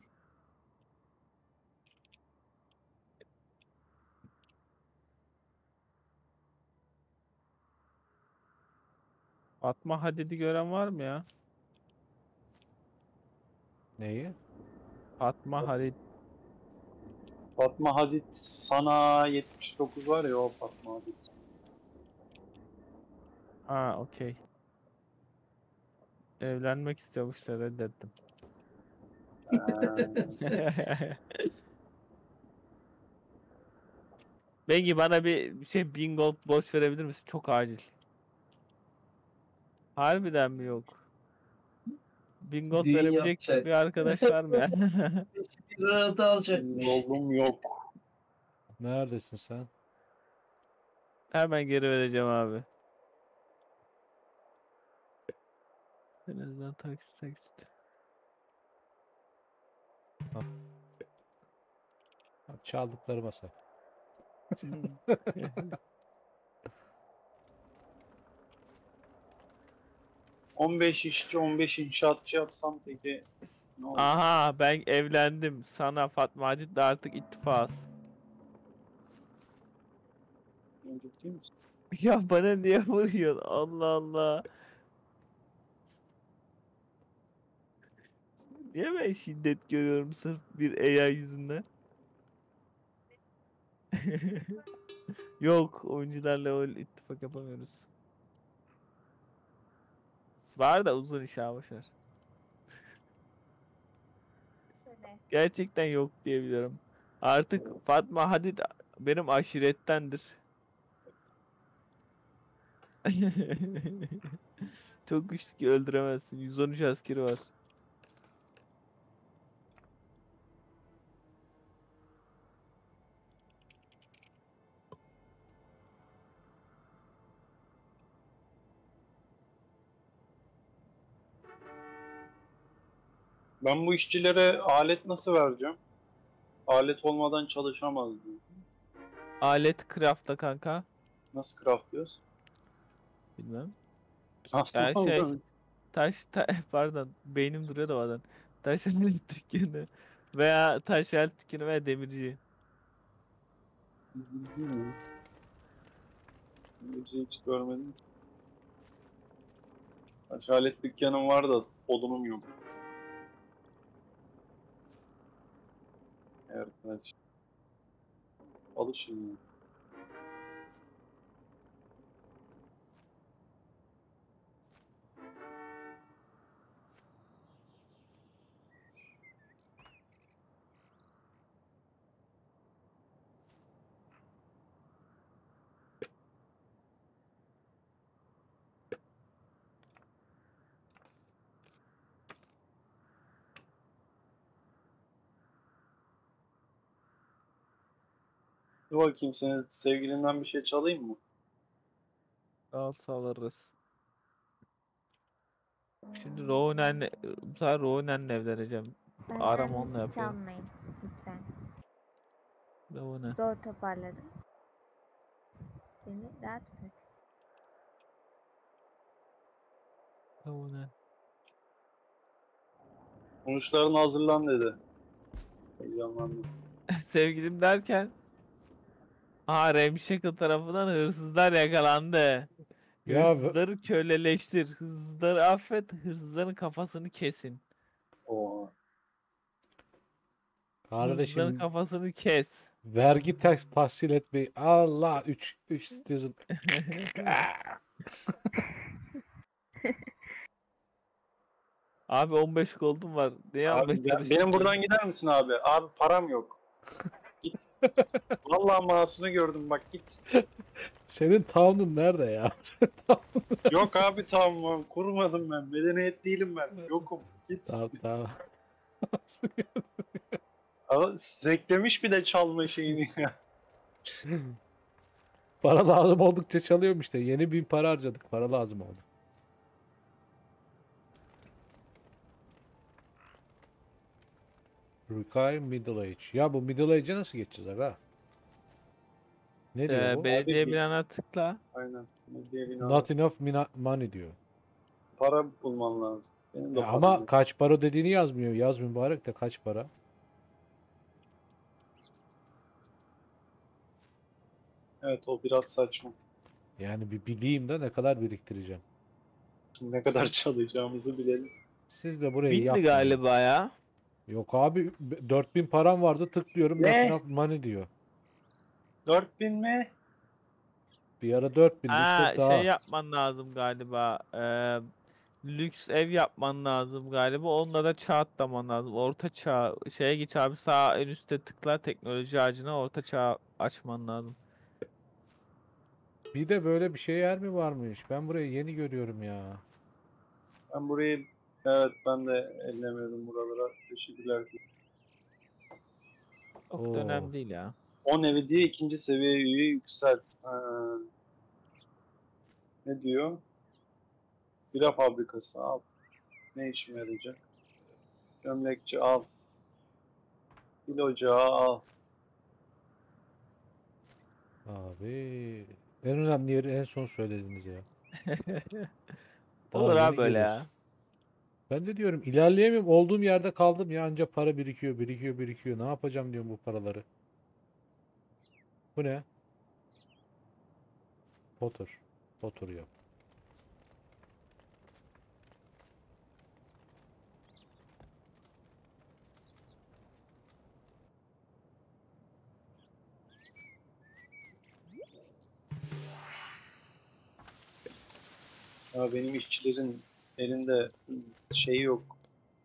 Fatma Hadid'i gören var mı ya? Neyi? Fatma Hadid. Fatma Hadid sana 79 var ya, o Fatma Hadid. Ha okey. Evlenmek istiyormuş da reddettim. Bengi bana bir şey 1000 gold borç verebilir misin? Çok acil. Harbiden mi yok? 1000 gold Düğün verebilecek yapacak. bir arkadaş var mı ya? Bir arada alacakmış. Oldum yok. Neredesin sen? Hemen geri vereceğim abi. En azından taksit. Çaldıkları masa. 15 işçi 15 inşaatçı yapsam peki ne olur? Aha ben evlendim. Sana Fatma Hadid'le artık ittifaz. Ciddi misin? Ya bana niye vuruyorsun? Allah Allah. Niye ben şiddet görüyorum sırf bir AI yüzünden? Yok, oyuncularla öyle ittifak yapamıyoruz. Var da uzun iş ha, boş ver. Gerçekten yok diyebiliyorum. Artık Fatma Hadid benim aşirettendir. Çok güçlü ki öldüremezsin. 113 askeri var. Ben bu işçilere alet nasıl vereceğim? Alet olmadan çalışamaz diyor. Alet craft'ta kanka. Nasıl craftlıyoruz? Bilmem. Nasıl Yani şey oldu? pardon beynim duruyor da bazen. Taş alet dükkanı veya taş alet dükkanı veya demirci. Hiç görmedim. Taş alet dükkanım var da odunum yok. Arkadaş. Alışın ya. Dur bakayım, senin sevgilinden bir şey çalayım mı? Al alırız. Şimdi Rowan'le bu sefer Rowan'le evleneceğim. Benden Aram bir onunla şey yapıyorum. çalmayın lütfen. Rowan'e. Zor toparladım. Beni rahat bırak. Rowan'e. Sonuçlarına hazırlan dedi. Heyecanlandım. Sevgilim derken Ramshackle tarafından hırsızlar yakalandı. Ya Hırsızları köleleştir. Hırsızları affet. Hırsızların kafasını kesin. Oha. Hırsızların kardeşim kafasını kes. vergi tahsil etmeyi Allah 3 citizen. Abi 15 gold'um var. Niye Abi almaya benim çalıştın? buradan gider misin abi? Abi param yok. Git. Vallahi mouse'unu gördüm bak git. Senin town'un nerede ya? Yok abi tamam kurmadım ben. Medeniyet değilim ben. Yokum. Git. Tamam tamam. Ama zeklemiş bir de çalma şeyini ya. Para lazım oldukça çalıyorum işte. Yeni 1000 para harcadık. Para lazım oldu. Require middle age. Ya bu middle age'e nasıl geçeceğiz aga? Ne diyor bu? Belediye Abi, binana tıkla. Aynen. Diye bir Not enough money diyor. para bulman lazım. Benim de Ya param ama yok. kaç para dediğini yazmıyor. Yaz mübarek de kaç para? Evet o biraz saçma. Yani bir bileyim de ne kadar biriktireceğim. Ne kadar çalacağımızı bilelim. Siz de burayı Bitti yapmayın. galiba ya. Yok abi 4000 param vardı tıklıyorum. Not Ne? enough money diyor. 4000 mi? Bir ara 4000 işte daha. Şey yapman lazım galiba. Lüks ev yapman lazım galiba. Onunla da çağ atlaman lazım. Orta çağ şeye geç abi, sağ en üstte tıkla, teknoloji ağacına orta çağ açman lazım. Bir de böyle bir şey yer mi varmış? Ben burayı yeni görüyorum ya. Ben burayı evet ben de ellemedim buralara. Teşekkürler. Çok Oo. da önemli değil ya. 10 evi diye ikinci seviye üyeyi yükselt. Ne diyor? Bira fabrikası al. Ne işime yarayacak? Gömlekçi al. Pil ocağı al. Abi en önemli yeri en son söylediniz ya. Daha Olur yeni abi böyle geliyoruz. ya. Ben de diyorum ilerleyemiyorum. Olduğum yerde kaldım ya, anca para birikiyor, birikiyor, birikiyor. Ne yapacağım diyorum bu paraları. Bu ne? Potter. Potter yap. Ya benim işçilerin elinde şey yok.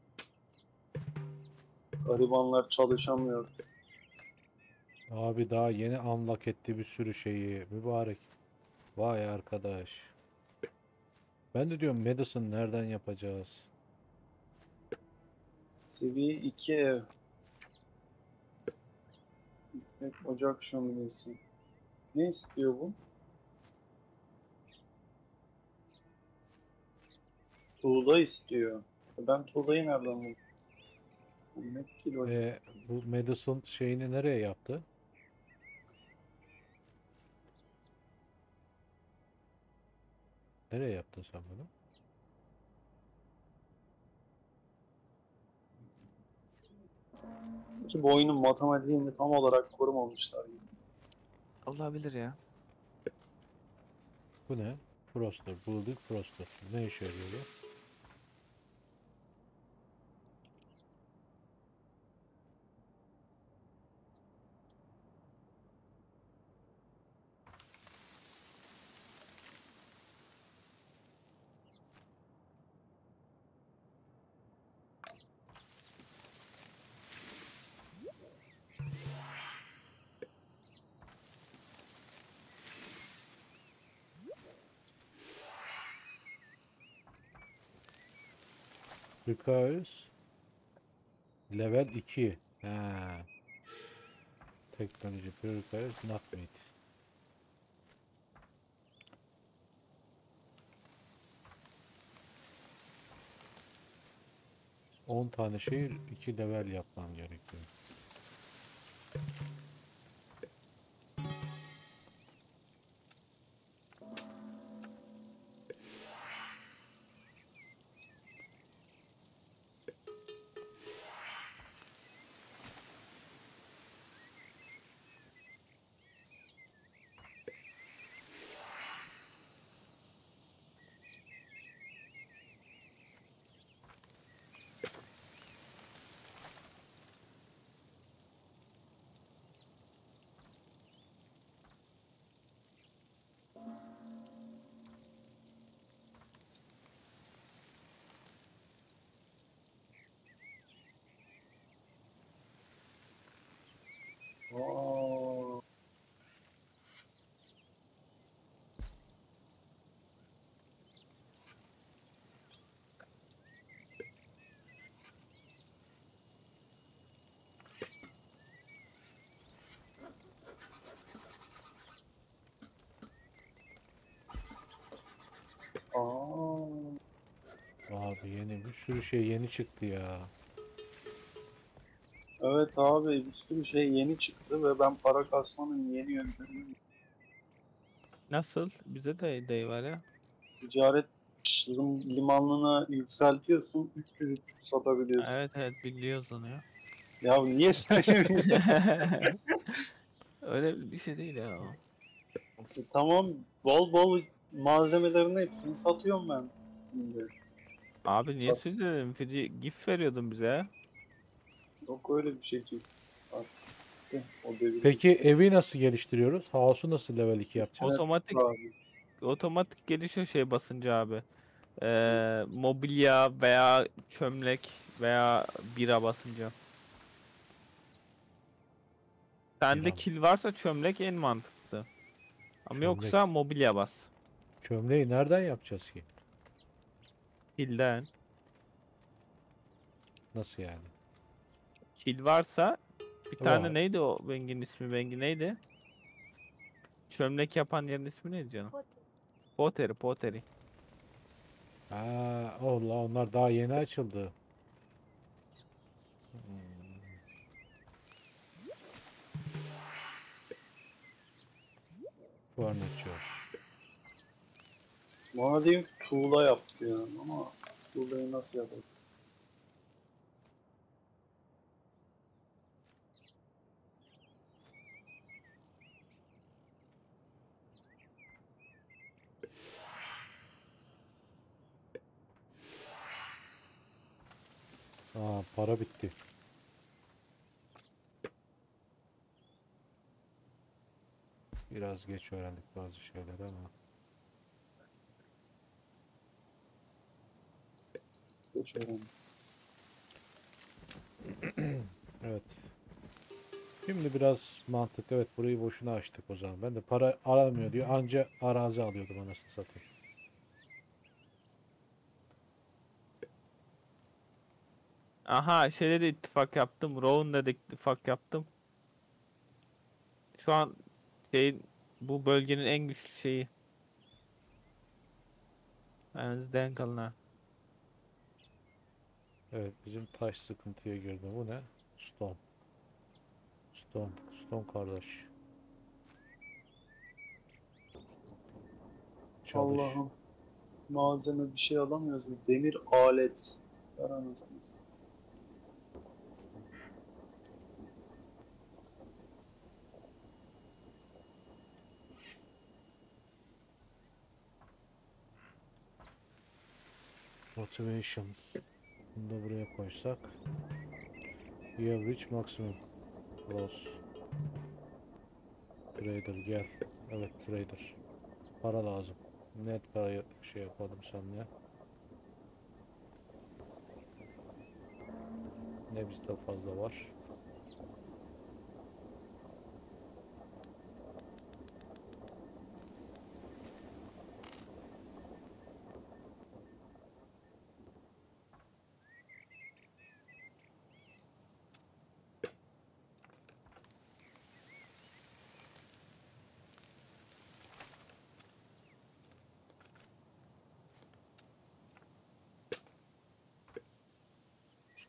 Garibanlar çalışamıyor. Abi daha yeni unlock etti bir sürü şeyi. Mübarek. Vay arkadaş. Ben de diyorum medicine nereden yapacağız? Seviye 2 ev. Ekmek, ocak şöminesi. Ne istiyor bu? Tuğla istiyor. Ben tuğlayı nereden buldum? Ne kilo? Bu medicine şeyini nereye yaptı? Nereye yaptın sen bunu? Ki bu oyunun matematiğini tam olarak korumamışlar. Olabilir ya. Bu ne? Froster. Building Froster. Ne işe yarıyor bu? Requires level 2. Ha. Teknoloji requires not meet. 10 tane şey 2 level yapmam gerekiyor. Aa, aa. Abi yeni bir sürü şey yeni çıktı ya. Evet abi bir sürü şey yeni çıktı ve ben para kasmanın yeni yöntemini Nasıl? Bize de dey var ya. ticaret limanına yükseltiyorsun 300 satabiliyorsun. Evet evet biliyoruz onu ya. Ya niye söylemiyorsun? Öyle bir şey değil ya o. Tamam bol bol malzemelerin hepsini satıyorum ben. Şimdi. Abi niye Sat. söyledin? Free gift veriyordun bize. Yok öyle bir şey ki. Bak, o devir. Peki evi nasıl geliştiriyoruz? House'u nasıl level 2 yapacağız? Otomatik Abi. otomatik gelişiyor şey basınca abi. Mobilya veya çömlek veya bira basınca. Sende Bira mı? kil varsa çömlek en mantıklısı. Ama Çömlek. yoksa mobilya bas. Çömleği nereden yapacağız ki? Kilden. Nasıl yani? Kil varsa bir tane Var. neydi o Bengi'nin ismi? Bengi neydi? Çömlek yapan yerin ismi neydi canım? Pottery, Pottery. Ha, Allah onlar daha yeni açıldı. Hmm, Furniture. Bana diyeyim ki tuğla yaptı ya ama tuğlayı nasıl yapalım? Aa, para bitti. Biraz geç öğrendik bazı şeyleri ama. Geçelim. Evet. Şimdi biraz mantık. Evet burayı boşuna açtık o zaman. Ben de para aramıyor diyor. Anca arazi alıyordum anasını satayım. Aha şeyle de ittifak yaptım. Rowan'la da ittifak yaptım. Şu an şeyin bu bölgenin en güçlü şeyi. Yani denk alın ha. Evet bizim taş sıkıntıya girdi. Bu ne? Stone. Stone. Stone kardeş. Çalış. Allah'ım. Malzeme bir şey alamıyoruz mu? Demir alet. Ver anasını. Motivation. Bunu da buraya koysak. You have reached maximum. Loss. Trader gel. Evet trader. Para lazım. Net parayı şey yapalım seninle. Ne bizde fazla var.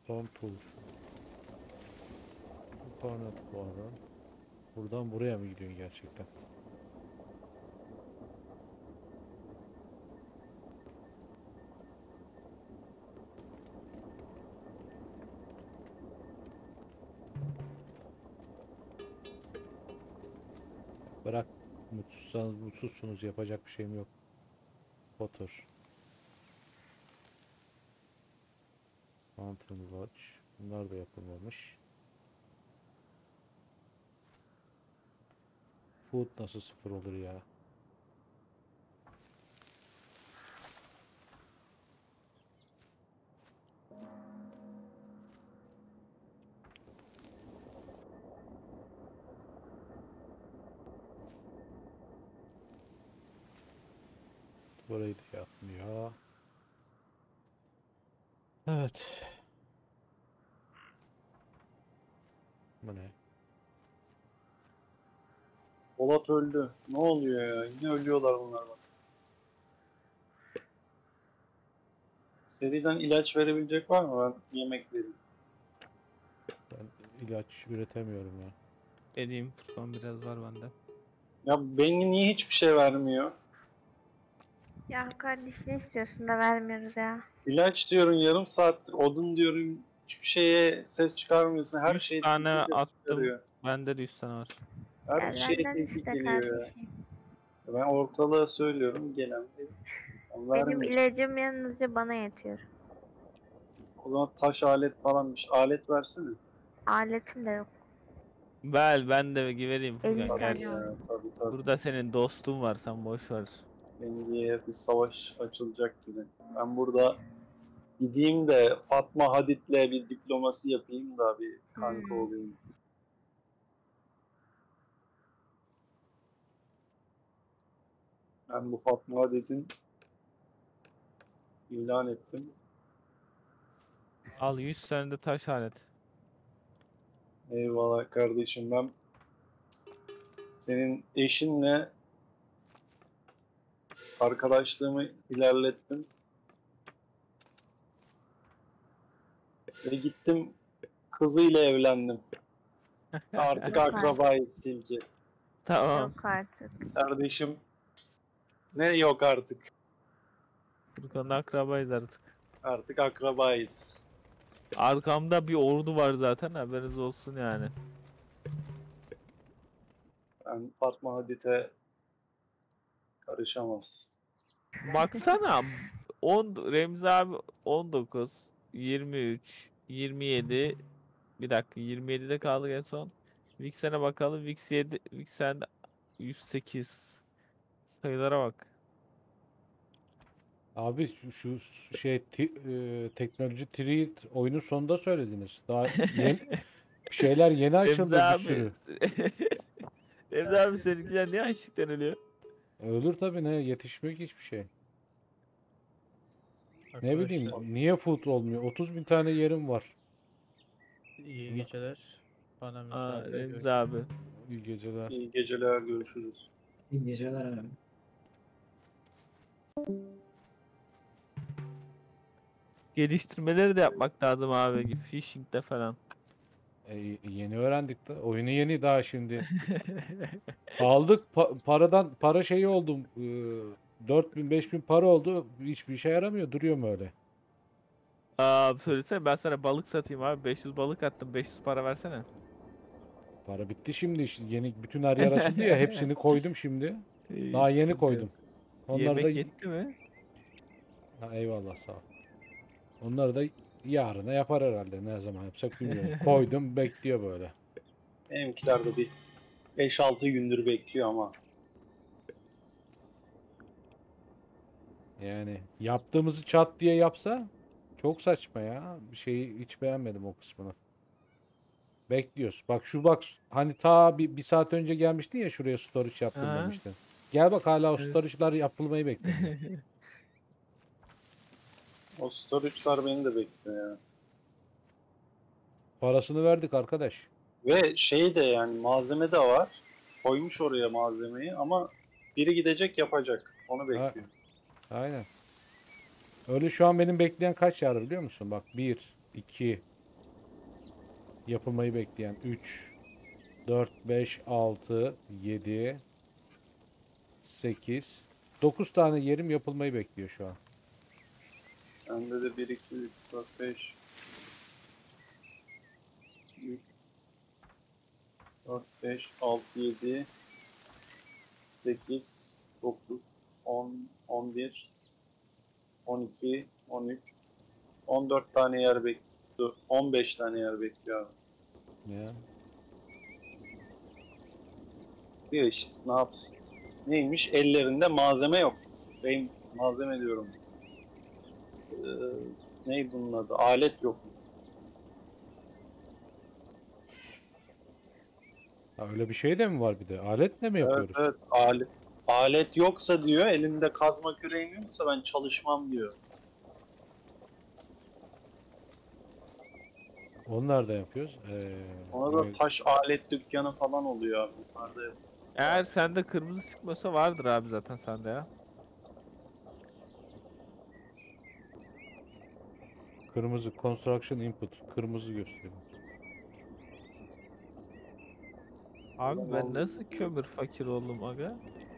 Stone tool. Yukarıda bu arada. Buradan buraya mı gidiyorsun gerçekten? Bırak, mutsuzsanız mutsuzsunuz, yapacak bir şeyim yok. Potter. Mountain Lodge. Bunlar da yapılmamış. Food nasıl sıfır olur ya? Burayı da yapmıyor. Evet. Bu ne? Polat öldü. Ne oluyor ya? Yine ölüyorlar bunlar bak. Seriden ilaç verebilecek var mı? Ben yemek vereyim. Ben ilaç üretemiyorum ya. Edeyim. Furkan biraz var bende. Ya Bengi niye hiçbir şey vermiyor? Ya kardeş ne istiyorsun da vermiyoruz ya. İlaç diyorum yarım saattir, odun diyorum hiçbir şeye ses çıkarmıyorsun. Her 100 şey tane ses attım. çıkarıyor. Bende de 100 tane var. Her Gel bir şeye benden tehdit iste geliyor ya. kardeşim. Ben ortalığa söylüyorum gelen değil. Benim Vermiyor. ilacım yalnızca bana yetiyor. O zaman taş alet falan bir şey. Alet versene. Aletim de yok. Ben de vereyim 50 Furkan. tane Gel. var. Ya, tabii. Burada senin dostun var, sen boş ver. Bengi'ye bir savaş açılacak gibi. Ben burada gideyim de Fatma Hadid'le bir diplomasi yapayım da bir kanka olayım. Ben bu Fatma Hadid'in ilan ettim. Al 100 tane de taş alet. Eyvallah kardeşim, ben senin eşinle arkadaşlığımı ilerlettim. Ve gittim kızıyla evlendim. Artık Yok akrabayız Silki. Tamam. Yok artık. Kardeşim ne yok artık. Furkan'la akrabayız artık. Artık akrabayız. Arkamda bir ordu var zaten, haberiniz olsun yani. Ben Fatma Hadid'e karışamazsın. Baksana 10 Remzi abi 19, 23, 27, bir dakika 27'de kaldık en son. Vixen'e bakalım. Vixen 108. Sayılara bak. Abi şu şey teknoloji tree oyunun sonunda söylediniz. Daha yeni şeyler yeni açıldı Remzi bir abi. sürü. Remzi abi seninkiler niye açlıktan ölüyor? Ölür tabii, ne yetişmiyor ki hiçbir şey. Ne bileyim Arkadaşlar, niye food olmuyor? 30.000 tane yerim var. iyi geceler. Bana Aa, müsaade. Remzi abi. İyi geceler. İyi geceler, görüşürüz. İyi geceler abi. Geliştirmeleri de yapmak lazım abi. Phishing'de falan. Yeni öğrendik de. Oyunu yeni daha şimdi. Aldık para şeyi oldum. 4.000 5.000 para oldu. Hiçbir işe yaramıyor. Duruyor mu öyle? Aa, söylesene ben sana balık satayım abi. 500 balık attım. 500 para versene. Para bitti şimdi. Yeni bütün her yer açıldı ya. Hepsini koydum şimdi. Daha yeni sıkıntı yok. koydum. Onları Yemek da yetti mi? ha, eyvallah sağ ol. Onları da yarına yapar herhalde. Ne zaman yapsak bilmiyorum. Koydum bekliyor böyle. Benimkiler de bir 5-6 gündür bekliyor ama Yani yaptığımızı çat diye yapsa çok saçma ya. Bir şeyi hiç beğenmedim o kısmını. Bekliyoruz. Bak hani ta bir saat önce gelmiştin ya, şuraya storage yaptım Ha. demiştin. Gel bak, hala o Evet. storage'lar yapılmayı bekliyor. o storage'lar beni de bekliyor ya. Parasını verdik arkadaş. Ve şey de yani malzeme de var. Koymuş oraya malzemeyi ama biri gidecek yapacak. Onu bekliyor. Aynen. Öyle şu an benim bekleyen kaç yer biliyor musun? Bak 1, 2, Yapılmayı bekleyen 3, 4, 5, 6, 7, 8, 9 tane yerim yapılmayı bekliyor şu an. Bende de 1, 2, 3, 4, 5, 3, 4, 5, 6, 7, 8, 9, 10, 11, 12, 13, 14 tane yer bekliyor. 15 tane yer bekliyor abi. Ya. Diyor işte ne yapsın. Neymiş? Ellerinde malzeme yok. Ben malzeme diyorum. Ee, ne bunun adı? Alet yok. Ha, öyle bir şey de mi var bir de? Aletle mi Evet, yapıyoruz? evet, alet yoksa diyor, elimde kazma küreğim yoksa ben çalışmam diyor. Onlar da yapıyoruz. Ona da taş alet dükkanı falan oluyor abi. Bunlar da Eğer sende kırmızı çıkmasa vardır abi zaten sende ya. kırmızı construction input. Kırmızı gösteriyor. Abi ben Tamam. nasıl kömür fakir oldum aga?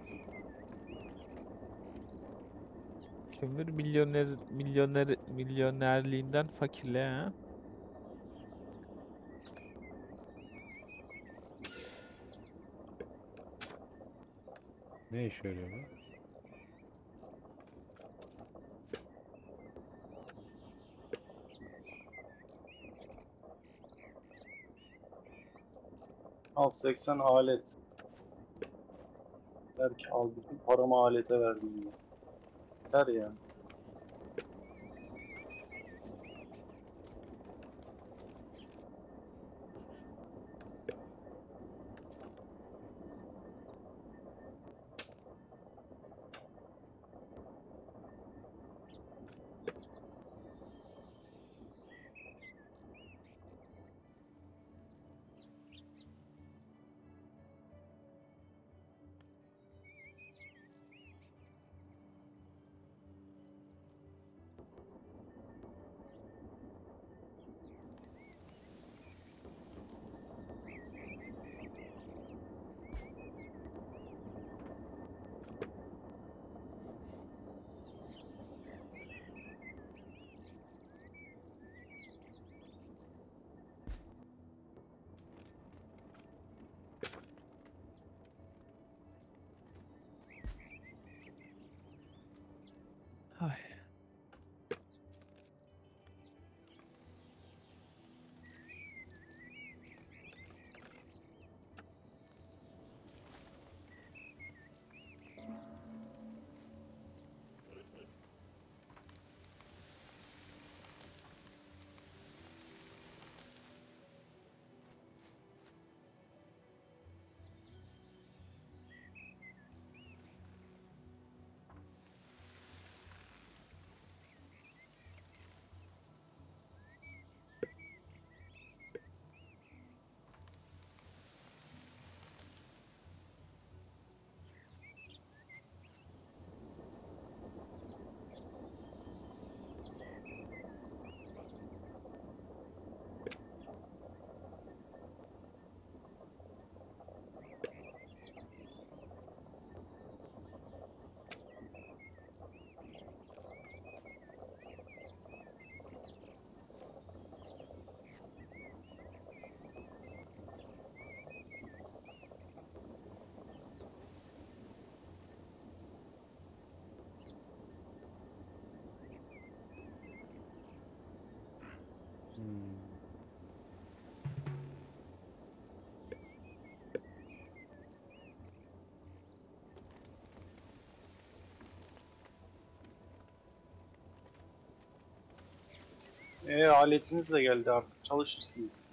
Kömür milyonerliğinden fakirle ha. Ne işe yarıyor bu? Al 80 alet. Der ki al bütün paramı alete verdim diyor. Der ya. Ay. Hmm. Aletiniz de geldi artık çalışırsınız.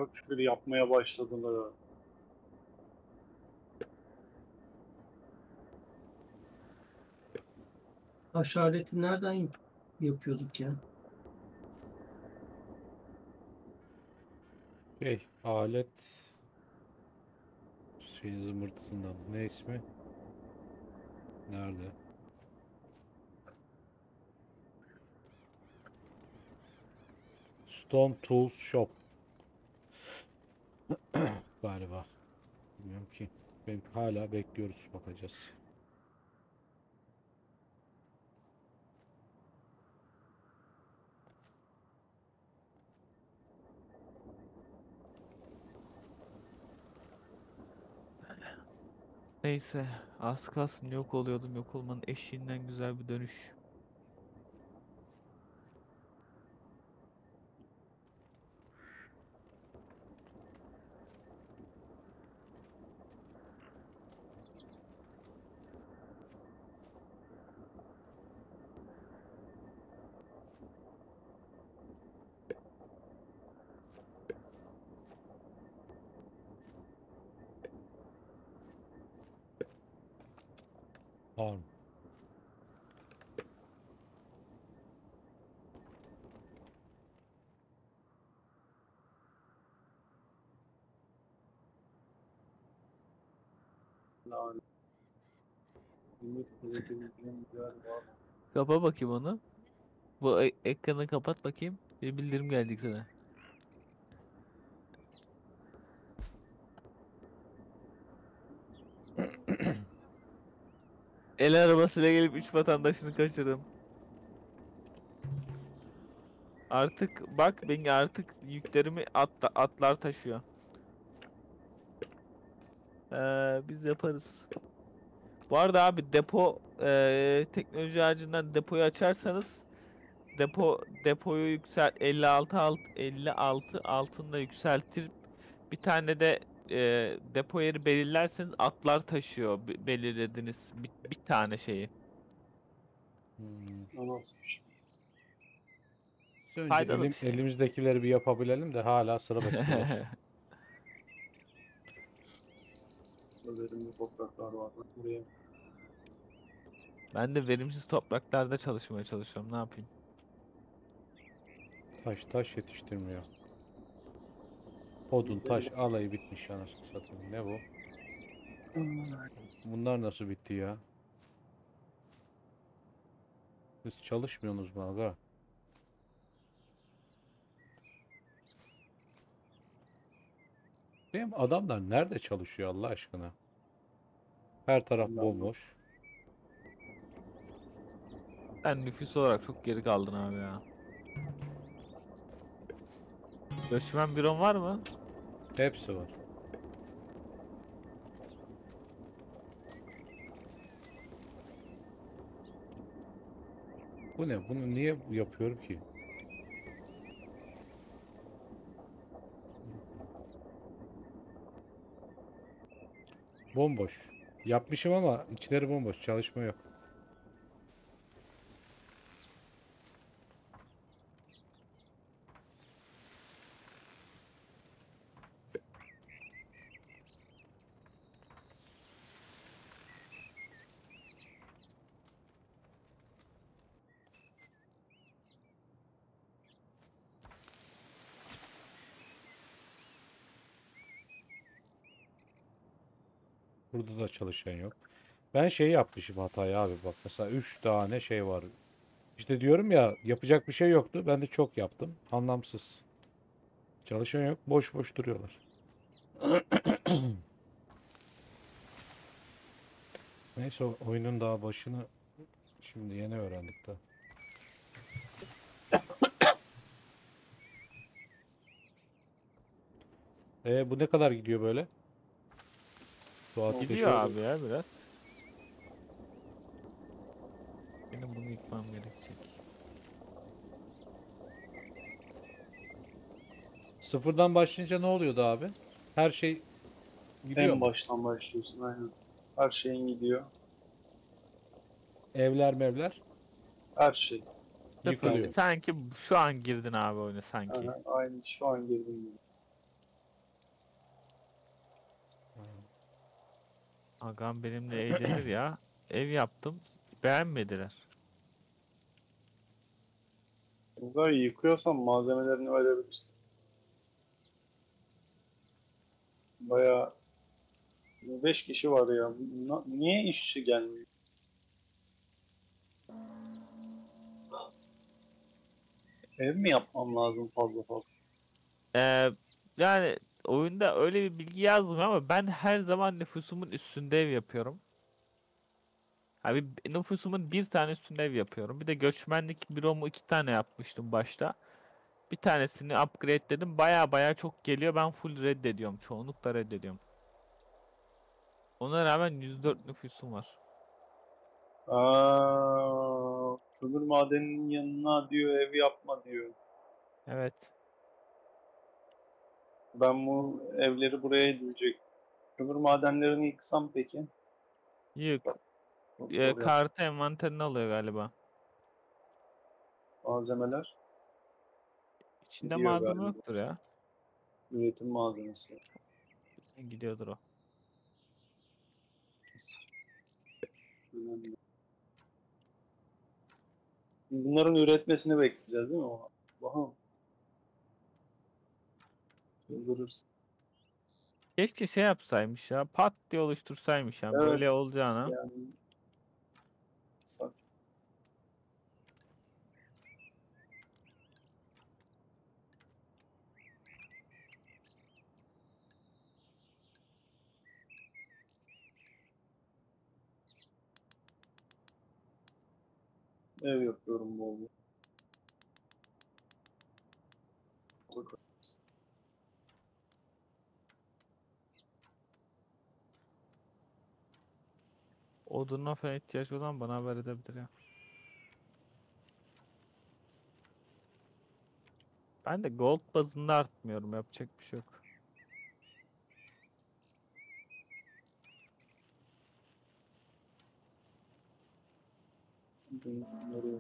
Çok şükür yapmaya başladılar. Taş aleti nereden yapıyorduk ya? Alet zımbırtısından. Ne ismi? Nerede? Stone Tools Shop. Galiba. Bilmiyorum ki. Hala bekliyoruz, bakacağız. Neyse, az kalsın yok oluyordum. Yok olmanın eşiğinden güzel bir dönüş. Var mı? Yani. Ümit edebileceğim bir yer var. Kapa bakayım onu. Bu ekranı kapat bakayım. Bir bildirim gelecek sana. El arabasıyla gelip 3 vatandaşını kaçırdım. Artık bak, ben artık yüklerimi atlar taşıyor. Biz yaparız. Bu arada abi depo teknoloji ağacından depoyu açarsanız depoyu 56 altında yükseltir. Bir tane de depo yeri belirlerseniz atlar taşıyor belirlediniz bir tane şeyi. Hmm. O nasıl bir şey? Biz önce Faydalı bir şey. elimizdekileri bir yapabilelim de hala sıra bekliyorlar. Verimli topraklar var. Buraya Ben de verimsiz topraklarda çalışmaya çalışıyorum. Ne yapayım? Taş yetiştirmiyor. Odun taş alayı bitmiş anasını satayım. Ne bu? Bunlar nasıl bitti ya? Siz çalışmıyorsunuz mu aga? Benim adamlar nerede çalışıyor Allah aşkına? Her taraf bomboş. Sen nüfus olarak çok geri kaldın abi ya. Göçmen büron var mı? Hepsi var. Bu ne? Bunu niye yapıyorum ki? Bomboş. Yapmışım ama içleri bomboş. Çalışma yok. Burada da çalışan yok. Ben şey yapmışım hatayı abi bak. Mesela 3 tane şey var. İşte diyorum ya yapacak bir şey yoktu. Ben de çok yaptım. Anlamsız. Çalışan yok. Boş boş duruyorlar. Neyse oyunun daha başını şimdi yeni öğrendik de. Bu ne kadar gidiyor böyle? Su ateşi Gidiyor abi ya biraz. Benim bunu yıkmam gerekecek. Sıfırdan başlayınca ne oluyordu abi? Her şey gidiyor en mu? baştan başlıyorsun aynen. Her şeyin gidiyor. Evler mevler Her şey. yıkılıyor. Sanki şu an girdin abi oyuna sanki. Aynen, aynı şu an girdiğim gibi. Agam benimle eğlenir ya. Ev yaptım. Beğenmediler. Uzay yıkıyorsan malzemelerini verebilirsin. Bayağı 5 kişi var ya. Niye işçi gelmiyor? Ev mi yapmam lazım fazla fazla? Ee, Yani oyunda öyle bir bilgi yazmıyor ama ben her zaman nüfusumun üstünde ev yapıyorum. Abi nüfusumun bir tane üstünde ev yapıyorum. Bir de göçmenlik büromu 2 tane yapmıştım başta. Bir tanesini upgrade'ledim. Baya baya çok geliyor. Ben full reddediyorum. Çoğunlukla reddediyorum. Ona rağmen 104 nüfusum var. Kömür madeninin yanına diyor ev yapma diyor. Evet. Ben bu evleri buraya edilecek. Kömür madenlerini yıksam peki? Yük. Çok zor ya. Kartı envanterini alıyor galiba. Malzemeler İçinde gidiyor malzeme galiba. yoktur ya. Üretim malzemesi. Gidiyordur o. Önemli. Bunların üretmesini bekleyeceğiz değil mi? Bakalım. Çıldırırsın. Keşke şey yapsaymış ya. Pat diye oluştursaymış ya. Böyle Evet. olacağına. Yani sak- ev yapıyorum bol bol. Oduna falan ihtiyaç olan bana haber edebilir ya. Ben de gold bazında artmıyorum. Yapacak bir şey yok. Şunları.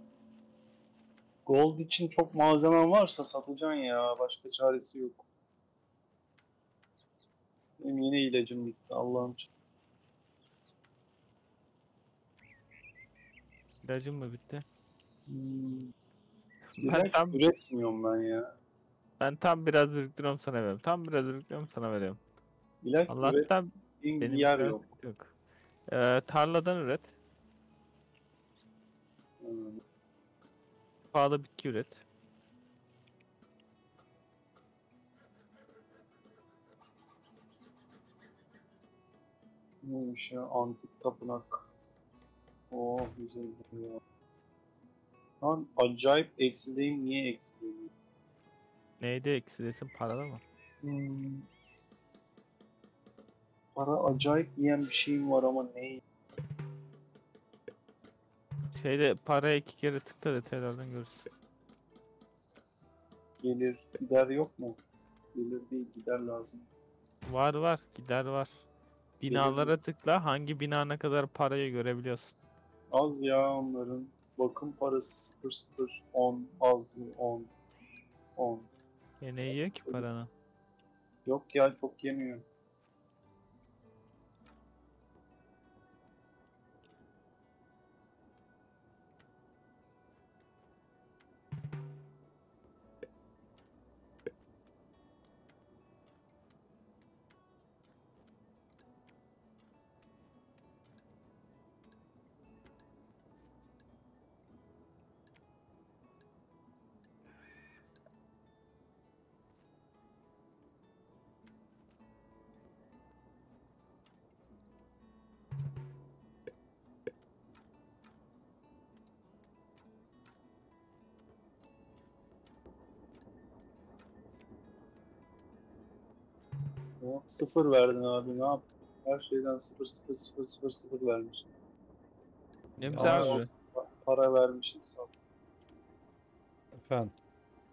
Gold için çok malzemen varsa satacaksın ya. Başka çaresi yok. Benim yine ilacım bitti Allah'ım. İlacım mı bitti? Hmm, Ben ilaç tam üretmiyorum ben ya. ben tam biraz biriktiriyorum sana veriyorum. Tam biraz biriktiriyorum sana veriyorum. İlaç Allah'tan ürettiğim bir benim yer biraz yok. yok. Tarladan üret. Hmm, Pahalı bitki üret. neymiş ya? Antik tapınak. Oh güzel ya. Lan acayip eksideyim. Niye eksideyim? Neydi eksilesin parada mı? Hmm, para acayip yiyen bir şeyim var ama ne? Şeyde paraya 2 kere tıkla detaylardan görürsün. Gelir gider yok mu? Gelir değil gider lazım. Var var gider var. Binalara tıkla hangi bina ne kadar parayı görebiliyorsun. Az ya onların. Bakım parası 0 0 10 6 10 10. Ne yiyor ki paranı? Yok ya çok yemiyor. O, 0 verdin abi ne yaptın? Her şeyden 0 0 0 0 0 vermiş. Ne güzel Ama ürün. Para vermiş insan. efendim.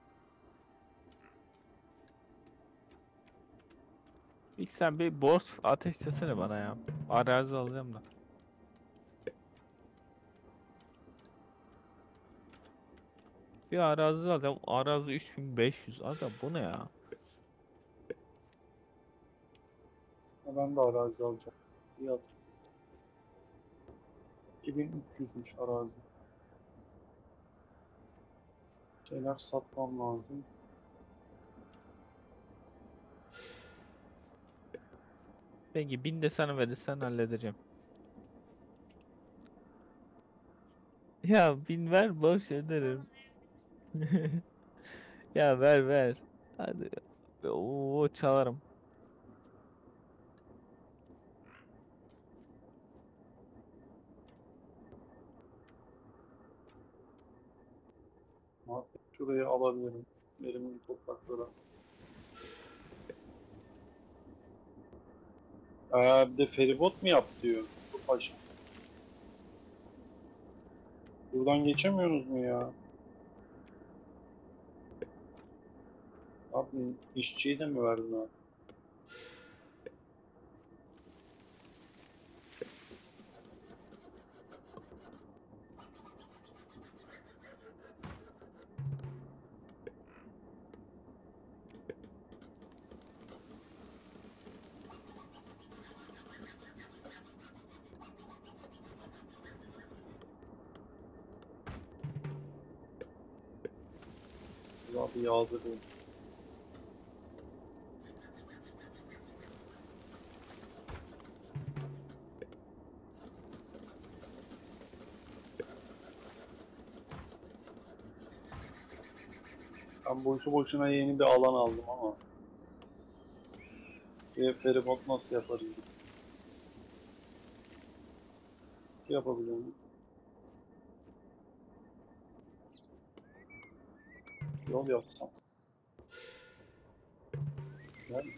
İlk sen bir boss ateşlesene bana ya. Arazi alacağım da. Bir arazi alacağım. Arazi 3500. Aga bu ne ya? Ben de arazi alacağım. Fiyat 2300'müş arazi. Şeyler satmam lazım. Peki 1000 de sana verirsen halledeceğim. Ya 1000 ver boş ederim. Ya ver ver. Hadi. Oo çalarım. Ama şurayı alabilirim. Verimli topraklara. Bir de feribot mu yap diyor. Dur paşa. Buradan geçemiyorsunuz mu ya? Abi işçiyi de mi verdin abi? Abi yağdırıyor. Ben boşu boşuna yeni bir alan aldım ama bir feribot nasıl yaparız? Yapabiliyor muyum? Yol yapsam. Yani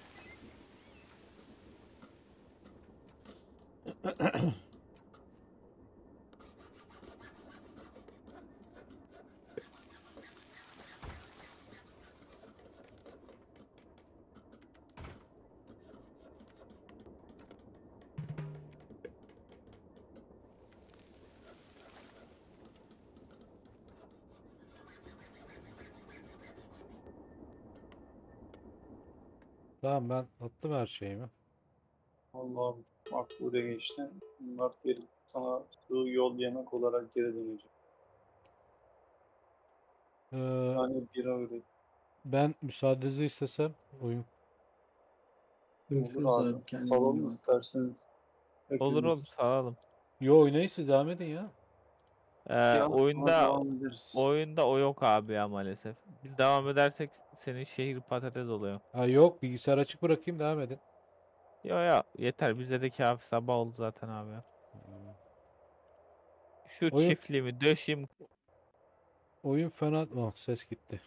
Tamam ben attım her şeyimi. Allah'ım makbule geçti. Bunlar geri sana şu yol yemek olarak geri dönecek. Ee, Yani bira öyle. ben müsaadenizi istesem oyun. Olur Görüşürüz abi. abi, kendine iyi Salalım bak. isterseniz. Olur Hepimiz. olur sağ. Yo oynayın siz devam edin ya. Bir an sonra Oyunda devam ederiz. oyunda o yok abi ya maalesef. Biz devam edersek senin şehir patates oluyor. Ha yok bilgisayar açık bırakayım devam edin. Ya yeter bize de kafi sabah oldu zaten abi ya. Şu Oyun çiftliğimi döşeyim. oyun fena. Oh ses gitti.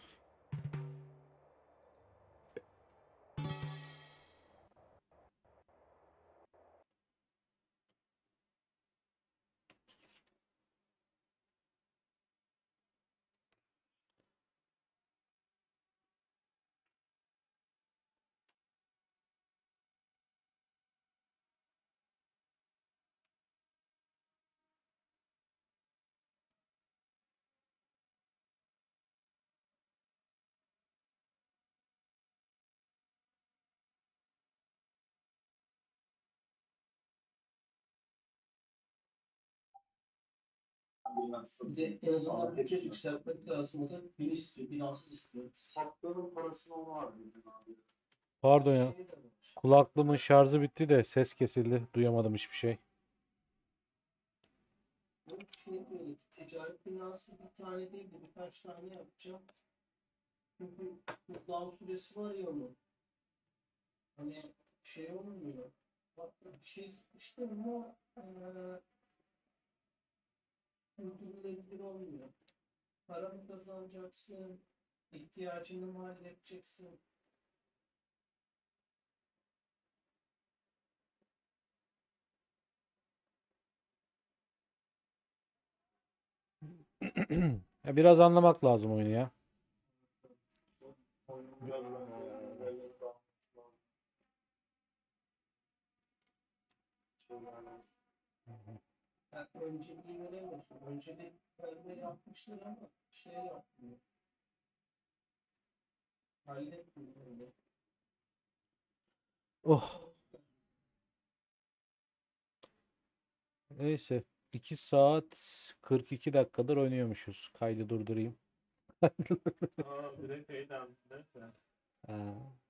Bir de en azından bir kez yükseltmek lazım. O da 1000 istiyor, 1600 istiyor. Sattığının parasını ona harcayacağım abi. Pardon ya. Şey de var. Kulaklığımın şarjı bitti de ses kesildi. Duyamadım hiçbir şey. Bu şey böyle, ticaret binası bir tane değil de birkaç tane yapacağım. Çünkü cooldown süresi var ya onun. Hani şey olmuyor. Hatta bir şey işte ama sürdürülebilir olmuyor. Para mı kazanacaksın? İhtiyacını mı halledeceksin? Ya biraz anlamak lazım oyunu ya. Oyunun biraz bence ilerlere dağılması lazım. Şeylerle. Yani önceliği veremiyorsun. Öncelik verme yapmışlar ama şey yapmıyor. Halletmiyor öyle. Oh Neyse. 2 saat 42 dakikadır oynuyormuşuz. Kaydı durdurayım. Ha.